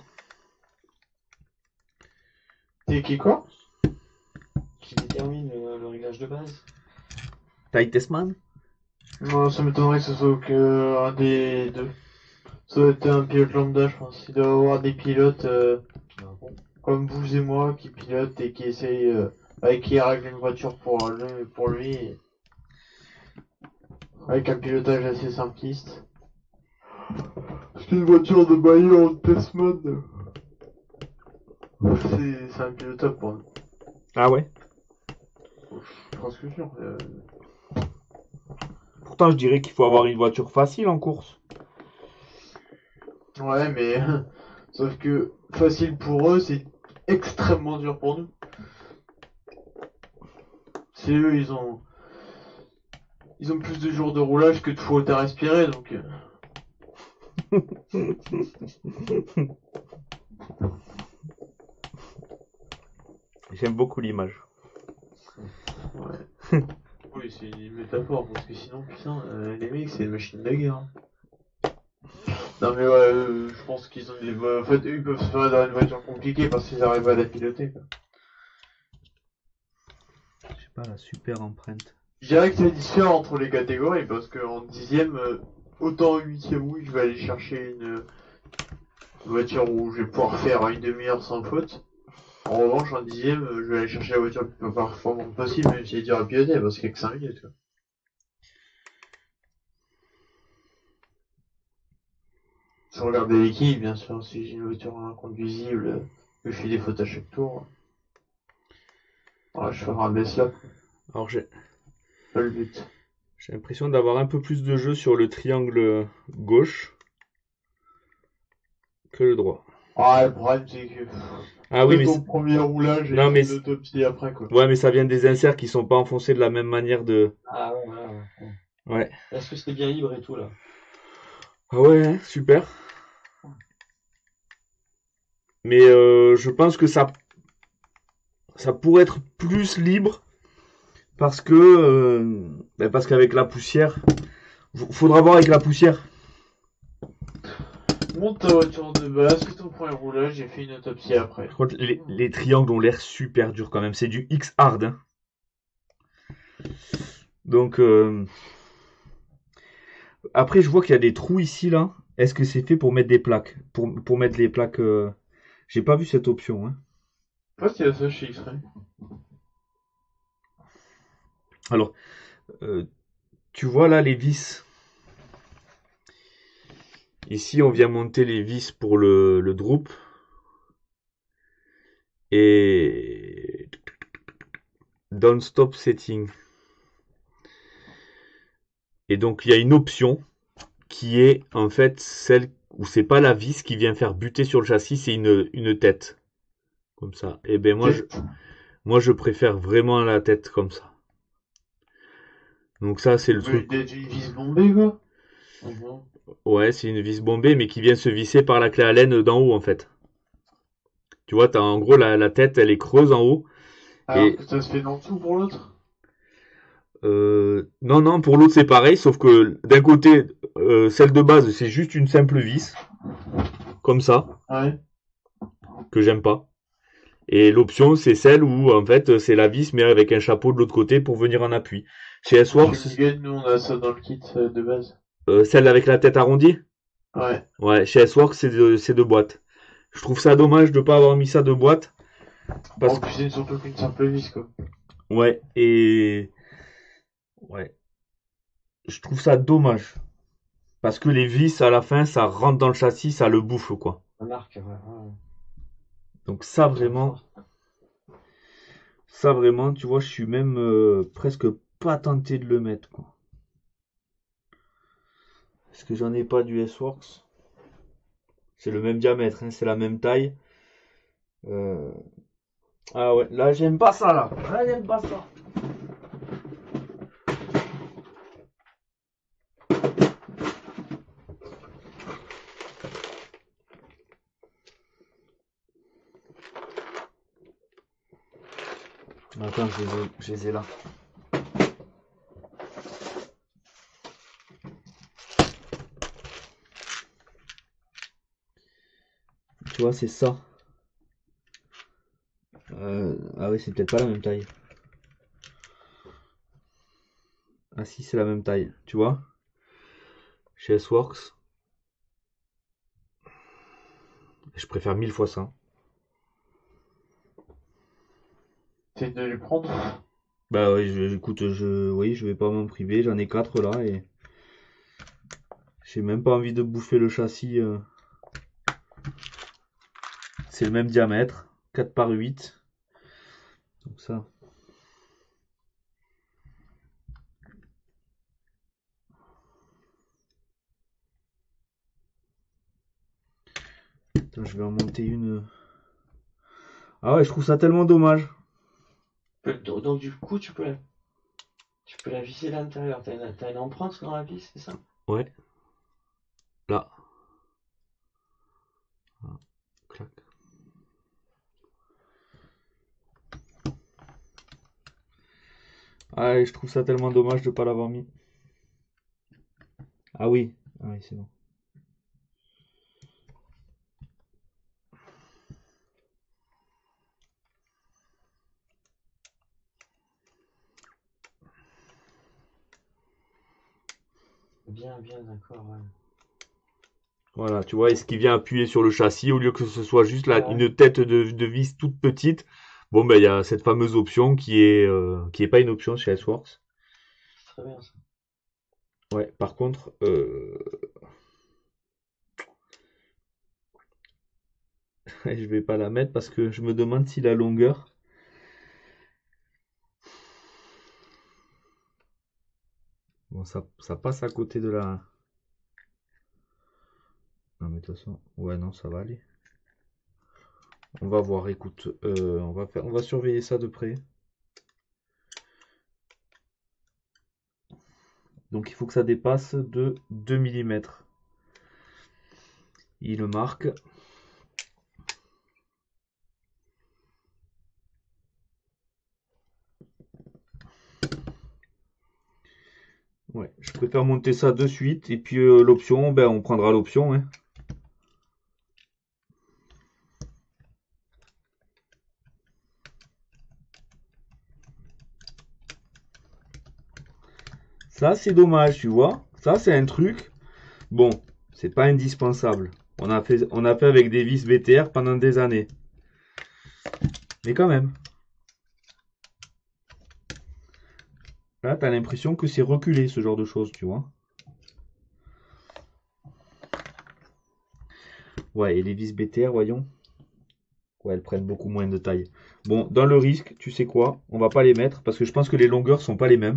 C'est qui quoi? qui détermine euh, le réglage de base? Tightestman? Non, ça m'étonnerait que ce soit que un des deux. Ça doit être un pilote lambda, je pense. Il doit y avoir des pilotes euh, Ah bon. comme vous et moi qui pilotent et qui essayent, euh, avec qui règlent une voiture pour, lui- pour lui, et- avec un pilotage assez simpliste. C'est une voiture de Bayer en test mode. C'est c'est un pilotable pour nous. Ah ouais. Je suis presque sûr. euh. Pourtant, je dirais qu'il faut avoir une voiture facile en course. Ouais, mais sauf que facile pour eux, c'est extrêmement dur pour nous. C'est eux, ils ont ils ont plus de jours de roulage que de fautes à respirer, donc. euh. J'aime beaucoup l'image. Ouais. Oui, c'est une métaphore, parce que sinon, putain, euh, les mecs, c'est une machine de guerre. hein. Non, mais ouais, euh, je pense qu'ils ont des. vo- En fait, eux, ils peuvent se faire dans une voiture compliquée parce qu'ils arrivent à la piloter, quoi. Je sais pas, la super empreinte. Je dirais que c'est différent entre les catégories, parce qu'en dixième, euh, autant en huitième, oui, je vais aller chercher une voiture où je vais pouvoir faire une demi-heure sans faute. En revanche, en dixième, euh, je vais aller chercher la voiture la plus performante possible, même si elle est dure à piloter, parce qu'il y a que cinq minutes, quoi. Sans regarder l'équipe, bien sûr, si j'ai une voiture inconduisible, euh, que je fais des fautes à chaque tour. Voilà, je ferai un baisse là, Alors j'ai pas le but. j'ai l'impression d'avoir un peu plus de jeu sur le triangle gauche que le droit. Ah, le problème, c'est que. Ah oui, Fais mais ton c'est- premier roulage et Non, mais une c'est- autopsie après, quoi. ouais, mais ça vient des inserts qui sont pas enfoncés de la même manière de. Ah ouais, voilà, ouais, ouais. Ouais. Est-ce que c'était bien libre et tout là? Ah ouais, hein, super. Mais euh, je pense que ça, ça pourrait être plus libre parce que, euh, ben parce qu'avec la poussière, f- faudra voir avec la poussière. Monte ta voiture de base, fais ton premier roulage et fais une autopsie après. Par contre, les, les triangles ont l'air super durs quand même. C'est du X hard. Hein. Donc euh, après, je vois qu'il y a des trous ici là. Est-ce que c'est fait pour mettre des plaques, pour pour mettre les plaques euh, J'ai pas vu cette option. Hein. Je sais pas s'il y a ça chez X-Ray. Alors, euh, tu vois là les vis. Ici, on vient monter les vis pour le, le droop. Et Don't Stop Setting. Et donc, il y a une option qui est en fait celle où c'est pas la vis qui vient faire buter sur le châssis, c'est une, une tête. Comme ça. Et ben moi je, moi, je préfère vraiment la tête comme ça. Donc ça, c'est le truc. Une vis bombée, quoi. Mhm. Ouais, c'est une vis bombée, mais qui vient se visser par la clé à laine d'en haut, en fait. Tu vois, t'as en gros la, la tête, elle est creuse en haut. Alors Et que ça se fait d'en dessous pour l'autre. euh, non, non, pour l'autre c'est pareil, sauf que d'un côté, euh, celle de base, c'est juste une simple vis, comme ça, Ouais. que j'aime pas. Et l'option, c'est celle où en fait c'est la vis, mais avec un chapeau de l'autre côté pour venir en appui. Chez S-Works, Chez Mugen, nous, on a ça dans le kit euh, de base. euh, celle avec la tête arrondie. Ouais. Ouais, chez S-Works, c'est de, c'est de boîte. Je trouve ça dommage de pas avoir mis ça de boîte. Parce En plus, c'est surtout qu'une simple vis, quoi. Ouais, et ouais, je trouve ça dommage. Parce que les vis, à la fin, ça rentre dans le châssis, ça le bouffe, quoi. Un arc, ouais, ouais. Donc ça, vraiment, ça, vraiment, tu vois, je suis même euh, presque pas tenté de le mettre, quoi. Parce que j'en ai pas du S-Works. C'est le même diamètre, hein, c'est la même taille. Euh, Ah ouais, là, j'aime pas ça, là. Là, j'aime pas ça. Attends, je les ai, je les ai là. Tu vois, c'est ça. Euh, ah oui, c'est peut-être pas la même taille. Ah si, c'est la même taille. Tu vois? Chez S-Works. Je préfère mille fois ça. C'est de lui prendre. Bah oui, je, écoute, je, oui, je vais pas m'en priver. J'en ai quatre là et j'ai même pas envie de bouffer le châssis. euh. C'est le même diamètre, quatre par huit. Donc ça. Attends, je vais en monter une. Ah ouais, je trouve ça tellement dommage. Euh, Donc, donc, du coup, tu peux la, tu peux la visser à l'intérieur. T'as une, t'as une empreinte dans la vis, c'est ça? Ouais. Là. Ah, clac. Ah, et je trouve ça tellement dommage de pas l'avoir mis. Ah oui, ah oui, c'est bon. Bien, bien, d'accord, ouais. Voilà, tu vois, est-ce qu'il vient appuyer sur le châssis au lieu que ce soit juste la, Ouais. une tête de, de vis toute petite? Bon, ben, il y a cette fameuse option qui est, euh, qui est pas une option chez S-Works. C'est très bien ça. Ouais, par contre, euh... je vais pas la mettre parce que je me demande si la longueur. Bon, ça, ça passe à côté de la. Non, mais de toute façon, ouais, non, ça va aller. On va voir, écoute, euh, on va faire, on va surveiller ça de près. Donc, il faut que ça dépasse de deux millimètres. Il le marque. Ouais, je préfère monter ça de suite. Et puis euh, l'option, ben on prendra l'option. Hein. Ça, c'est dommage, tu vois. Ça, c'est un truc. Bon, c'est pas indispensable. On a fait, on a fait avec des vis B T R pendant des années. Mais quand même. Là, t'as l'impression que c'est reculé, ce genre de choses, tu vois. Ouais, et les vis B T R, voyons. Ouais, elles prennent beaucoup moins de taille. Bon, dans le risque, tu sais quoi? On va pas les mettre parce que je pense que les longueurs sont pas les mêmes.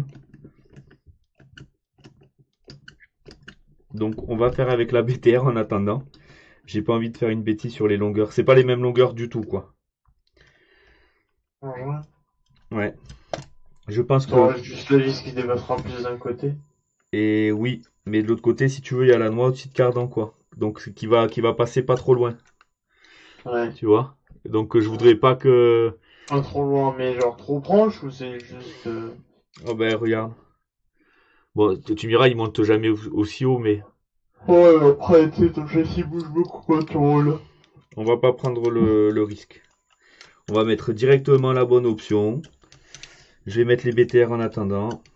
Donc, on va faire avec la B T R en attendant. J'ai pas envie de faire une bêtise sur les longueurs. C'est pas les mêmes longueurs du tout, quoi. Ouais. Ouais. Je pense que. T'auras juste la vis qui dépassera plus d'un côté. Et oui, mais de l'autre côté, si tu veux, il y a la noix au-dessus de cardan, quoi. Donc, qui va, qui va passer pas trop loin. Ouais. Tu vois? Donc, je voudrais pas que. Pas trop loin, mais genre trop proche ou c'est juste. euh, Oh ben, regarde. Bon, tu me diras, il monte jamais au- aussi haut, mais Ouais, après, tu sais, ton châssis bouge beaucoup quand tu roules. on va pas prendre le, le risque. On va mettre directement la bonne option. Je vais mettre les B T R en attendant. De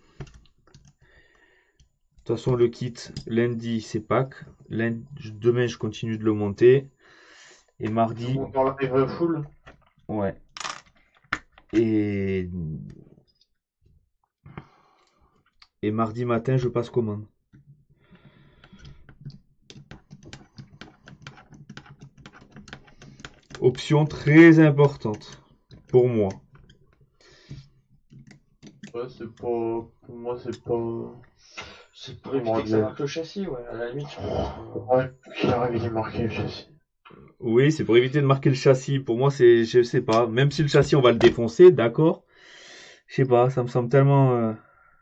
toute façon, le kit, lundi, c'est Pâques. Lundi, demain, je continue de le monter. Et mardi, On parle des vrais full. ouais. Et, et mardi matin, je passe commande. Option très importante pour moi. Ouais, c'est pas. Pour moi, c'est pas. C'est pour Comment éviter que ça dire marque le châssis, ouais. À la limite, je pense. Ouais, qu'il arrive, il est marqué le châssis. Oui, c'est pour éviter de marquer le châssis. Pour moi, c'est, je sais pas. Même si le châssis, on va le défoncer, d'accord. Je sais pas, ça me semble tellement. euh,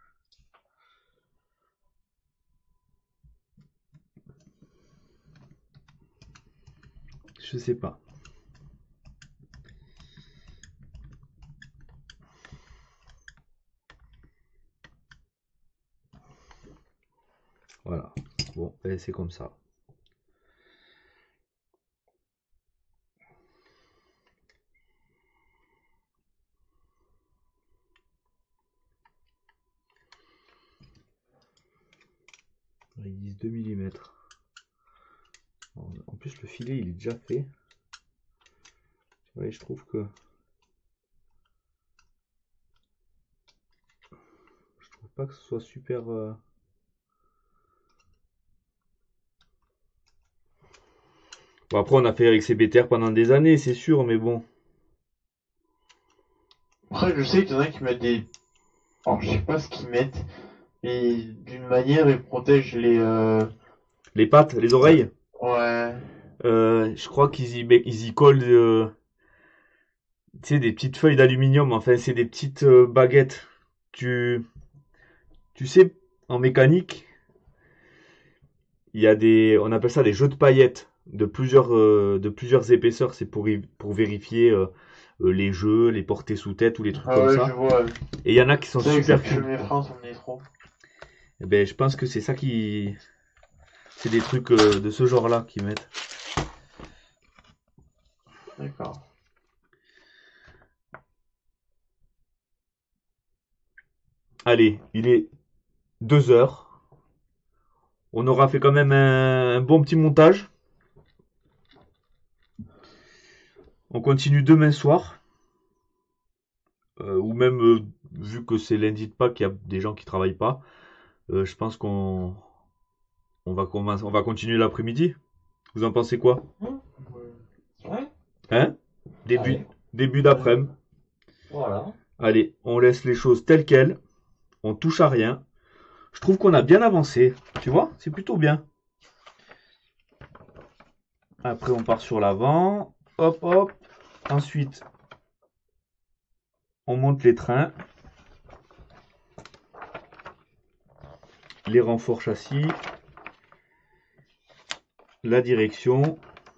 Je sais pas. Voilà. Bon, ben, c'est comme ça. Ils disent deux millimètres. En en plus, le filet, il est déjà fait. Ouais, je trouve que. Je trouve pas que ce soit super. euh, Bon, après, on a fait avec ces B T R pendant des années, c'est sûr, mais bon. Après, je sais qu'il y en a qui mettent des. Alors, je sais pas ce qu'ils mettent, mais d'une manière, ils protègent les. Euh... Les pattes, les oreilles, Ouais. euh, je crois qu'ils y, met- ils y collent euh, tu sais, des petites feuilles d'aluminium. Enfin, c'est des petites euh, baguettes. Tu, tu sais, en mécanique, il y a des, on appelle ça des jeux de paillettes de plusieurs, euh, de plusieurs épaisseurs. C'est pour, y- pour vérifier euh, euh, les jeux, les portées sous tête ou les trucs Ah comme ouais, ça. je vois. Et il y en a qui sont C'est avec ça super que je cool. fais mes freins sur le métro. Eh ben, je pense que c'est ça qui, c'est des trucs euh, de ce genre-là qu'ils mettent. D'accord. Allez, il est deux heures. On aura fait quand même un, un bon petit montage. On continue demain soir. Euh, ou même, euh, vu que c'est lundi de Pâques, il y a des gens qui travaillent pas. euh, je pense qu'on on va, commencer- on va continuer l'après-midi. Vous en pensez quoi? Ouais, Hein? Début, allez, début d'après-midi. voilà. Allez, on laisse les choses telles quelles. On touche à rien. Je trouve qu'on a bien avancé. Tu vois? C'est plutôt bien. Après, on part sur l'avant. Hop, hop. Ensuite, on monte les trains. Les renforts châssis. La direction.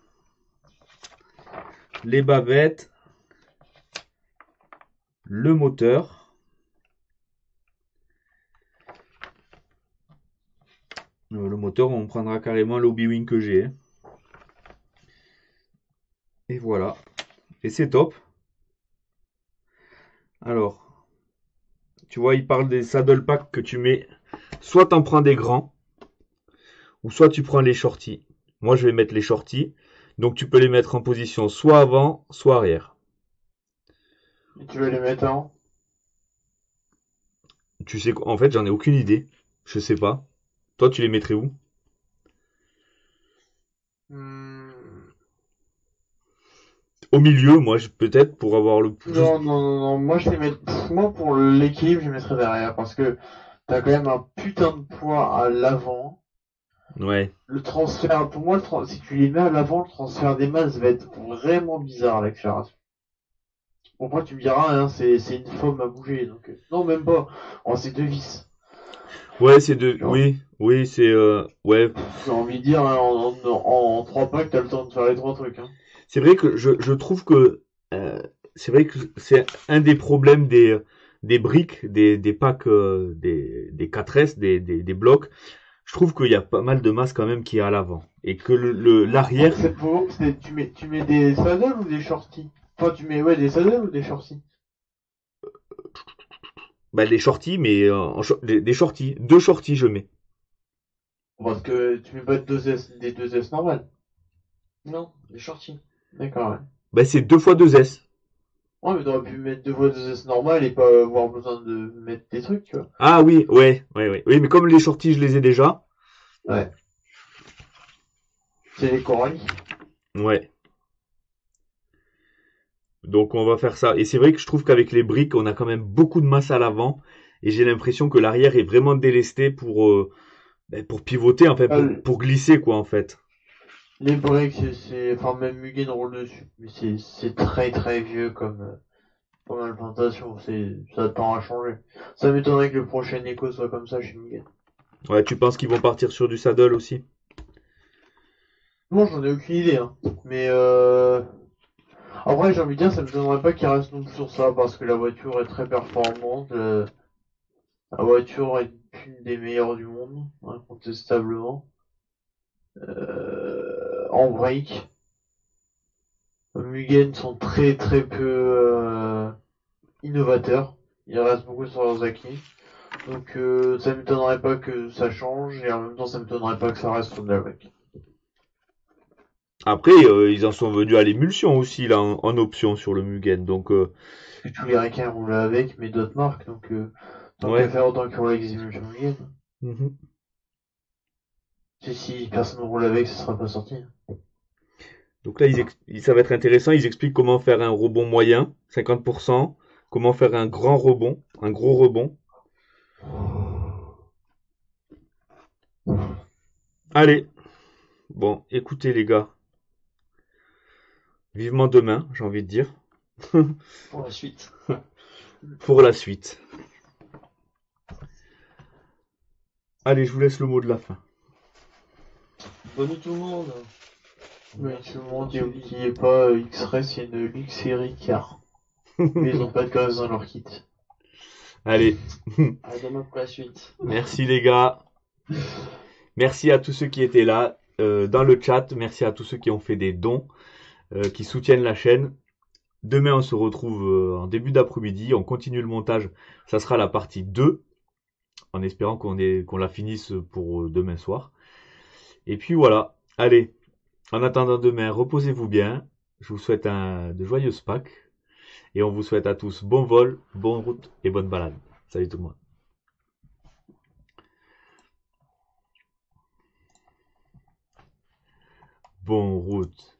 Les bavettes. Le moteur. Euh, le moteur, on prendra carrément l'Obi-Wan que j'ai. Et voilà. Et c'est top. Alors, tu vois, il parle des saddle packs que tu mets. Soit t'en prends des grands, ou soit tu prends les shorties. Moi, je vais mettre les shorties. Donc, tu peux les mettre en position soit avant, soit arrière. Et tu vas les mettre en. Tu sais quoi? En fait, j'en ai aucune idée. Je sais pas. Toi, tu les mettrais où? Hmm. Au milieu, moi, je- peut-être pour avoir le plus. Non, non, non, non. Moi, je les mets. Pff, moi, pour l'équilibre, je les mettrais derrière parce que t'as quand même un putain de poids à l'avant. Ouais. Le transfert, pour moi, le tra- si tu les mets à l'avant, le transfert des masses va être vraiment bizarre à l'accélération. Bon, moi, tu me diras, hein, c'est c'est une forme à bouger. Donc, euh, non, même pas. Oh, c'est deux vis. Ouais, c'est de. Genre, Oui, oui, c'est. euh, Ouais. j'ai envie de dire, hein, en, en, en, en trois packs, t'as le temps de faire les trois trucs. Hein. C'est vrai que je, je trouve que. euh, c'est vrai que c'est un des problèmes des, des briques, des, des packs, euh, des, des quatre S, des, des, des blocs. Je trouve qu'il y a pas mal de masse quand même qui est à l'avant. Et que le, le- l'arrière. C'est pour, c'est- tu mets, tu mets des saddles ou des shorties? Enfin, tu mets, ouais, des saddles ou des shorties? Bah, des shorties, mais euh, en shor- des, des shorties. Deux shorties, je mets. Parce que tu mets pas de deux S, des deux S normales. Non, les shorties. D'accord, ouais. Bah, c'est deux fois deux S. Ouais, mais t'aurais pu mettre deux fois deux S normales et pas avoir besoin de mettre des trucs, tu vois. Ah oui, ouais, ouais, ouais. Oui, mais comme les shorties, je les ai déjà. Ouais. C'est les corallis. Ouais. Donc on va faire ça. Et c'est vrai que je trouve qu'avec les briques, on a quand même beaucoup de masse à l'avant. Et j'ai l'impression que l'arrière est vraiment délesté pour, euh, ben, pour pivoter, enfin, Ah, pour, pour glisser, quoi, en fait. les breaks, c'est, c'est, enfin, même Mugen roule dessus. Mais c'est, c'est très très vieux comme, euh, comme implantation. C'est, ça tend à changer. Ça m'étonnerait que le prochain écho soit comme ça chez Mugen. Ouais, tu penses qu'ils vont partir sur du saddle aussi? Moi, j'en ai aucune idée, hein. Mais, euh, après, j'ai envie de dire, ça me donnerait pas qu'il reste non plus sur ça, parce que la voiture est très performante. euh, La voiture est une des meilleures du monde, incontestablement. Euh, en break, Mugen sont très très peu euh, innovateurs. Ils restent beaucoup sur leurs acquis. Donc euh, ça m'étonnerait pas que ça change, et en même temps ça m'étonnerait pas que ça reste sur de la break. Après, euh, ils en sont venus à l'émulsion aussi, là, en, en option sur le Mugen. Donc, euh, Parce que tous les requins roulent avec, mais d'autres marques, donc euh, tant qu'à ouais. faire autant qu'ils roulent avec des émulsions Mugen. Mhm. Si, si personne roule avec, ça sera pas sorti. Donc là, ils ex- ça va être intéressant. Ils expliquent comment faire un rebond moyen, cinquante pour cent, comment faire un grand rebond, un gros rebond. Allez, bon, écoutez les gars, vivement demain, j'ai envie de dire, Pour la suite. pour la suite. Allez, je vous laisse le mot de la fin. Bonne nuit tout le monde. Mais Merci tout le de monde, m'avoir et suivi. oubliez pas, euh, X-Ray c'est une luxury car. Mais ils ont pas de gaz dans leur kit. Allez, À demain pour la suite. merci les gars. Merci à tous ceux qui étaient là euh, dans le chat. Merci à tous ceux qui ont fait des dons, euh, qui soutiennent la chaîne. Demain, on se retrouve euh, en début d'après-midi. On continue le montage. Ça sera la partie deux, en espérant qu'on ait, qu'on la finisse pour euh, demain soir. Et puis voilà. Allez, en attendant demain, reposez-vous bien. Je vous souhaite un, de joyeuses Pâques. Et on vous souhaite à tous bon vol, bonne route et bonne balade. Salut tout le monde. Bonne route.